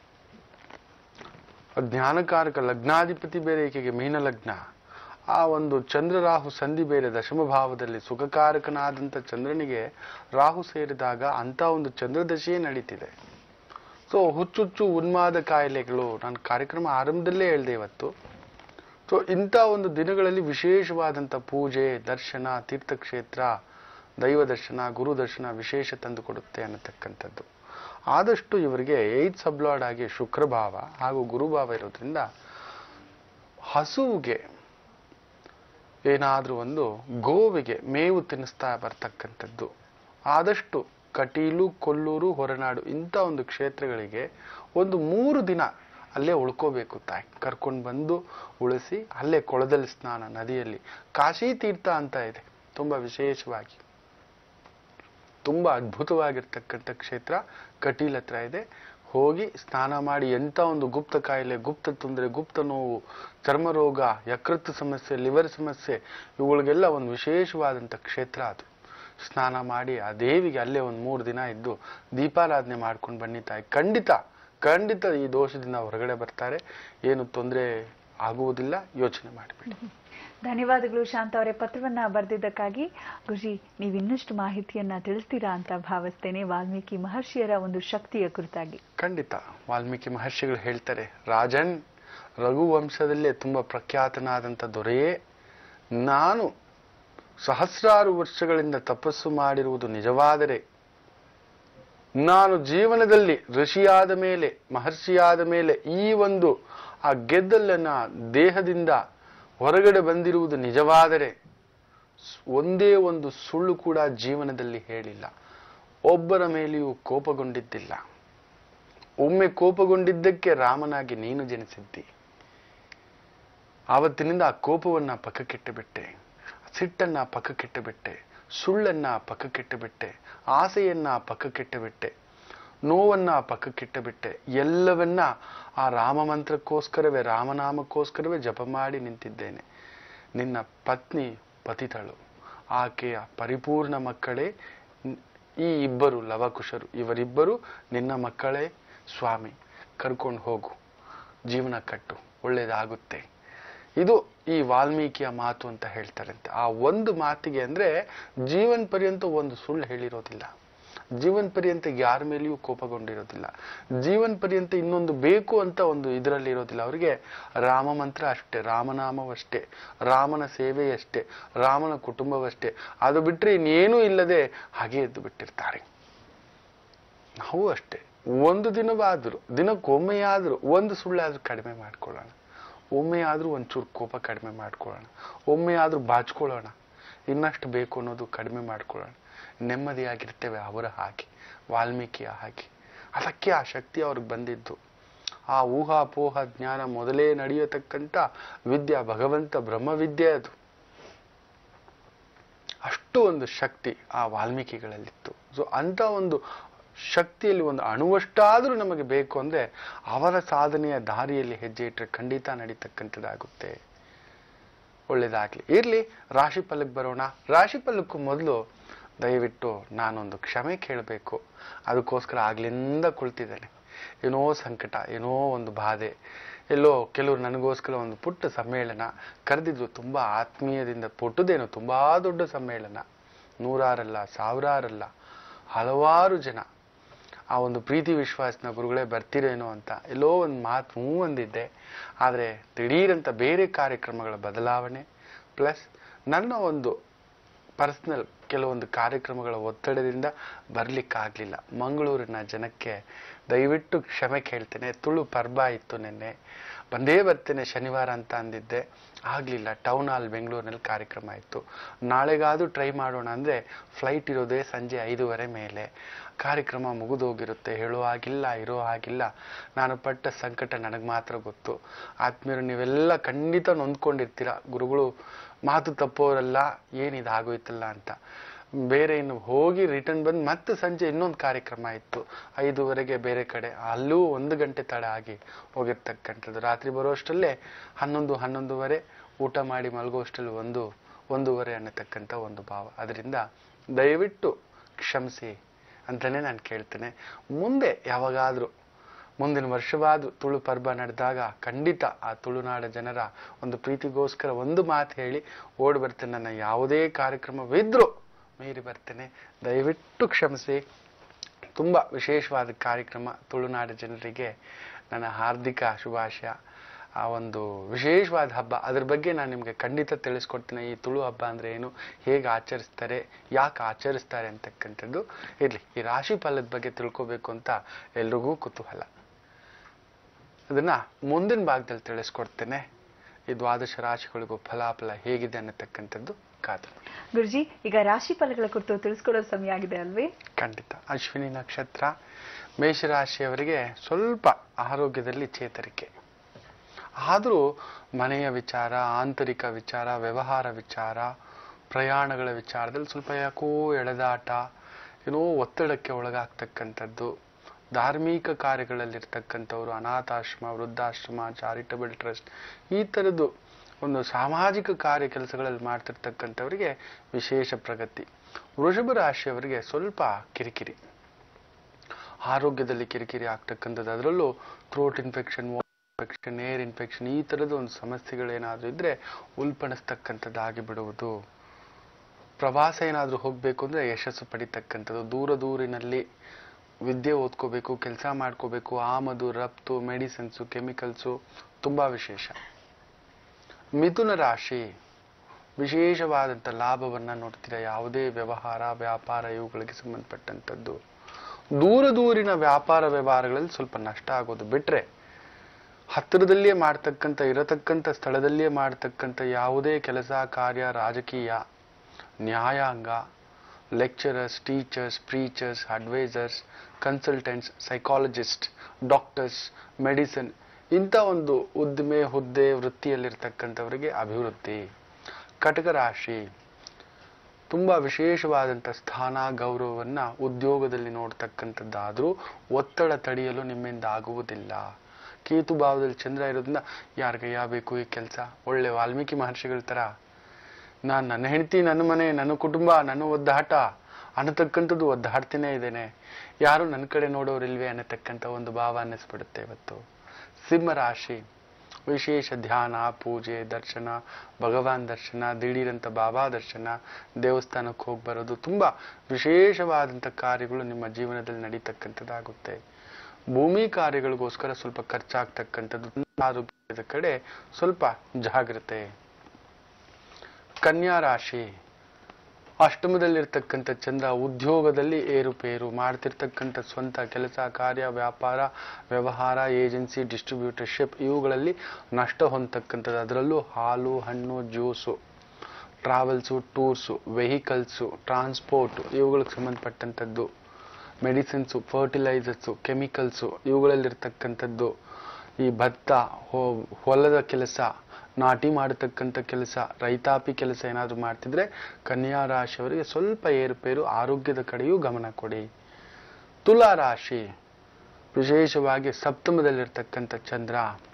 ಜ್ಞಾನಕಾರಕ, ಲಗ್ನಾಧಿಪತಿ ಬೇರೆ, ಈಕೆಗೆ ಮೀನ ಲಗ್ನ. ಆ ಒಂದು ಚಂದ್ರ ರಾಹು ಸಂಧಿ ಬೇರೆ, ದಶಮ ಭಾವದಲ್ಲಿ ಸುಖಕಾರಕನಾದಂಥ ಚಂದ್ರನಿಗೆ ರಾಹು ಸೇರಿದಾಗ ಅಂತ ಒಂದು ಚಂದ್ರದಶೆಯೇ ನಡೀತಿದೆ. ಸೊ ಹುಚ್ಚುಚ್ಚು ಉನ್ಮಾದ ಕಾಯಿಲೆಗಳು, ನಾನು ಕಾರ್ಯಕ್ರಮ ಆರಂಭದಲ್ಲೇ ಹೇಳಿದೆ ಇವತ್ತು. ಸೊ ಇಂಥ ಒಂದು ದಿನಗಳಲ್ಲಿ ವಿಶೇಷವಾದಂಥ ಪೂಜೆ, ದರ್ಶನ, ತೀರ್ಥಕ್ಷೇತ್ರ, ದೈವ ದರ್ಶನ, ಗುರು ದರ್ಶನ ವಿಶೇಷ ತಂದು ಕೊಡುತ್ತೆ ಅನ್ನತಕ್ಕಂಥದ್ದು. ಆದಷ್ಟು ಇವರಿಗೆ 8th ಸಬ್ಲಾರ್ಡ್ ಆಗಿ ಶುಕ್ರಭಾವ ಹಾಗೂ ಗುರುಭಾವ ಇರೋದ್ರಿಂದ ಹಸುವಿಗೆ ಏನಾದ್ರೂ ಒಂದು ಗೋವಿಗೆ ಮೇವು ತಿನ್ನಿಸ್ತಾ ಬರ್ತಕ್ಕಂಥದ್ದು. ಆದಷ್ಟು ಕಟೀಲು, ಕೊಲ್ಲೂರು, ಹೊರನಾಡು ಇಂಥ ಒಂದು ಕ್ಷೇತ್ರಗಳಿಗೆ ಒಂದು 3 ದಿನ ಅಲ್ಲೇ ಉಳ್ಕೋಬೇಕು ತಾಯಿ. ಕರ್ಕೊಂಡು ಬಂದು ಉಳಿಸಿ ಅಲ್ಲೇ ಕೊಳದಲ್ಲಿ ಸ್ನಾನ, ನದಿಯಲ್ಲಿ ಕಾಶಿ ತೀರ್ಥ ಅಂತ ಇದೆ, ತುಂಬಾ ವಿಶೇಷವಾಗಿ ತುಂಬಾ ಅದ್ಭುತವಾಗಿರ್ತಕ್ಕಂಥ ಕ್ಷೇತ್ರ ಕಟೀಲ್ ಹತ್ರ ಇದೆ. ಹೋಗಿ ಸ್ನಾನ ಮಾಡಿ ಎಂಥ ಒಂದು ಗುಪ್ತ ಕಾಯಿಲೆ, ಗುಪ್ತ ತೊಂದರೆ, ಗುಪ್ತ ನೋವು, ಚರ್ಮರೋಗ, ಯಕೃತ್ತು ಸಮಸ್ಯೆ, ಲಿವರ್ ಸಮಸ್ಯೆ ಇವುಗಳಿಗೆಲ್ಲ ಒಂದು ವಿಶೇಷವಾದಂಥ ಕ್ಷೇತ್ರ ಅದು. ಸ್ನಾನ ಮಾಡಿ ಆ ದೇವಿಗೆ ಅಲ್ಲೇ ಒಂದು 3 ದಿನ ಇದ್ದು ದೀಪಾರಾಧನೆ ಮಾಡ್ಕೊಂಡು ಬನ್ನಿ ತಾಯಿ. ಖಂಡಿತ ಖಂಡಿತ ಈ ದೋಷದಿಂದ ಹೊರಗಡೆ ಬರ್ತಾರೆ, ಏನು ತೊಂದರೆ ಆಗುವುದಿಲ್ಲ, ಯೋಚನೆ ಮಾಡಿಬಿಡಿ. ಧನ್ಯವಾದಗಳು ಶಾಂತ ಅವರೇ, ಪತ್ರವನ್ನ ಬರೆದಿದ್ದಕ್ಕಾಗಿ. ಗುರುಜಿ, ನೀವು ಇನ್ನಷ್ಟು ಮಾಹಿತಿಯನ್ನ ತಿಳಿಸ್ತೀರಾ ಅಂತ ಭಾವಿಸ್ತೇನೆ, ವಾಲ್ಮೀಕಿ ಮಹರ್ಷಿಯರ ಒಂದು ಶಕ್ತಿಯ ಕುರಿತಾಗಿ. ಖಂಡಿತ. ವಾಲ್ಮೀಕಿ ಮಹರ್ಷಿಗಳು ಹೇಳ್ತಾರೆ, ರಾಜನ್, ರಘುವಂಶದಲ್ಲೇ ತುಂಬಾ ಪ್ರಖ್ಯಾತನಾದಂಥ ದೊರೆಯೇ, ನಾನು ಸಹಸ್ರಾರು ವರ್ಷಗಳಿಂದ ತಪಸ್ಸು ಮಾಡಿರುವುದು ನಿಜವಾದರೆ, ನಾನು ಜೀವನದಲ್ಲಿ ಋಷಿಯಾದ ಮೇಲೆ, ಮಹರ್ಷಿಯಾದ ಮೇಲೆ ಈ ಒಂದು ಆ ಗೆದ್ದಲನ್ನ ದೇಹದಿಂದ ಹೊರಗಡೆ ಬಂದಿರುವುದು ನಿಜವಾದರೆ, ಒಂದೇ ಒಂದು ಸುಳ್ಳು ಕೂಡ ಜೀವನದಲ್ಲಿ ಹೇಳಿಲ್ಲ. ಒಬ್ಬರ ಮೇಲೆಯೂ ಕೋಪಗೊಂಡಿದ್ದಿಲ್ಲ. ಒಮ್ಮೆ ಕೋಪಗೊಂಡಿದ್ದಕ್ಕೆ ರಾಮನಾಗಿ ನೀನು ಜನಿಸಿದ್ದಿ. ಆವತ್ತಿನಿಂದ ಆ ಕೋಪವನ್ನ ಪಕ್ಕಕ್ಕಿಟ್ಟು ಬಿಟ್ಟೆ, ಸಿಟ್ಟನ್ನ ಪಕ್ಕಕ್ಕಿಟ್ಟು ಬಿಟ್ಟೆ, ಸುಳ್ಳನ್ನ ಪಕ್ಕಕ್ಕಿಟ್ಟು ಬಿಟ್ಟೆ, ಆಸೆಯನ್ನ ಪಕ್ಕಕ್ಕಿಟ್ಟು ಬಿಟ್ಟೆ, ನೋವನ್ನ ಪಕ್ಕಕ್ಕಿಟ್ಟು ಬಿಟ್ಟೆ. ಎಲ್ಲವನ್ನ ಆ ರಾಮ ಮಂತ್ರಕ್ಕೋಸ್ಕರವೇ, ರಾಮನಾಮಕ್ಕೋಸ್ಕರವೇ ಜಪ ಮಾಡಿ ನಿಂತಿದ್ದೇನೆ. ನಿನ್ನ ಪತ್ನಿ ಪತಿತಳು, ಆಕೆಯ ಪರಿಪೂರ್ಣ ಮಕ್ಕಳೇ ಈ ಇಬ್ಬರು ಲವಕುಶರು, ಇವರಿಬ್ಬರು ನಿನ್ನ ಮಕ್ಕಳೇ ಸ್ವಾಮಿ. ಕರ್ಕೊಂಡು ಹೋಗು, ಜೀವನ ಕಟ್ಟು, ಒಳ್ಳೇದಾಗುತ್ತೆ. ಇದು ಈ ವಾಲ್ಮೀಕಿಯ ಮಾತು ಅಂತ ಹೇಳ್ತಾರಂತೆ. ಆ ಒಂದು ಮಾತಿಗೆ ಅಂದ್ರೆ ಜೀವನ ಪರ್ಯಂತ ಒಂದು ಸುಳ್ಳು ಹೇಳಿರೋದಿಲ್ಲ, ಜೀವನ ಪರ್ಯಂತ ಯಾರ ಮೇಲೆಯೂ ಕೋಪಗೊಂಡಿರೋದಿಲ್ಲ, ಜೀವನ ಪರ್ಯಂತ ಇನ್ನೊಂದು ಬೇಕು ಅಂತ ಒಂದು ಇದರಲ್ಲಿ ಇರೋದಿಲ್ಲ. ಅವರಿಗೆ ರಾಮ ಮಂತ್ರ ಅಷ್ಟೇ, ರಾಮನಾಮವಷ್ಟೇ, ರಾಮನ ಸೇವೆಯಷ್ಟೇ, ರಾಮನ ಕುಟುಂಬವಷ್ಟೇ. ಅದು ಬಿಟ್ಟರೆ ಇನ್ನೇನೂ ಇಲ್ಲದೆ ಹಾಗೆ ಎದ್ದು ಬಿಟ್ಟಿರ್ತಾರೆ. ನಾವು ಅಷ್ಟೇ, ಒಂದು ದಿನವಾದರೂ, ದಿನಕ್ಕೊಮ್ಮೆಯಾದರೂ ಒಂದು ಸುಳ್ಳಾದ್ರೂ ಕಡಿಮೆ ಮಾಡ್ಕೊಳ್ಳೋಣ, ಒಮ್ಮೆಯಾದ್ರೂ ಒಂಚೂರು ಕೋಪ ಕಡಿಮೆ ಮಾಡ್ಕೊಳ್ಳೋಣ, ಒಮ್ಮೆಯಾದ್ರೂ ಬಾಚ್ಕೊಳ್ಳೋಣ, ಇನ್ನಷ್ಟು ಬೇಕು ಅನ್ನೋದು ಕಡಿಮೆ ಮಾಡ್ಕೊಳ್ಳೋಣ. ನೆಮ್ಮದಿಯಾಗಿರ್ತೇವೆ ಅವರ ಹಾಗೆ, ವಾಲ್ಮೀಕಿಯ ಹಾಗೆ. ಅದಕ್ಕೆ ಆ ಶಕ್ತಿ ಅವ್ರಿಗೆ ಬಂದಿದ್ದು. ಆ ಊಹಾಪೋಹ ಜ್ಞಾನ ಮೊದಲೇ ನಡೆಯತಕ್ಕಂಥ ವಿದ್ಯೆ ಭಗವಂತ ಬ್ರಹ್ಮವಿದ್ಯೆ. ಅದು ಅಷ್ಟು ಒಂದು ಶಕ್ತಿ ಆ ವಾಲ್ಮೀಕಿಗಳಲ್ಲಿತ್ತು. ಸೊ ಅಂತ ಒಂದು ಶಕ್ತಿಯಲ್ಲಿ ಒಂದು ಅಣುವಷ್ಟಾದರೂ ನಮಗೆ ಬೇಕು ಅಂದ್ರೆ ಅವರ ಸಾಧನೆಯ ದಾರಿಯಲ್ಲಿ ಹೆಜ್ಜೆ ಇಟ್ಟರೆ ಖಂಡಿತ ನಡೀತಕ್ಕಂಥದ್ದಾಗುತ್ತೆ. ಒಳ್ಳೇದಾಗ್ಲಿ. ಇರ್ಲಿ, ರಾಶಿ ಫಲಕ್ಕೆ ಬರೋಣ. ರಾಶಿ ಫಲಕ್ಕೂ ಮೊದಲು ದಯವಿಟ್ಟು ನಾನೊಂದು ಕ್ಷಮೆ ಕೇಳಬೇಕು. ಅದಕ್ಕೋಸ್ಕರ ಆಗ್ಲಿಂದ ಕುಳಿತಿದ್ದೇನೆ. ಏನೋ ಸಂಕಟ, ಏನೋ ಒಂದು ಬಾಧೆ, ಎಲ್ಲೋ ಕೆಲವರು ನನಗೋಸ್ಕರ ಒಂದು ಪುಟ್ಟ ಸಮ್ಮೇಳನ ಕರೆದಿದ್ರು, ತುಂಬಾ ಆತ್ಮೀಯದಿಂದ. ಪುಟ್ಟದೇನು, ತುಂಬಾ ದೊಡ್ಡ ಸಮ್ಮೇಳನ, 100ರಲ್ಲ, 1000ರಲ್ಲ, ಹಲವಾರು ಜನ. ಆ ಒಂದು ಪ್ರೀತಿ ವಿಶ್ವಾಸನ ಗುರುಗಳೇ ಬರ್ತಿರೇನೋ ಅಂತ ಎಲ್ಲೋ ಒಂದು ಮಾತು ಹೂ ಅಂದಿದ್ದೆ. ಆದರೆ ದಿಢೀರಂತ ಬೇರೆ ಕಾರ್ಯಕ್ರಮಗಳ ಬದಲಾವಣೆ ಪ್ಲಸ್ ನನ್ನ ಒಂದು ಪರ್ಸನಲ್ ಕೆಲವೊಂದು ಕಾರ್ಯಕ್ರಮಗಳ ಒತ್ತಡದಿಂದ ಬರ್ಲಿಕ್ಕಾಗ್ಲಿಲ್ಲ. ಮಂಗಳೂರಿನ ಜನಕ್ಕೆ ದಯವಿಟ್ಟು ಕ್ಷಮೆ ಕೇಳ್ತೇನೆ. ತುಳು ಪರ್ಬ ಇತ್ತು ನಿನ್ನೆ, ಬಂದೇ ಬರ್ತೇನೆ ಶನಿವಾರ ಅಂತ ಅಂದಿದ್ದೆ, ಆಗ್ಲಿಲ್ಲ. ಟೌನ್ ಹಾಲ್ ಬೆಂಗಳೂರಿನಲ್ಲಿ ಕಾರ್ಯಕ್ರಮ ಇತ್ತು. ನಾಳೆಗಾದ್ರೂ ಟ್ರೈ ಮಾಡೋಣ ಅಂದ್ರೆ ಫ್ಲೈಟ್ ಇರೋದೇ ಸಂಜೆ 5:30 ಮೇಲೆ. ಕಾರ್ಯಕ್ರಮ ಮುಗಿದೋಗಿರುತ್ತೆ. ಹೇಳೋ ಹಾಗಿಲ್ಲ, ಇರೋ ಹಾಗಿಲ್ಲ. ನಾನು ಪಟ್ಟ ಸಂಕಟ ನನಗೆ ಮಾತ್ರ ಗೊತ್ತು. ಆತ್ಮೀಯರು ನೀವೆಲ್ಲ ಖಂಡಿತ ನೊಂದ್ಕೊಂಡಿರ್ತೀರ. ಗುರುಗಳು ಮಾತು ತಪ್ಪೋರಲ್ಲ, ಏನಿದಾಗೋಯ್ತಲ್ಲ ಅಂತ. ಬೇರೆ ಇನ್ನು ಹೋಗಿ ರಿಟರ್ನ್ ಬಂದು ಮತ್ತೆ ಸಂಜೆ ಇನ್ನೊಂದು ಕಾರ್ಯಕ್ರಮ ಇತ್ತು 5:30 ಬೇರೆ ಕಡೆ, ಅಲ್ಲೂ 1 ಗಂಟೆ ತಡ ಆಗಿ ಹೋಗಿರ್ತಕ್ಕಂಥದ್ದು. ರಾತ್ರಿ ಬರೋಷ್ಟಲ್ಲೇ 11:30 ಊಟ ಮಾಡಿ ಮಲಗೋಷ್ಟಲ್ಲಿ 1:30 ಅನ್ನತಕ್ಕಂಥ ಒಂದು ಭಾವ. ಅದರಿಂದ ದಯವಿಟ್ಟು ಕ್ಷಮಿಸಿ ಅಂತಾನೆ ನಾನು ಕೇಳ್ತೇನೆ. ಮುಂದೆ ಯಾವಾಗಾದ್ರೂ ಮುಂದಿನ ವರ್ಷವಾದ್ರೂ ತುಳು ಪರ್ಬ ನಡೆದಾಗ ಖಂಡಿತ ಆ ತುಳುನಾಡ ಜನರ ಒಂದು ಪ್ರೀತಿಗೋಸ್ಕರ ಒಂದು ಮಾತು ಹೇಳಿ ಓಡಿ ಬರ್ತೇನೆ. ನನ್ನ ಯಾವುದೇ ಕಾರ್ಯಕ್ರಮವಿದ್ರೂ ಮೀರಿ ಬರ್ತೇನೆ, ದಯವಿಟ್ಟು ಕ್ಷಮಿಸಿ. ತುಂಬಾ ವಿಶೇಷವಾದ ಕಾರ್ಯಕ್ರಮ. ತುಳುನಾಡ ಜನರಿಗೆ ನನ್ನ ಹಾರ್ದಿಕ ಶುಭಾಶಯ. ಆ ಒಂದು ವಿಶೇಷವಾದ ಹಬ್ಬ, ಅದ್ರ ಬಗ್ಗೆ ನಾನು ನಿಮ್ಗೆ ಖಂಡಿತ ತಿಳಿಸ್ಕೊಡ್ತೀನಿ. ಈ ತುಳು ಹಬ್ಬ ಅಂದ್ರೆ ಏನು, ಹೇಗೆ ಆಚರಿಸ್ತಾರೆ, ಯಾಕೆ ಆಚರಿಸ್ತಾರೆ ಅಂತಕ್ಕಂಥದ್ದು. ಇರ್ಲಿ, ಈ ರಾಶಿ ಫಲದ ಬಗ್ಗೆ ತಿಳ್ಕೊಬೇಕು ಅಂತ ಎಲ್ರಿಗೂ ಕುತೂಹಲ. ಅದನ್ನ ಮುಂದಿನ ಭಾಗದಲ್ಲಿ ತಿಳಿಸ್ಕೊಡ್ತೇನೆ. ಈ ದ್ವಾದಶ ರಾಶಿಗಳಿಗೂ ಫಲಾಫಲ ಹೇಗಿದೆ ಅನ್ನತಕ್ಕಂಥದ್ದು ಕಾದು. ಗುರುಜಿ, ಈಗ ರಾಶಿ ಫಲಗಳ ಕುರಿತು ತಿಳಿಸ್ಕೊಡೋ ಸಮಯ ಆಗಿದೆ ಅಲ್ವೇ? ಖಂಡಿತ. ಅಶ್ವಿನಿ ನಕ್ಷತ್ರ ಮೇಷರಾಶಿಯವರಿಗೆ ಸ್ವಲ್ಪ ಆರೋಗ್ಯದಲ್ಲಿ ಚೇತರಿಕೆ, ಆದರೂ ಮನೆಯ ವಿಚಾರ, ಆಂತರಿಕ ವಿಚಾರ, ವ್ಯವಹಾರ ವಿಚಾರ, ಪ್ರಯಾಣಗಳ ವಿಚಾರದಲ್ಲಿ ಸ್ವಲ್ಪ ಯಾಕೋ ಎಳೆದಾಟ, ಏನೋ ಒತ್ತಡಕ್ಕೆ ಒಳಗಾಗ್ತಕ್ಕಂಥದ್ದು. ಧಾರ್ಮಿಕ ಕಾರ್ಯಗಳಲ್ಲಿರ್ತಕ್ಕಂಥವ್ರು, ಅನಾಥಾಶ್ರಮ, ವೃದ್ಧಾಶ್ರಮ, ಚಾರಿಟಬಲ್ ಟ್ರಸ್ಟ್, ಈ ಥರದ್ದು ಒಂದು ಸಾಮಾಜಿಕ ಕಾರ್ಯ ಕೆಲಸಗಳಲ್ಲಿ ಮಾಡ್ತಿರ್ತಕ್ಕಂಥವರಿಗೆ ವಿಶೇಷ ಪ್ರಗತಿ. ವೃಷಭ ರಾಶಿಯವರಿಗೆ ಸ್ವಲ್ಪ ಕಿರಿಕಿರಿ, ಆರೋಗ್ಯದಲ್ಲಿ ಕಿರಿಕಿರಿ ಆಗ್ತಕ್ಕಂಥದ್ದು. ಅದರಲ್ಲೂ throat infection, infection, air infection, ಈ ಥರದ ಒಂದು ಸಮಸ್ಯೆಗಳೇನಾದರೂ ಇದ್ರೆ ಉಲ್ಪಣಿಸ್ತಕ್ಕಂಥದ್ದಾಗಿ ಬಿಡುವುದು. ಪ್ರವಾಸ ಏನಾದರೂ ಹೋಗಬೇಕು ಅಂದರೆ ಯಶಸ್ಸು ಪಡಿತಕ್ಕಂಥದ್ದು. ದೂರಿನಲ್ಲಿ ವಿದ್ಯೆ ಓದ್ಕೋಬೇಕು, ಕೆಲಸ ಮಾಡ್ಕೋಬೇಕು, ಆಮದು ರಫ್ತು, ಮೆಡಿಸಿನ್ಸು, ಕೆಮಿಕಲ್ಸು ತುಂಬ ವಿಶೇಷ. ಮಿಥುನ ರಾಶಿ ವಿಶೇಷವಾದಂಥ ಲಾಭವನ್ನು ನೋಡ್ತೀರಾ. ಯಾವುದೇ ವ್ಯವಹಾರ, ವ್ಯಾಪಾರ ಇವುಗಳಿಗೆ ಸಂಬಂಧಪಟ್ಟಂಥದ್ದು. ದೂರಿನ ವ್ಯಾಪಾರ ವ್ಯವಹಾರಗಳಲ್ಲಿ ಸ್ವಲ್ಪ ನಷ್ಟ ಆಗೋದು ಬಿಟ್ರೆ, ಹತ್ತಿರದಲ್ಲಿಯೇ ಇರತಕ್ಕಂಥ ಸ್ಥಳದಲ್ಲಿಯೇ ಮಾಡ್ತಕ್ಕಂಥ ಯಾವುದೇ ಕೆಲಸ ಕಾರ್ಯ, ರಾಜಕೀಯ, ನ್ಯಾಯಾಂಗ, lecturers, teachers, preachers, advisers, consultants, psychologist, doctors, medicine, ಇಂಥ ಒಂದು ಉದ್ದಿಮೆ, ಹುದ್ದೆ, ವೃತ್ತಿಯಲ್ಲಿರ್ತಕ್ಕಂಥವರಿಗೆ ಅಭಿವೃದ್ಧಿ. ಕಟಕ ರಾಶಿ ತುಂಬ ವಿಶೇಷವಾದಂಥ ಸ್ಥಾನ, ಗೌರವವನ್ನು ಉದ್ಯೋಗದಲ್ಲಿ ನೋಡ್ತಕ್ಕಂಥದ್ದಾದರೂ ಒತ್ತಡ ತಡೆಯಲು ನಿಮ್ಮಿಂದ ಆಗುವುದಿಲ್ಲ. ಕೇತು ಭಾವದಲ್ಲಿ ಚಂದ್ರ ಇರೋದ್ರಿಂದ ಯಾರಿಗಯ್ಯ ಬೇಕು ಈ ಕೆಲಸ, ಒಳ್ಳೆ ವಾಲ್ಮೀಕಿ ಮಹರ್ಷಿಗಳ ಥರ ನನ್ನ ಹೆಂಡತಿ, ನನ್ನ ಮನೆ, ನನ್ನ ಕುಟುಂಬ, ನನ್ನ ಒದ್ದಾಟ ಅನ್ನತಕ್ಕಂಥದ್ದು ಒದ್ದಾಡ್ತೇನೆ ಇದ್ದೇನೆ, ಯಾರು ನನ್ನ ಕಡೆ ನೋಡೋರಿಲ್ವೇ ಅನ್ನತಕ್ಕಂಥ ಒಂದು ಭಾವ ಅನ್ನಿಸ್ಬಿಡುತ್ತೆ ಇವತ್ತು. ಸಿಂಹರಾಶಿ ವಿಶೇಷ ಧ್ಯಾನ, ಪೂಜೆ, ದರ್ಶನ, ಭಗವಾನ್ ದರ್ಶನ, ದಿಢೀರಂತ ಬಾಬಾ ದರ್ಶನ, ದೇವಸ್ಥಾನಕ್ಕೆ ಹೋಗಿ ಬರೋದು, ತುಂಬ ವಿಶೇಷವಾದಂಥ ಕಾರ್ಯಗಳು ನಿಮ್ಮ ಜೀವನದಲ್ಲಿ ನಡೀತಕ್ಕಂಥದ್ದಾಗುತ್ತೆ. ಭೂಮಿ ಕಾರ್ಯಗಳಿಗೋಸ್ಕರ ಸ್ವಲ್ಪ ಖರ್ಚಾಗ್ತಕ್ಕಂಥದ್ದು. ಆರೋಗ್ಯದ ಕಡೆ ಸ್ವಲ್ಪ ಜಾಗ್ರತೆ. ಕನ್ಯಾ ರಾಶಿ ಅಷ್ಟಮದಲ್ಲಿರ್ತಕ್ಕಂಥ ಚಂದ್ರ ಉದ್ಯೋಗದಲ್ಲಿ ಏರುಪೇರು, ಮಾಡ್ತಿರ್ತಕ್ಕಂಥ ಸ್ವಂತ ಕೆಲಸ ಕಾರ್ಯ, ವ್ಯಾಪಾರ, ವ್ಯವಹಾರ, ಏಜೆನ್ಸಿ, ಡಿಸ್ಟ್ರಿಬ್ಯೂಟರ್ಶಿಪ್ ಇವುಗಳಲ್ಲಿ ನಷ್ಟ ಹೊಂದತಕ್ಕಂಥದ್ದು. ಅದರಲ್ಲೂ ಹಾಲು, ಹಣ್ಣು, juice, travels, tours, vehicles, transport ಇವುಗಳಿಗೆ ಸಂಬಂಧಪಟ್ಟಂಥದ್ದು, ಮೆಡಿಸಿನ್ಸು, ಫರ್ಟಿಲೈಸರ್ಸು, ಕೆಮಿಕಲ್ಸು ಇವುಗಳಲ್ಲಿರ್ತಕ್ಕಂಥದ್ದು. ಈ ಭತ್ತ, ಹೊಲದ ಕೆಲಸ, ನಾಟಿ ಮಾಡತಕ್ಕಂಥ ಕೆಲಸ, ರೈತಾಪಿ ಕೆಲಸ ಏನಾದರೂ ಮಾಡ್ತಿದ್ರೆ ಕನ್ಯಾ ರಾಶಿಯವರಿಗೆ ಸ್ವಲ್ಪ ಏರುಪೇರು, ಆರೋಗ್ಯದ ಕಡೆಯೂ ಗಮನ ಕೊಡಿ. ತುಲಾ ರಾಶಿ ವಿಶೇಷವಾಗಿ ಸಪ್ತಮದಲ್ಲಿರ್ತಕ್ಕಂಥ ಚಂದ್ರ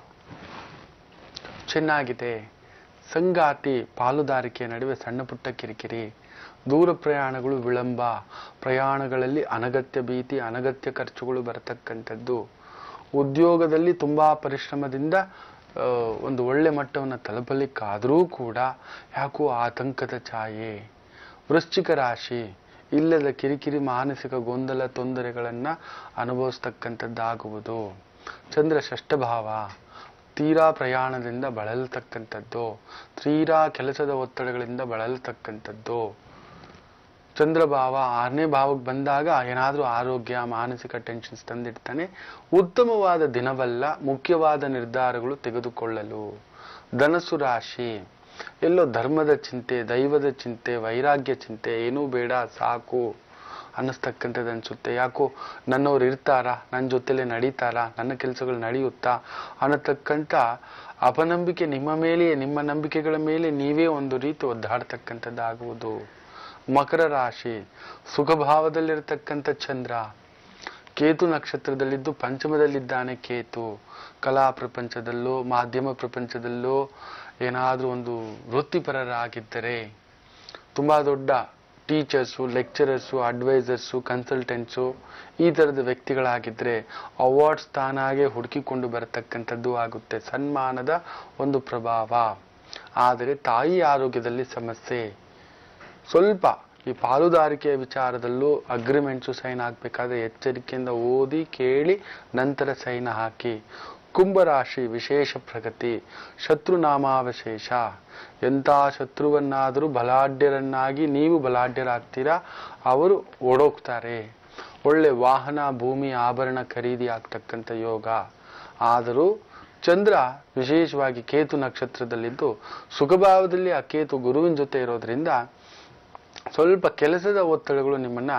ಚೆನ್ನಾಗಿದೆ. ಸಂಗಾತಿ, ಪಾಲುದಾರಿಕೆಯ ನಡುವೆ ಸಣ್ಣ ಪುಟ್ಟ ಕಿರಿಕಿರಿ, ದೂರ ಪ್ರಯಾಣಗಳು ವಿಳಂಬ, ಪ್ರಯಾಣಗಳಲ್ಲಿ ಅನಗತ್ಯ ಭೀತಿ, ಅನಗತ್ಯ ಖರ್ಚುಗಳು ಬರತಕ್ಕಂಥದ್ದು. ಉದ್ಯೋಗದಲ್ಲಿ ತುಂಬಾ ಪರಿಶ್ರಮದಿಂದ ಒಂದು ಒಳ್ಳೆ ಮಟ್ಟವನ್ನು ತಲುಪಲಿಕ್ಕಾದರೂ ಕೂಡ ಯಾಕೋ ಆತಂಕದ ಛಾಯೆ. ವೃಶ್ಚಿಕ ರಾಶಿ ಇಲ್ಲದ ಕಿರಿಕಿರಿ, ಮಾನಸಿಕ ಗೊಂದಲ, ತೊಂದರೆಗಳನ್ನು ಅನುಭವಿಸ್ತಕ್ಕಂಥದ್ದಾಗುವುದು. ಚಂದ್ರ ಷಷ್ಠಭಾವ, ತೀರಾ ಪ್ರಯಾಣದಿಂದ ಬಳಲತಕ್ಕಂಥದ್ದು, ತೀರಾ ಕೆಲಸದ ಒತ್ತಡಗಳಿಂದ ಬಳಲತಕ್ಕಂಥದ್ದು. ಚಂದ್ರಭಾವ 6ನೇ ಭಾವಕ್ಕೆ ಬಂದಾಗ ಏನಾದರೂ ಆರೋಗ್ಯ, ಮಾನಸಿಕ ಟೆನ್ಷನ್ಸ್ ತಂದಿಡ್ತಾನೆ. ಉತ್ತಮವಾದ ದಿನವಲ್ಲ ಮುಖ್ಯವಾದ ನಿರ್ಧಾರಗಳು ತೆಗೆದುಕೊಳ್ಳಲು. ಧನಸ್ಸು ರಾಶಿ ಎಲ್ಲೋ ಧರ್ಮದ ಚಿಂತೆ, ದೈವದ ಚಿಂತೆ, ವೈರಾಗ್ಯ ಚಿಂತೆ, ಏನೂ ಬೇಡ ಸಾಕು ಅನ್ನಿಸ್ತಕ್ಕಂಥದ್ದು ಅನಿಸುತ್ತೆ. ಯಾಕೋ ನನ್ನವ್ರು ಇರ್ತಾರಾ, ನನ್ನ ಜೊತೆಲೇ ನಡೀತಾರಾ, ನನ್ನ ಕೆಲಸಗಳು ನಡೆಯುತ್ತಾ ಅನ್ನತಕ್ಕಂಥ ಅಪನಂಬಿಕೆ ನಿಮ್ಮ ಮೇಲೆಯೇ, ನಿಮ್ಮ ನಂಬಿಕೆಗಳ ಮೇಲೆ ನೀವೇ ಒಂದು ರೀತಿ ಒದ್ದಾಡ್ತಕ್ಕಂಥದ್ದಾಗುವುದು. ಮಕರ ರಾಶಿ ಸುಖಭಾವದಲ್ಲಿರ್ತಕ್ಕಂಥ ಚಂದ್ರ ಕೇತು ನಕ್ಷತ್ರದಲ್ಲಿದ್ದು ಪಂಚಮದಲ್ಲಿದ್ದಾನೆ. ಕೇತು ಕಲಾ ಪ್ರಪಂಚದಲ್ಲೋ ಮಾಧ್ಯಮ ಪ್ರಪಂಚದಲ್ಲೋ ಏನಾದರೂ ಒಂದು ವೃತ್ತಿಪರರಾಗಿದ್ದರೆ, ತುಂಬಾ ದೊಡ್ಡ ಟೀಚರ್ಸು, ಲೆಕ್ಚರರ್ಸು, ಅಡ್ವೈಸರ್ಸು, ಕನ್ಸಲ್ಟೆಂಟ್ಸು ಈ ಥರದ ವ್ಯಕ್ತಿಗಳಾಗಿದ್ದರೆ ಅವಾರ್ಡ್ಸ್ ತಾನಾಗೆ ಹುಡುಕಿಕೊಂಡು ಬರತಕ್ಕಂಥದ್ದು ಆಗುತ್ತೆ. ಸನ್ಮಾನದ ಒಂದು ಪ್ರಭಾವ. ಆದರೆ ತಾಯಿ ಆರೋಗ್ಯದಲ್ಲಿ ಸಮಸ್ಯೆ. ಸ್ವಲ್ಪ ಈ ಪಾಲುದಾರಿಕೆಯ ವಿಚಾರದಲ್ಲೂ ಅಗ್ರಿಮೆಂಟ್ಸು ಸೈನ್ ಹಾಕಬೇಕಾದ್ರೆ ಎಚ್ಚರಿಕೆಯಿಂದ ಓದಿ ಕೇಳಿ ನಂತರ ಸೈನ್ ಹಾಕಿ. ಕುಂಭರಾಶಿ ವಿಶೇಷ ಪ್ರಗತಿ, ಶತ್ರುನಾಮಾವಶೇಷ. ಎಂಥ ಶತ್ರುವನ್ನಾದರೂ ಬಲಾಢ್ಯರನ್ನಾಗಿ ನೀವು ಬಲಾಢ್ಯರಾಗ್ತೀರಾ, ಅವರು ಓಡೋಗ್ತಾರೆ. ಒಳ್ಳೆ ವಾಹನ, ಭೂಮಿ, ಆಭರಣ ಖರೀದಿ ಆಗ್ತಕ್ಕಂಥ ಯೋಗ. ಆದರೂ ಚಂದ್ರ ವಿಶೇಷವಾಗಿ ಕೇತು ನಕ್ಷತ್ರದಲ್ಲಿದ್ದು ಸುಖಭಾವದಲ್ಲಿ ಆ ಕೇತು ಗುರುವಿನ ಜೊತೆ ಇರೋದ್ರಿಂದ ಸ್ವಲ್ಪ ಕೆಲಸದ ಒತ್ತಡಗಳು ನಿಮ್ಮನ್ನ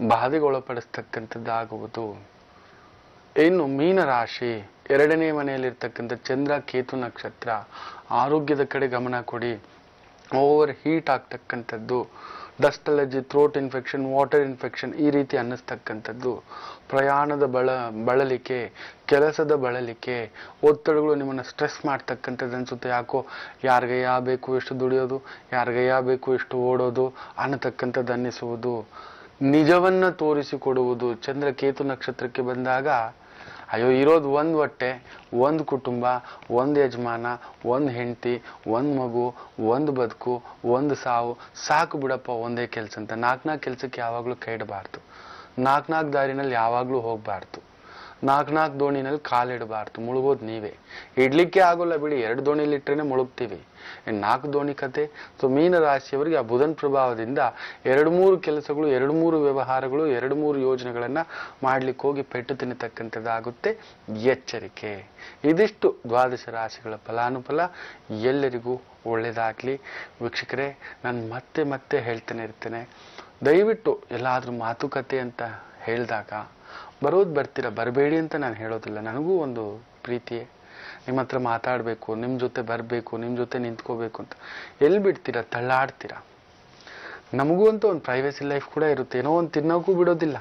ಬಾಧೆಗೊಳಪಡಿಸ್ತಕ್ಕಂಥದ್ದಾಗುವುದು. ಇನ್ನು ಮೀನರಾಶಿ 2ನೇ ಮನೆಯಲ್ಲಿರ್ತಕ್ಕಂಥ ಚಂದ್ರ ಕೇತು ನಕ್ಷತ್ರ, ಆರೋಗ್ಯದ ಕಡೆ ಗಮನ ಕೊಡಿ. ಓವರ್ ಹೀಟ್ ಆಗ್ತಕ್ಕಂಥದ್ದು, dust allergy, throat infection, water infection ಈ ರೀತಿ ಅನ್ನಿಸ್ತಕ್ಕಂಥದ್ದು, ಪ್ರಯಾಣದ ಬಳಲಿಕೆ, ಕೆಲಸದ ಬಳಲಿಕೆ, ಒತ್ತಡಗಳು ನಿಮ್ಮನ್ನು ಸ್ಟ್ರೆಸ್ ಮಾಡ್ತಕ್ಕಂಥದ್ದು ಅನ್ಸುತ್ತೆ. ಯಾಕೋ ಯಾರಿಗಯ್ಯ ಬೇಕು ಎಷ್ಟು ದುಡಿಯೋದು, ಯಾರಿಗಯ್ಯ ಬೇಕು ಎಷ್ಟು ಓಡೋದು ಅನ್ನತಕ್ಕಂಥದ್ದು ಅನ್ನಿಸುವುದು. ನಿಜವನ್ನ ತೋರಿಸಿಕೊಡುವುದು. ಚಂದ್ರ ಕೇತು ನಕ್ಷತ್ರಕ್ಕೆ ಬಂದಾಗ ಅಯ್ಯೋ ಇರೋದು ಒಂದು ಹೊಟ್ಟೆ, ಒಂದು ಕುಟುಂಬ, ಒಂದು ಯಜಮಾನ, ಒಂದು ಹೆಂಡತಿ, ಒಂದು ಮಗು, ಒಂದು ಬದುಕು, ಒಂದು ಸಾವು, ಸಾಕು ಬಿಡಪ್ಪ ಒಂದೇ ಕೆಲಸ ಅಂತ. 4 ಕೆಲಸಕ್ಕೆ ಯಾವಾಗಲೂ ಕೈ ಇಡಬಾರ್ದು. 4 ದಾರಿನಲ್ಲಿ ಯಾವಾಗಲೂ ಹೋಗ್ಬಾರ್ದು. 4 ದೋಣಿನಲ್ಲಿ ಕಾಲಿಡಬಾರ್ದು. ಮುಳುಗೋದು ನೀವೇ. ಇಡ್ಲಿಕ್ಕೆ ಆಗೋಲ್ಲ ಬಿಡಿ, 2 ದೋಣಿಲಿ ಇಟ್ಟರೆ ಮುಳುಗ್ತೀವಿ. 4 ದೋಣಿ ಕತೆ. ಸೊ ಮೀನ ರಾಶಿಯವರಿಗೆ ಆ ಬುಧನ ಪ್ರಭಾವದಿಂದ 2-3 ಕೆಲಸಗಳು, 2-3 ವ್ಯವಹಾರಗಳು, 2-3 ಯೋಜನೆಗಳನ್ನ ಮಾಡ್ಲಿಕ್ಕೆ ಹೋಗಿ ಪೆಟ್ಟು ತಿನ್ನತಕ್ಕಂಥದ್ದಾಗುತ್ತೆ. ಎಚ್ಚರಿಕೆ. ಇದಿಷ್ಟು ದ್ವಾದಶ ರಾಶಿಗಳ ಫಲಾನುಫಲ. ಎಲ್ಲರಿಗೂ ಒಳ್ಳೇದಾಗ್ಲಿ. ವೀಕ್ಷಕರೇ, ನಾನು ಮತ್ತೆ ಹೇಳ್ತಾನೆ ಇರ್ತೇನೆ, ದಯವಿಟ್ಟು ಎಲ್ಲಾದ್ರೂ ಮಾತುಕತೆ ಅಂತ ಹೇಳಿದಾಗ ಬರ್ತೀರಾ, ಬರಬೇಡಿ ಅಂತ ನಾನು ಹೇಳೋದಿಲ್ಲ. ನನಗೂ ಒಂದು ಪ್ರೀತಿಯೇ, ನಿಮ್ಮ ಹತ್ರ ಮಾತಾಡಬೇಕು, ನಿಮ್ಮ ಜೊತೆ ಬರಬೇಕು, ನಿಮ್ಮ ಜೊತೆ ನಿಂತ್ಕೋಬೇಕು ಅಂತ. ಎಲ್ಲಿ ಬಿಡ್ತೀರಾ, ತಳ್ಳಾಡ್ತೀರಾ. ನಮಗೂ ಅಂತ ಒಂದು ಪ್ರೈವೇಸಿ ಲೈಫ್ ಕೂಡ ಇರುತ್ತೆ. ಏನೋ ಒಂದು ತಿನ್ನೋಕ್ಕೂ ಬಿಡೋದಿಲ್ಲ.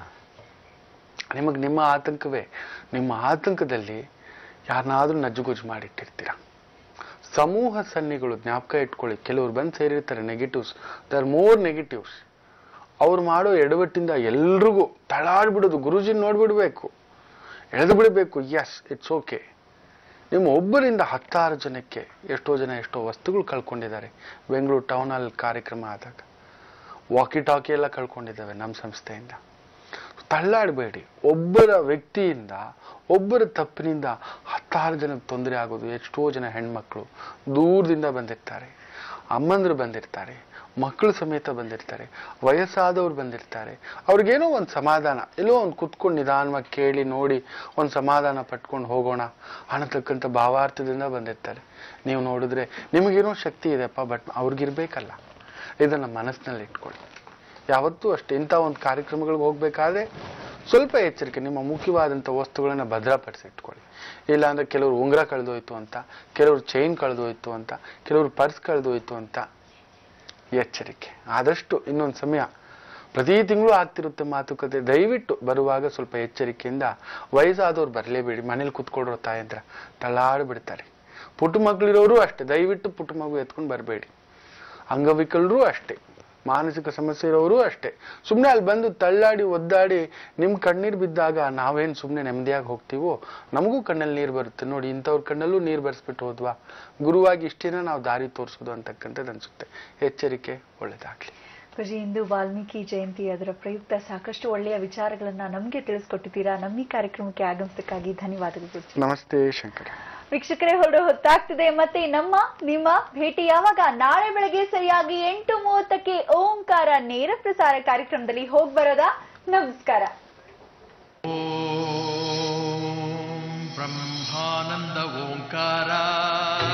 ನಿಮ್ಮ ಆತಂಕವೇ. ನಿಮ್ಮ ಆತಂಕದಲ್ಲಿ ಯಾರನ್ನಾದ್ರೂ ನಜ್ಜುಗುಜ್ಜು ಮಾಡಿಟ್ಟಿರ್ತೀರ. ಸಮೂಹ ಸನ್ನಿಗಳು ಜ್ಞಾಪಕ ಇಟ್ಕೊಳ್ಳಿ. ಕೆಲವ್ರು ಬಂದು ಸೇರಿರ್ತಾರೆ, ನೆಗೆಟಿವ್ಸ್. There more negatives. ಅವ್ರು ಮಾಡೋ ಎಡವಟ್ಟಿಂದ ಎಲ್ರಿಗೂ ತಳಾಡ್ಬಿಡೋದು. ಗುರುಜಿನ ನೋಡ್ಬಿಡ್ಬೇಕು, ಎಳೆದು ಬಿಡಬೇಕು. Yes, it's okay. ನಿಮ್ಮ ಒಬ್ಬರಿಂದ 10 ಜನಕ್ಕೆ ಎಷ್ಟೋ ಜನ ಎಷ್ಟೋ ವಸ್ತುಗಳು ಕಳ್ಕೊಂಡಿದ್ದಾರೆ. ಬೆಂಗಳೂರು ಟೌನ್ ಹಾಲ್ ಕಾರ್ಯಕ್ರಮ ಆದಾಗ ವಾಕಿ ಟಾಕಿ ಎಲ್ಲ ಕಳ್ಕೊಂಡಿದ್ದಾವೆ ನಮ್ಮ ಸಂಸ್ಥೆಯಿಂದ. ತಳ್ಳಾಡಬೇಡಿ. ಒಬ್ಬರ ವ್ಯಕ್ತಿಯಿಂದ, ಒಬ್ಬರ ತಪ್ಪಿನಿಂದ 10 ಜನಕ್ಕೆ ತೊಂದರೆ ಆಗೋದು. ಎಷ್ಟೋ ಜನ ಹೆಣ್ಮಕ್ಳು ದೂರದಿಂದ ಬಂದಿರ್ತಾರೆ, ಅಮ್ಮಂದ್ರು ಬಂದಿರ್ತಾರೆ, ಮಕ್ಕಳು ಸಮೇತ ಬಂದಿರ್ತಾರೆ, ವಯಸ್ಸಾದವ್ರು ಬಂದಿರ್ತಾರೆ. ಅವ್ರಿಗೇನೋ ಒಂದು ಸಮಾಧಾನ, ಎಲ್ಲೋ ಒಂದು ಕುತ್ಕೊಂಡು ನಿಧಾನವಾಗಿ ಕೇಳಿ ನೋಡಿ ಒಂದು ಸಮಾಧಾನ ಪಟ್ಕೊಂಡು ಹೋಗೋಣ ಅನ್ನತಕ್ಕಂಥ ಭಾವಾರ್ಥದಿಂದ ಬಂದಿರ್ತಾರೆ. ನೀವು ನೋಡಿದ್ರೆ ನಿಮಗೇನೋ ಶಕ್ತಿ ಇದೆಯಪ್ಪ, ಬಟ್ ಅವ್ರಿಗಿರ್ಬೇಕಲ್ಲ. ಇದನ್ನ ಮನಸ್ಸಿನಲ್ಲಿ ಇಟ್ಕೊಳ್ಳಿ. ಯಾವತ್ತೂ ಅಷ್ಟೇ ಇಂಥ ಒಂದು ಕಾರ್ಯಕ್ರಮಗಳಿಗೆ ಹೋಗ್ಬೇಕಾದ್ರೆ ಸ್ವಲ್ಪ ಎಚ್ಚರಿಕೆ. ನಿಮ್ಮ ಮುಖ್ಯವಾದಂಥ ವಸ್ತುಗಳನ್ನ ಭದ್ರಪಡಿಸಿಟ್ಕೊಳ್ಳಿ. ಇಲ್ಲಾಂದ್ರೆ ಕೆಲವರು ಉಂಗುರ ಕಳೆದೋಯ್ತು ಅಂತ, ಕೆಲವರು ಚೈನ್ ಕಳೆದೋಯ್ತು ಅಂತ, ಕೆಲವರು ಪರ್ಸ್ ಕಳೆದೋಯ್ತು ಅಂತ. ಎಚ್ಚರಿಕೆ. ಆದಷ್ಟು ಇನ್ನೊಂದು ಸಮಯ, ಪ್ರತಿ ತಿಂಗಳು ಆಗ್ತಿರುತ್ತೆ ಮಾತುಕತೆ. ದಯವಿಟ್ಟು ಬರುವಾಗ ಸ್ವಲ್ಪ ಎಚ್ಚರಿಕೆಯಿಂದ. ವಯಸ್ಸಾದವ್ರು ಬರಲೇಬೇಡಿ. ಮನೇಲಿ ಕುತ್ಕೊಳ್ರೋ ತಾಯಂದ್ರ ತಳ್ಳಾಡ್ಬಿಡ್ತಾರೆ. ಪುಟ್ಟ ಮಕ್ಕಳಿರೋರು ಅಷ್ಟೇ, ದಯವಿಟ್ಟು ಪುಟ್ಟ ಮಗು ಎತ್ಕೊಂಡು ಬರಬೇಡಿ. ಅಂಗವಿಕಲರು ಅಷ್ಟೇ, ಮಾನಸಿಕ ಸಮಸ್ಯೆ ಇರೋರು ಅಷ್ಟೇ. ಸುಮ್ಮನೆ ಅಲ್ಲಿ ಬಂದು ತಳ್ಳಾಡಿ ಒದ್ದಾಡಿ ನಿಮ್ ಕಣ್ಣೀರು ಬಿದ್ದಾಗ ನಾವೇನು ಸುಮ್ಮನೆ ನೆಮ್ಮದಿಯಾಗಿ ಹೋಗ್ತೀವೋ, ನಮಗೂ ಕಣ್ಣಲ್ಲಿ ನೀರು ಬರುತ್ತೆ. ನೋಡಿ, ಇಂಥವ್ರ ಕಣ್ಣಲ್ಲೂ ನೀರು ಬರ್ಸ್ಬಿಟ್ಟು ಹೋದ್ವಾ, ಗುರುವಾಗಿ ಇಷ್ಟೇನ ನಾವು ದಾರಿ ತೋರಿಸೋದು ಅಂತಕ್ಕಂಥದ್ದು ಅನ್ಸುತ್ತೆ. ಎಚ್ಚರಿಕೆ. ಒಳ್ಳೇದಾಗ್ಲಿ. ಗುರುಜಿ, ಇಂದು ವಾಲ್ಮೀಕಿ ಜಯಂತಿ, ಅದರ ಪ್ರಯುಕ್ತ ಸಾಕಷ್ಟು ಒಳ್ಳೆಯ ವಿಚಾರಗಳನ್ನ ನಮ್ಗೆ ತಿಳಿಸ್ಕೊಟ್ಟಿದ್ದೀರಾ. ನಮ್ಮ ಈ ಕಾರ್ಯಕ್ರಮಕ್ಕೆ ಆಗಮಿಸಕ್ಕಾಗಿ ಧನ್ಯವಾದಗಳು ಗುರುಜಿ. ನಮಸ್ತೆ ಶಂಕರ. ವೀಕ್ಷಕರೇ, ಹೊರಡು ಹೊತ್ತಾಗ್ತಿದೆ. ಮತ್ತೆ ನಿಮ್ಮ ಭೇಟಿ ಯಾವಾಗ? ನಾಳೆ ಬೆಳಗ್ಗೆ ಸರಿಯಾಗಿ 8:30ಕ್ಕೆ ಓಂಕಾರ ನೇರ ಪ್ರಸಾರ ಕಾರ್ಯಕ್ರಮದಲ್ಲಿ ಹೋಗಿ ಬರೋದಾ? ನಮಸ್ಕಾರ. ಓಂ ಬ್ರಹ್ಮಾನಂದ ಓಂಕಾರ